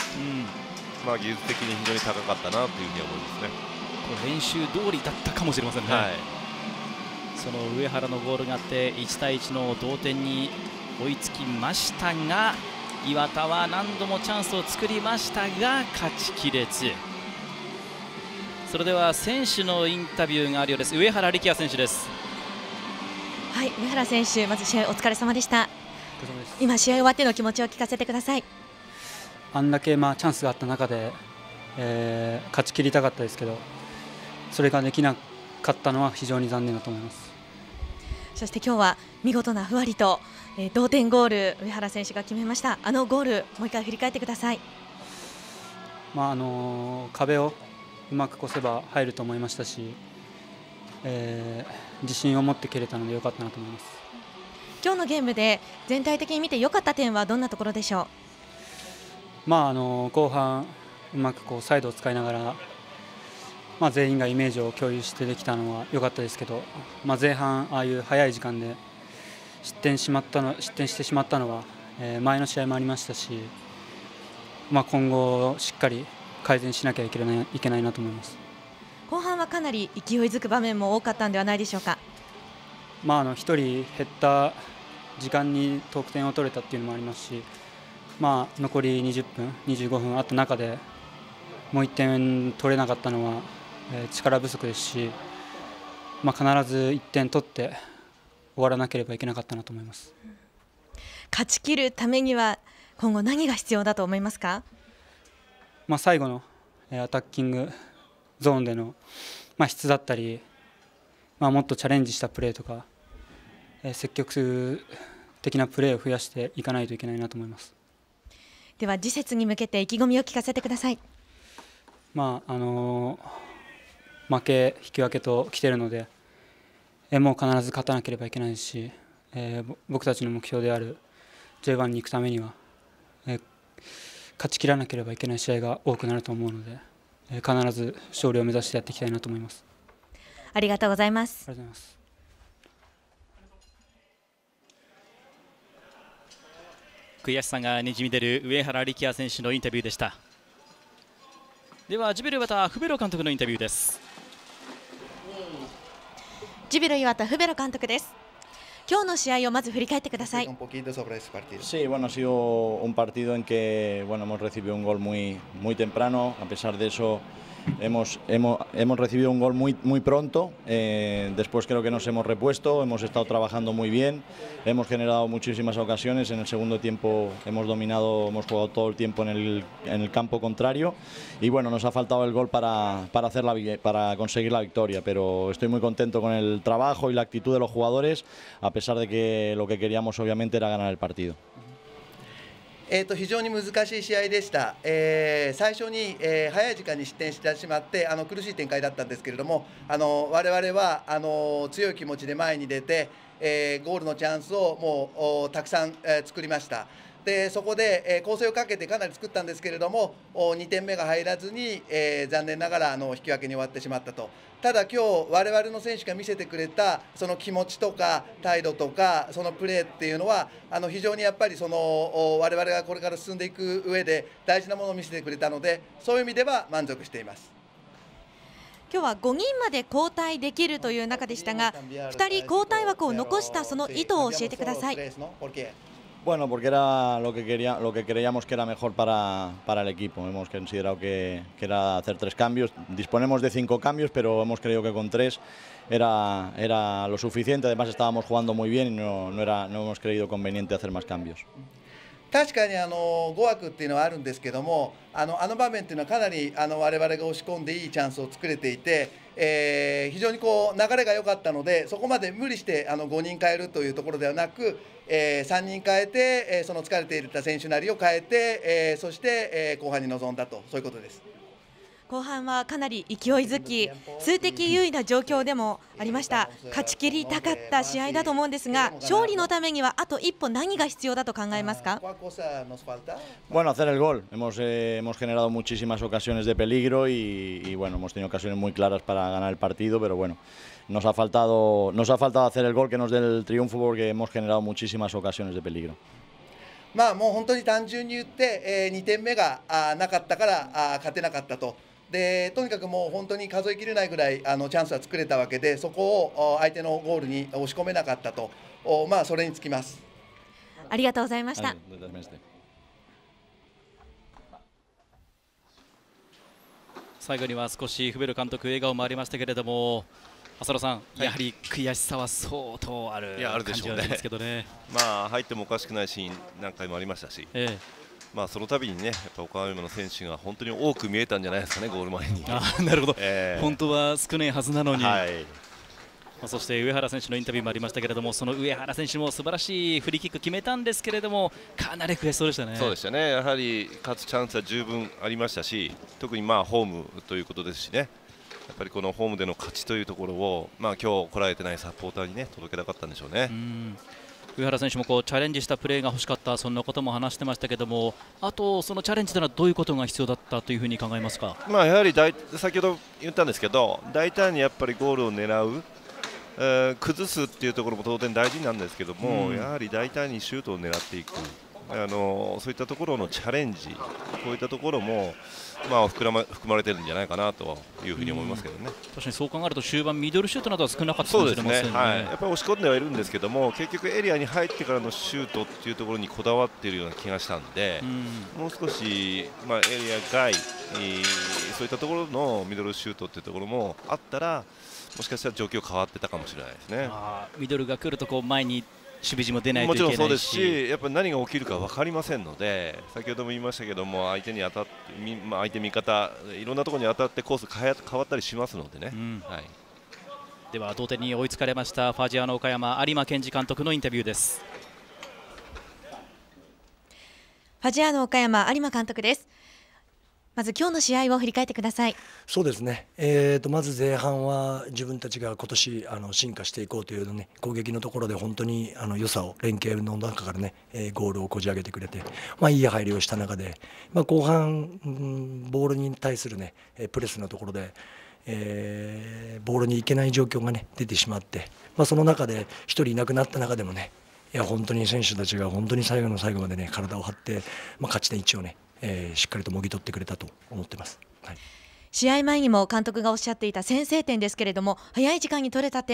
まあ、技術的に非常に高かったなというふうに思いますね。 これ練習通りだったかもしれませんね。はい、その上原のゴールがあっていちたいいちの同点に追いつきましたが、岩田は何度もチャンスを作りましたが勝ちきれず。それでは選手のインタビューがあるようです。上原力也選手です。 はい、上原選手、まず試合お疲れ様でした。今試合終わっての気持ちを聞かせてください。 あんだけまあチャンスがあった中で、えー、勝ち切りたかったですけど、それができなかったのは非常に残念だと思います。 そして今日は見事なふわりと、えー、同点ゴール上原選手が決めました。あのゴールもう一回振り返ってください。 まああのー、壁をうまく越せば入ると思いましたし、えー自信を持って蹴れたので良かったなと思います。 今日のゲームで全体的に見て良かった点はどんなところでしょう？まああの後半うまくこうサイドを使いながら、まあ、全員がイメージを共有してできたのは良かったですけど、まあ、前半ああいう早い時間で失点しまったの失点してしまったのは、えー、前の試合もありましたし、まあ、今後しっかり改善しなきゃいけない、いけないなと思います。 後半はかなり勢いづく場面も多かったんではないでしょうか。 まあ、あのひとり減った時間に得点を取れたっていうのもありますし、まあ、残りにじゅっぷん、にじゅうごふんあった中でもういってん取れなかったのは、えー、力不足ですし、まあ、必ずいってん取って終わらなければいけなかったなと思います。 勝ち切るためには今後何が必要だと思いますか？ まあ、最後のアタッキングゾーンでの、まあ、質だったり、まあ、もっとチャレンジしたプレーとか、えー、積極的なプレーを増やしていかないといけないなと思います。 では次節に向けて意気込みを聞かせてください。 まああのー、負け引き分けと来ているので、えー、もう必ず勝たなければいけないし、えー、僕たちの目標である ジェイワン に行くためには、えー、勝ち切らなければいけない試合が多くなると思うので、必ず勝利を目指してやっていきたいなと思います。 ありがとうございます。 ありがとうございます。 悔しさがにじみ出る上原力也選手のインタビューでした。ではジュビロ磐田フベロ監督のインタビューです。 ジュビロ磐田フベロ監督です。 今日の試合をまず振り返ってください。 Sí, bueno, ha sido un partido en que bueno, hemos recibido un gol muy, muy temprano. A pesar de eso, hemos, hemos, hemos recibido un gol muy, muy pronto. Eh, después creo que nos hemos repuesto, hemos estado trabajando muy bien, hemos generado muchísimas ocasiones. En el segundo tiempo hemos dominado, hemos jugado todo el tiempo en el, en el campo contrario. Y bueno, nos ha faltado el gol para, para, hacer la, para conseguir la victoria. Pero estoy muy contento con el trabajo y la actitud de los jugadores, a pesar de que lo que queríamos obviamente era ganar el partido. えー、と非常に難しい試合でした、えー、最初に、えー、早い時間に失点してしまってあの苦しい展開だったんですけれども、あの我々はあの強い気持ちで前に出て、えー、ゴールのチャンスをもうたくさん、えー、作りました。でそこで、えー、構成をかけてかなり作ったんですけれども、にてんめが入らずに、えー、残念ながらあの引き分けに終わってしまったと。ただ今日我々の選手が見せてくれたその気持ちとか態度とかそのプレーっていうのはあの非常にやっぱりその我々がこれから進んでいく上で大事なものを見せてくれたので、そういう意味では満足しています。 今日はごにんまで交代できるという中でしたが、ふたり交代枠を残したその意図を教えてください。 Bueno, porque era lo que quería, lo que creíamos que era mejor para, para el equipo. Hemos considerado que, que era hacer tres cambios. Disponemos de cinco cambios, pero hemos creído que con tres era, era lo suficiente. Además estábamos jugando muy bien y no, no, era, no hemos creído conveniente hacer más cambios. 確かにあのご枠っていうのはあるんですけども、あのあの場面っていうのはかなりあの我々が押し込んでいいチャンスを作れていて、えー、非常にこう流れが良かったので、そこまで無理してあのごにん変えるというところではなく、えー、さんにん変えて、えー、その疲れていた選手なりを変えて、えー、そして、えー、後半に臨んだと、そういうことです。 後半はかなり勢いづき、数的優位な状況でもありました。勝ち切りたかった試合だと思うんですが、勝利のためにはあと一歩何が必要だと考えますか？ Bueno, hacer el gol. Hemos, eh, hemos generado muchísimas ocasiones de peligro y, y bueno, hemos tenido ocasiones muy claras para ganar el partido, pero bueno, nos ha faltado, nos ha faltado hacer el gol que nos dé el triunfo porque hemos generado muchísimas ocasiones de peligro. まあもう本当に単純に言って、えー、にてんめがあなかったからあ勝てなかったと。でとにかくもう本当に数えきれないぐらいあのチャンスは作れたわけで、そこを相手のゴールに押し込めなかったと、まあそれにつきます。 ありがとうございました。 最後には少しフベル監督笑顔もありましたけれども、浅野さん、はい、やはり悔しさは相当ある感じなんですけどね。 まあ入ってもおかしくないシーン何回もありましたし、ええ、まあその度にね、やっぱ岡山の選手が本当に多く見えたんじゃないですかね、ゴール前に。 あ、なるほど、えー、本当は少ないはずなのに、はい、まあそして上原選手のインタビューもありましたけれども、その上原選手も素晴らしいフリーキック決めたんですけれども、かなり悔しそうでしたね。 そうでしたね、やはり勝つチャンスは十分ありましたし、特にまあホームということですしね、やっぱりこのホームでの勝ちというところを、まあ今日来られてないサポーターにね届けたかったんでしょうね。うん、 上原選手もこうチャレンジしたプレーが欲しかった、そんなことも話してましたけども、あとそのチャレンジというのはどういうことが必要だったというふうに考えますか？ まあやはり大先ほど言ったんですけど、大胆にやっぱりゴールを狙う、えー、崩すっていうところも当然大事なんですけども、うん、やはり大胆にシュートを狙っていく、あのそういったところのチャレンジ、こういったところも、まあ、膨らま含まれてるんじゃないかなというふうに思いますけどね。 確かにそう考えると終盤ミドルシュートなどは少なかったかもしれませんね。 はい、やっぱり押し込んではいるんですけども、結局エリアに入ってからのシュートっていうところにこだわっているような気がしたんで、もう少し、まあ、エリア外、そういったところのミドルシュートっていうところもあったら、もしかしたら状況変わってたかもしれないですね。あ、 ミドルが来るとこう前に守備陣も出ないといけないし、 もちろんそうですし、やっぱり何が起きるか分かりませんので、先ほども言いましたけども、相手に当たって、まあ、相手味方いろんなところに当たってコース変わったりしますのでね。うん、はい、 では同点に追いつかれましたファジアーノ岡山、有馬健二監督のインタビューです。 ファジアーノ岡山、有馬監督です。まず今日の試合を振り返ってください。 そうですね、えー、とまず前半は自分たちが今年あの進化していこうというの、ね、攻撃のところで本当にあの良さを連携の中から、ね、えー、ゴールをこじ開けてくれて、まあ、いい入りをした中で、まあ、後半、うん、ボールに対する、ね、プレスのところで、えー、ボールに行けない状況が、ね、出てしまって、まあ、その中でひとりいなくなった中でもね、いや本当に選手たちが本当に最後の最後まで、ね、体を張って、まあ、勝ち点いちをね、えー、しっかりともぎ取ってくれたと思ってます。はい、 試合前にも監督がおっしゃっていた先制点ですけれども、早い時間に取れた点、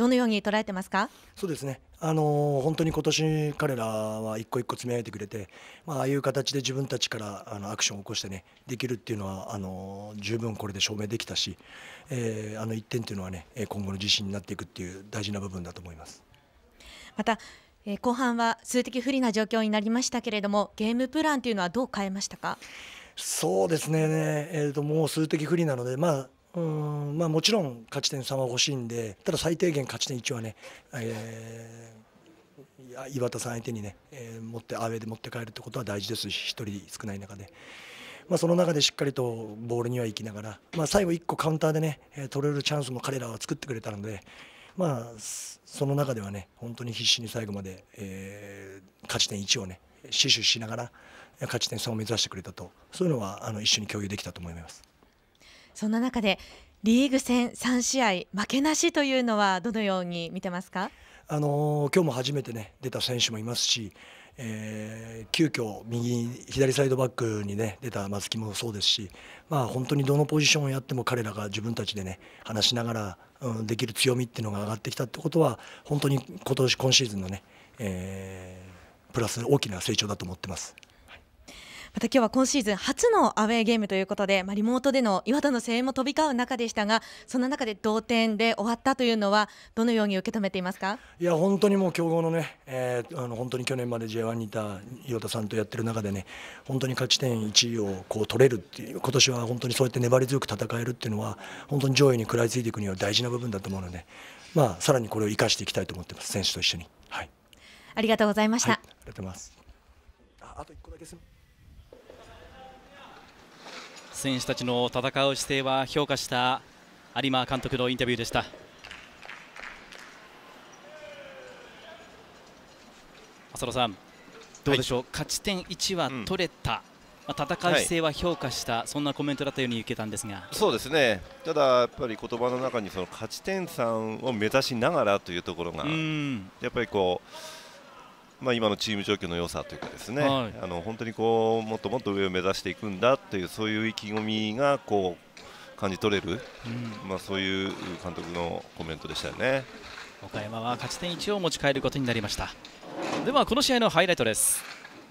どのように捉えてますか？ そうですね、あのー本当に今年彼らは一個一個積み上げてくれて、まあ、ああいう形で自分たちからあのアクションを起こしてねできるっていうのはあのー十分これで証明できたし、えーあのいってんっていうのはね今後の自信になっていくっていう大事な部分だと思います。 また、えー後半は数的不利な状況になりましたけれども、ゲームプランというのはどう変えましたか？ そうですね、えーともう数的不利なので、まあうーんまあ、もちろん勝ち点さんは欲しいんで、ただ最低限勝ち点いちはね、えーいや岩田さん相手にね、えー持ってアウェーで持って帰るってことは大事ですし、ひとり少ない中で、まあ、その中でしっかりとボールには行きながら、まあ、最後いっこカウンターでね、えー取れるチャンスも彼らは作ってくれたので、まあ、その中ではね本当に必死に最後まで、えー勝ち点いちをね死守しながら勝ち点さんを目指してくれたと、そういうのはあの一緒に共有できたと思います。 そんな中でリーグ戦さんしあい負けなしというのはどのように見てますか？ あのー今日も初めてね出た選手もいますし、えー急遽右左サイドバックにね出た松木もそうですし、まあ、本当にどのポジションをやっても彼らが自分たちでね話しながら、うん、できる強みっていうのが上がってきたってことは本当に今年今シーズンのね、えープラス大きな成長だと思ってます。 また今日は今シーズン初のアウェーゲームということで、まあ、リモートでの岩田の声援も飛び交う中でしたが、そんな中で同点で終わったというのはどのように受け止めていますか？ いや本当にもう強豪のね、えーあの本当に去年まで ジェイワン にいた岩田さんとやってる中でね、本当に勝ち点いちをこう取れるっていう、今年は本当にそうやって粘り強く戦えるっていうのは本当に上位に食らいついていくには大事な部分だと思うので、まあ、さらにこれを生かしていきたいと思ってます、選手と一緒に。はい、 ありがとうございました。 はい、ありがとうございます。あ、あといっこだけすみ選手たちの戦う姿勢は評価した有馬監督のインタビューでした。浅野さん、どうでしょう、はい、勝ち点いちは取れた、うん、まあ、戦う姿勢は評価した、はい、そんなコメントだったように受けたんですが。 そうですね、ただやっぱり言葉の中にその勝ち点さんを目指しながらというところがやっぱりこう、まあ、今のチーム状況の良さというかですね、はい、あの本当にこうもっともっと上を目指していくんだというそういう意気込みがこう感じ取れる、うん、まあ、そういう監督のコメントでしたよね。 岡山は勝ち点いちを持ち帰ることになりました。ではこの試合のハイライトです。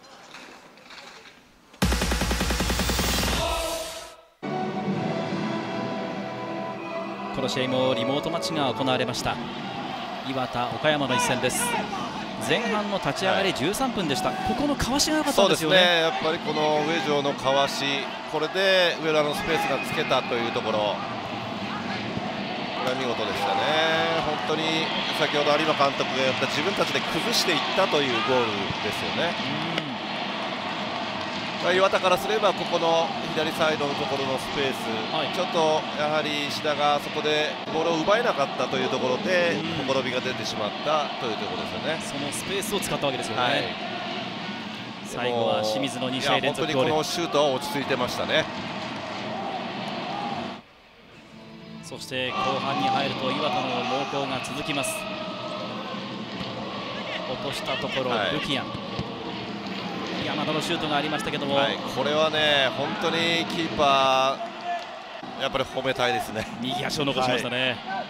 この試合もリモートマッチが行われました。岩田岡山の一戦です。前半の立ち上がりじゅうさんぷんでした。ここのかわしが良かったんですよね。 そうですね、やっぱりこの上城のかわし、これで上田のスペースがつけたというところ、これは見事でしたね。本当に先ほど有馬監督が言った自分たちで崩していったというゴールですよね。まあ、岩田からすればここの左サイドのところのスペース、はい、ちょっとやはり石田がそこでボールを奪えなかったというところでほころびが出てしまったというところですよね。 そのスペースを使ったわけですよね。はい、最後は清水のに試合連続ゴール。 本当にこのシュートは落ち着いてましたね。 そして後半に入ると岩田の猛攻が続きます。落としたところ、はい、ルキアン山田のシュートがありましたけども、はい、 これはね本当にキーパーやっぱり褒めたいですね。 右足を残しましたね。はい、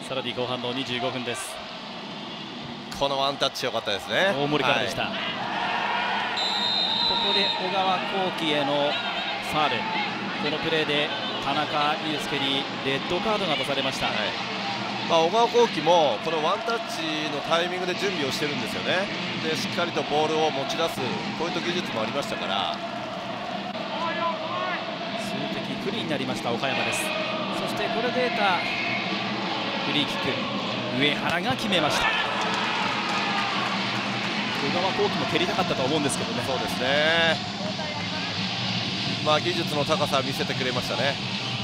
さらに後半のにじゅうごふんです。 このワンタッチ良かったですね。 大森からでした。はい、ここで小川幸輝へのファール、このプレーで田中裕介にレッドカードが出されました。はい、 まあ、小川幸輝もこのワンタッチのタイミングで準備をしてるんですよね。でしっかりとボールを持ち出すポイント技術もありましたから、 数的不利になりました岡山です。そしてこれで得たフリーキック、上原が決めました。小川幸輝も蹴りたかったと思うんですけどね。 そうですね、まあ、技術の高さを見せてくれましたね。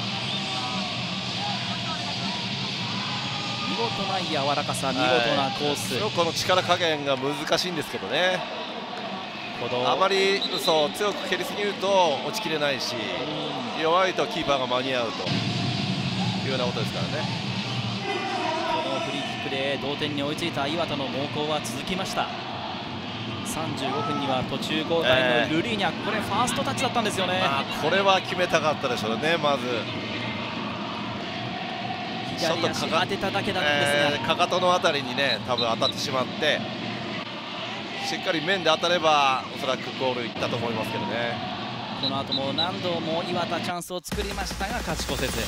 見事な柔らかさ、見事なコース、 はい、この力加減が難しいんですけどね。あまりそう強く蹴りすぎると落ちきれないし、弱いとキーパーが間に合うというようなことですからね。 このフリーキックで同点に追いついた岩田の猛攻は続きました。さんじゅうごふんには途中交代のルリーニャ、えー、これファーストタッチだったんですよね。 あ、これは決めたかったでしょうね。まず非左足当てただけなんですが、 えー、かかとのあたりにね多分当たってしまって、しっかり面で当たればおそらくゴールいったと思いますけどね。 この後も何度も岩田チャンスを作りましたが勝ち越せず。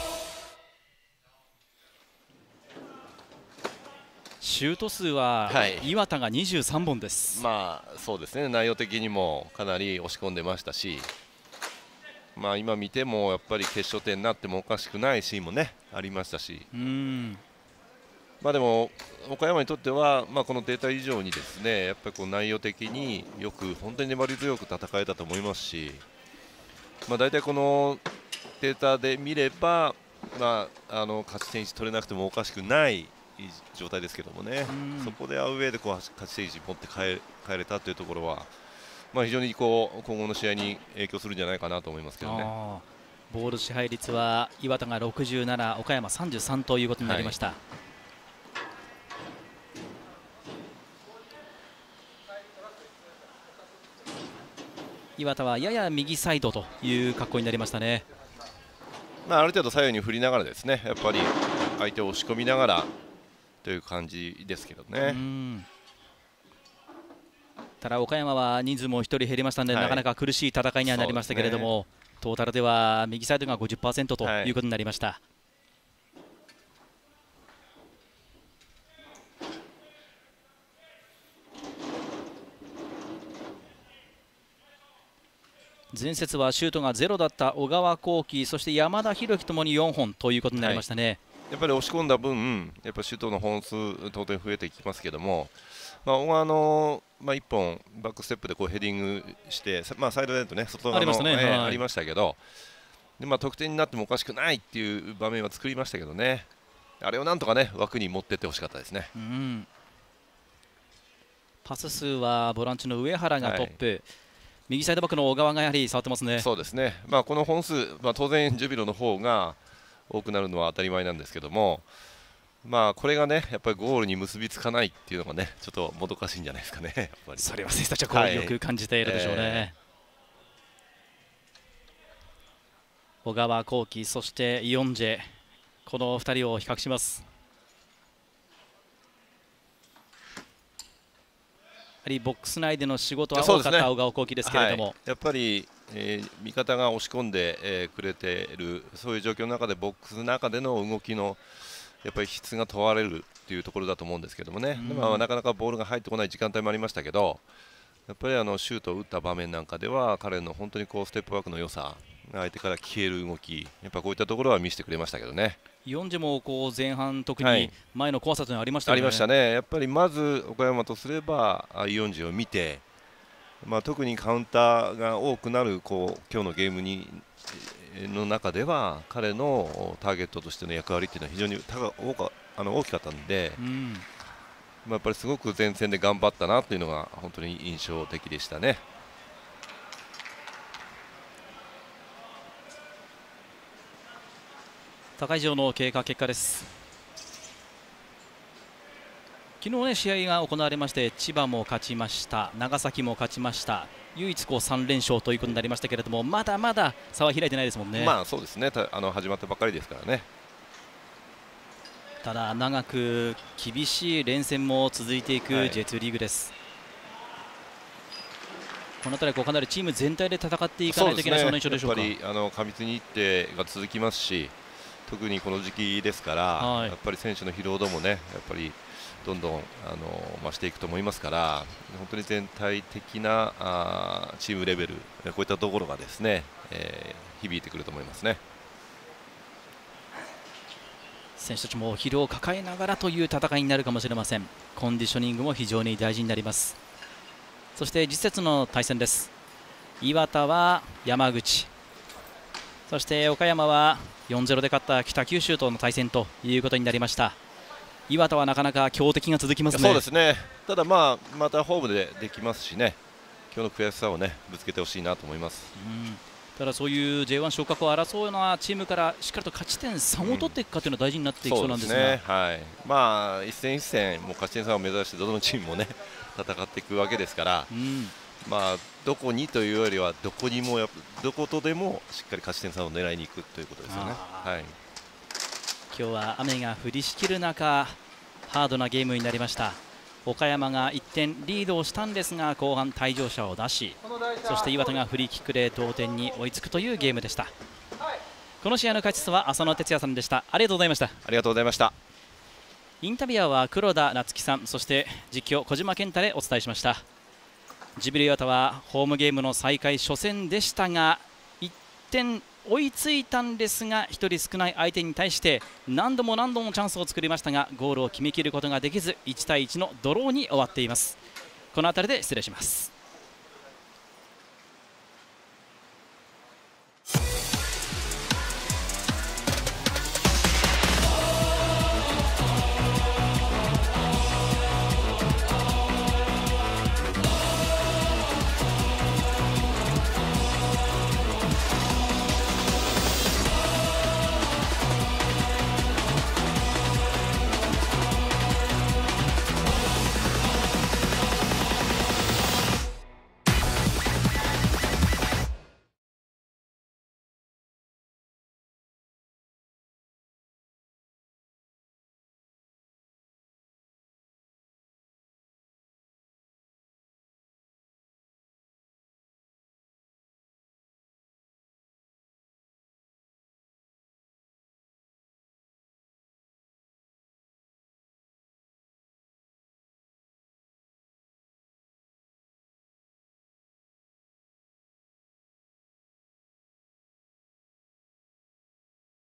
シュート数は岩田がにじゅうさんぼんです。 はい、まあそうですね、内容的にもかなり押し込んでましたし、まあ今見てもやっぱり決勝点になってもおかしくないシーンもねありましたし、 うんまあでも岡山にとっては、まあ、このデータ以上にですねやっぱりこう内容的によく本当に粘り強く戦えたと思いますし、まあ、大体このデータで見れば、まあ、あの勝ち点いち取れなくてもおかしくない状態ですけどもね、そこでアウェーでこう勝ち点いち持って帰れたというところは、まあ、非常にこう今後の試合に影響するんじゃないかなと思いますけどね。 ボール支配率は岩田がろくじゅうなな、岡山さんじゅうさんということになりました。はい、岩田はやや右サイドという格好になりましたね。 まあ、ある程度左右に振りながらですね、やっぱり相手を押し込みながらという感じですけどね。うんただ岡山は人数もひとり減りましたので、はい、なかなか苦しい戦いにはなりましたけれども、ね、トータルでは右サイドが ごじゅっパーセント ということになりました。はい、前節はシュートがゼロだった小川幸輝、そして山田裕樹ともによんほんということになりましたね。はい、 やっぱり押し込んだ分、やっぱシュートの本数当然増えてきますけども、まあ、小川の、まあ、いっぽんバックステップでこうヘディングして、まあ、サイドネットね外側の ありましたね、えーはい、ありましたけど、で、まあ、得点になってもおかしくないっていう場面は作りましたけどね、あれをなんとかね枠に持っていってほしかったですね。うん、 パス数はボランチの上原がトップ、はい、右サイドバックの小川がやはり触ってますね。 そうですね、まあ、この本数、まあ、当然ジュビロの方が多くなるのは当たり前なんですけども、まあこれがねやっぱりゴールに結びつかないっていうのがねちょっともどかしいんじゃないですかね。やっぱりそれは選手たちはこうよく感じているでしょうね。はい、えー、小川幸輝、そしてイオンジェ、このふたりを比較します。やはりボックス内での仕事は多かった小川幸輝ですけれども、 はい、やっぱり、えー、味方が押し込んで、えー、くれているそういう状況の中でボックスの中での動きのやっぱり質が問われるっていうところだと思うんですけどもね、でもなかなかボールが入ってこない時間帯もありましたけど、やっぱりあのシュートを打った場面なんかでは彼の本当にこうステップワークの良さ、相手から消える動き、やっぱこういったところは見せてくれましたけどね。 ヨンジェもこう前半特に前の怖さというのはありましたよね。 ありましたね。やっぱりまず岡山とすればイオンジェを見て、まあ、特にカウンターが多くなるこう今日のゲームにの中では彼のターゲットとしての役割っていうのは非常に大かあの大きかったんで、うん、まあやっぱりすごく前線で頑張ったなというのが本当に印象的でしたね。 高井城の経過結果です。昨日ね試合が行われまして、千葉も勝ちました、長崎も勝ちました、唯一こうさんれんしょうということになりましたけれども、まだまだ差は開いてないですもんね。 まあそうですね、あの始まったばかりですからね。 ただ長く厳しい連戦も続いていく ジェイツー リーグです。はい、この辺りこうかなりチーム全体で戦っていかないといけない、そんな印象でしょうか。 やっぱりあの過密日程が続きますし、特にこの時期ですから、はい、やっぱり選手の疲労度もねやっぱりどんどんあの増していくと思いますから、本当に全体的なあチームレベル、こういったところがですね、えー、響いてくると思いますね。 選手たちも疲労を抱えながらという戦いになるかもしれません。コンディショニングも非常に大事になります。そして次節の対戦です。岩田は山口、そして岡山は よんたいゼロ で勝った北九州との対戦ということになりました。岩田はなかなか強敵が続きますね。 そうですね。ただまあまたホームでできますしね、今日の悔しさをねぶつけてほしいなと思います。 うん、ただそういう ジェイワン 昇格を争うようなチームからしっかりと勝ち点さんを取っていくかというのは大事になっていきそうなんですが、うん、そうですね。 はい、まあ一戦一戦もう勝ち点さんを目指してどのチームもね戦っていくわけですから、うん、まあどこにというよりはどこにもやどことでもしっかり勝ち点さんを狙いにいくということですよね。はい。 今日は雨が降りしきる中ハードなゲームになりました。岡山がいってんリードをしたんですが後半退場者を出し、そして岩手がフリーキックで同点に追いつくというゲームでした。この試合の解説は浅野哲也さんでした。ありがとうございました。 ありがとうございました。 インタビュアーは黒田夏樹さん、そして実況小島健太でお伝えしました。ジブリ岩田はホームゲームの再開初戦でしたがいってん追いついたんですがひとり少ない相手に対して何度も何度もチャンスを作りましたがゴールを決めきることができずいちたいいちのドローに終わっています。この辺りで失礼します。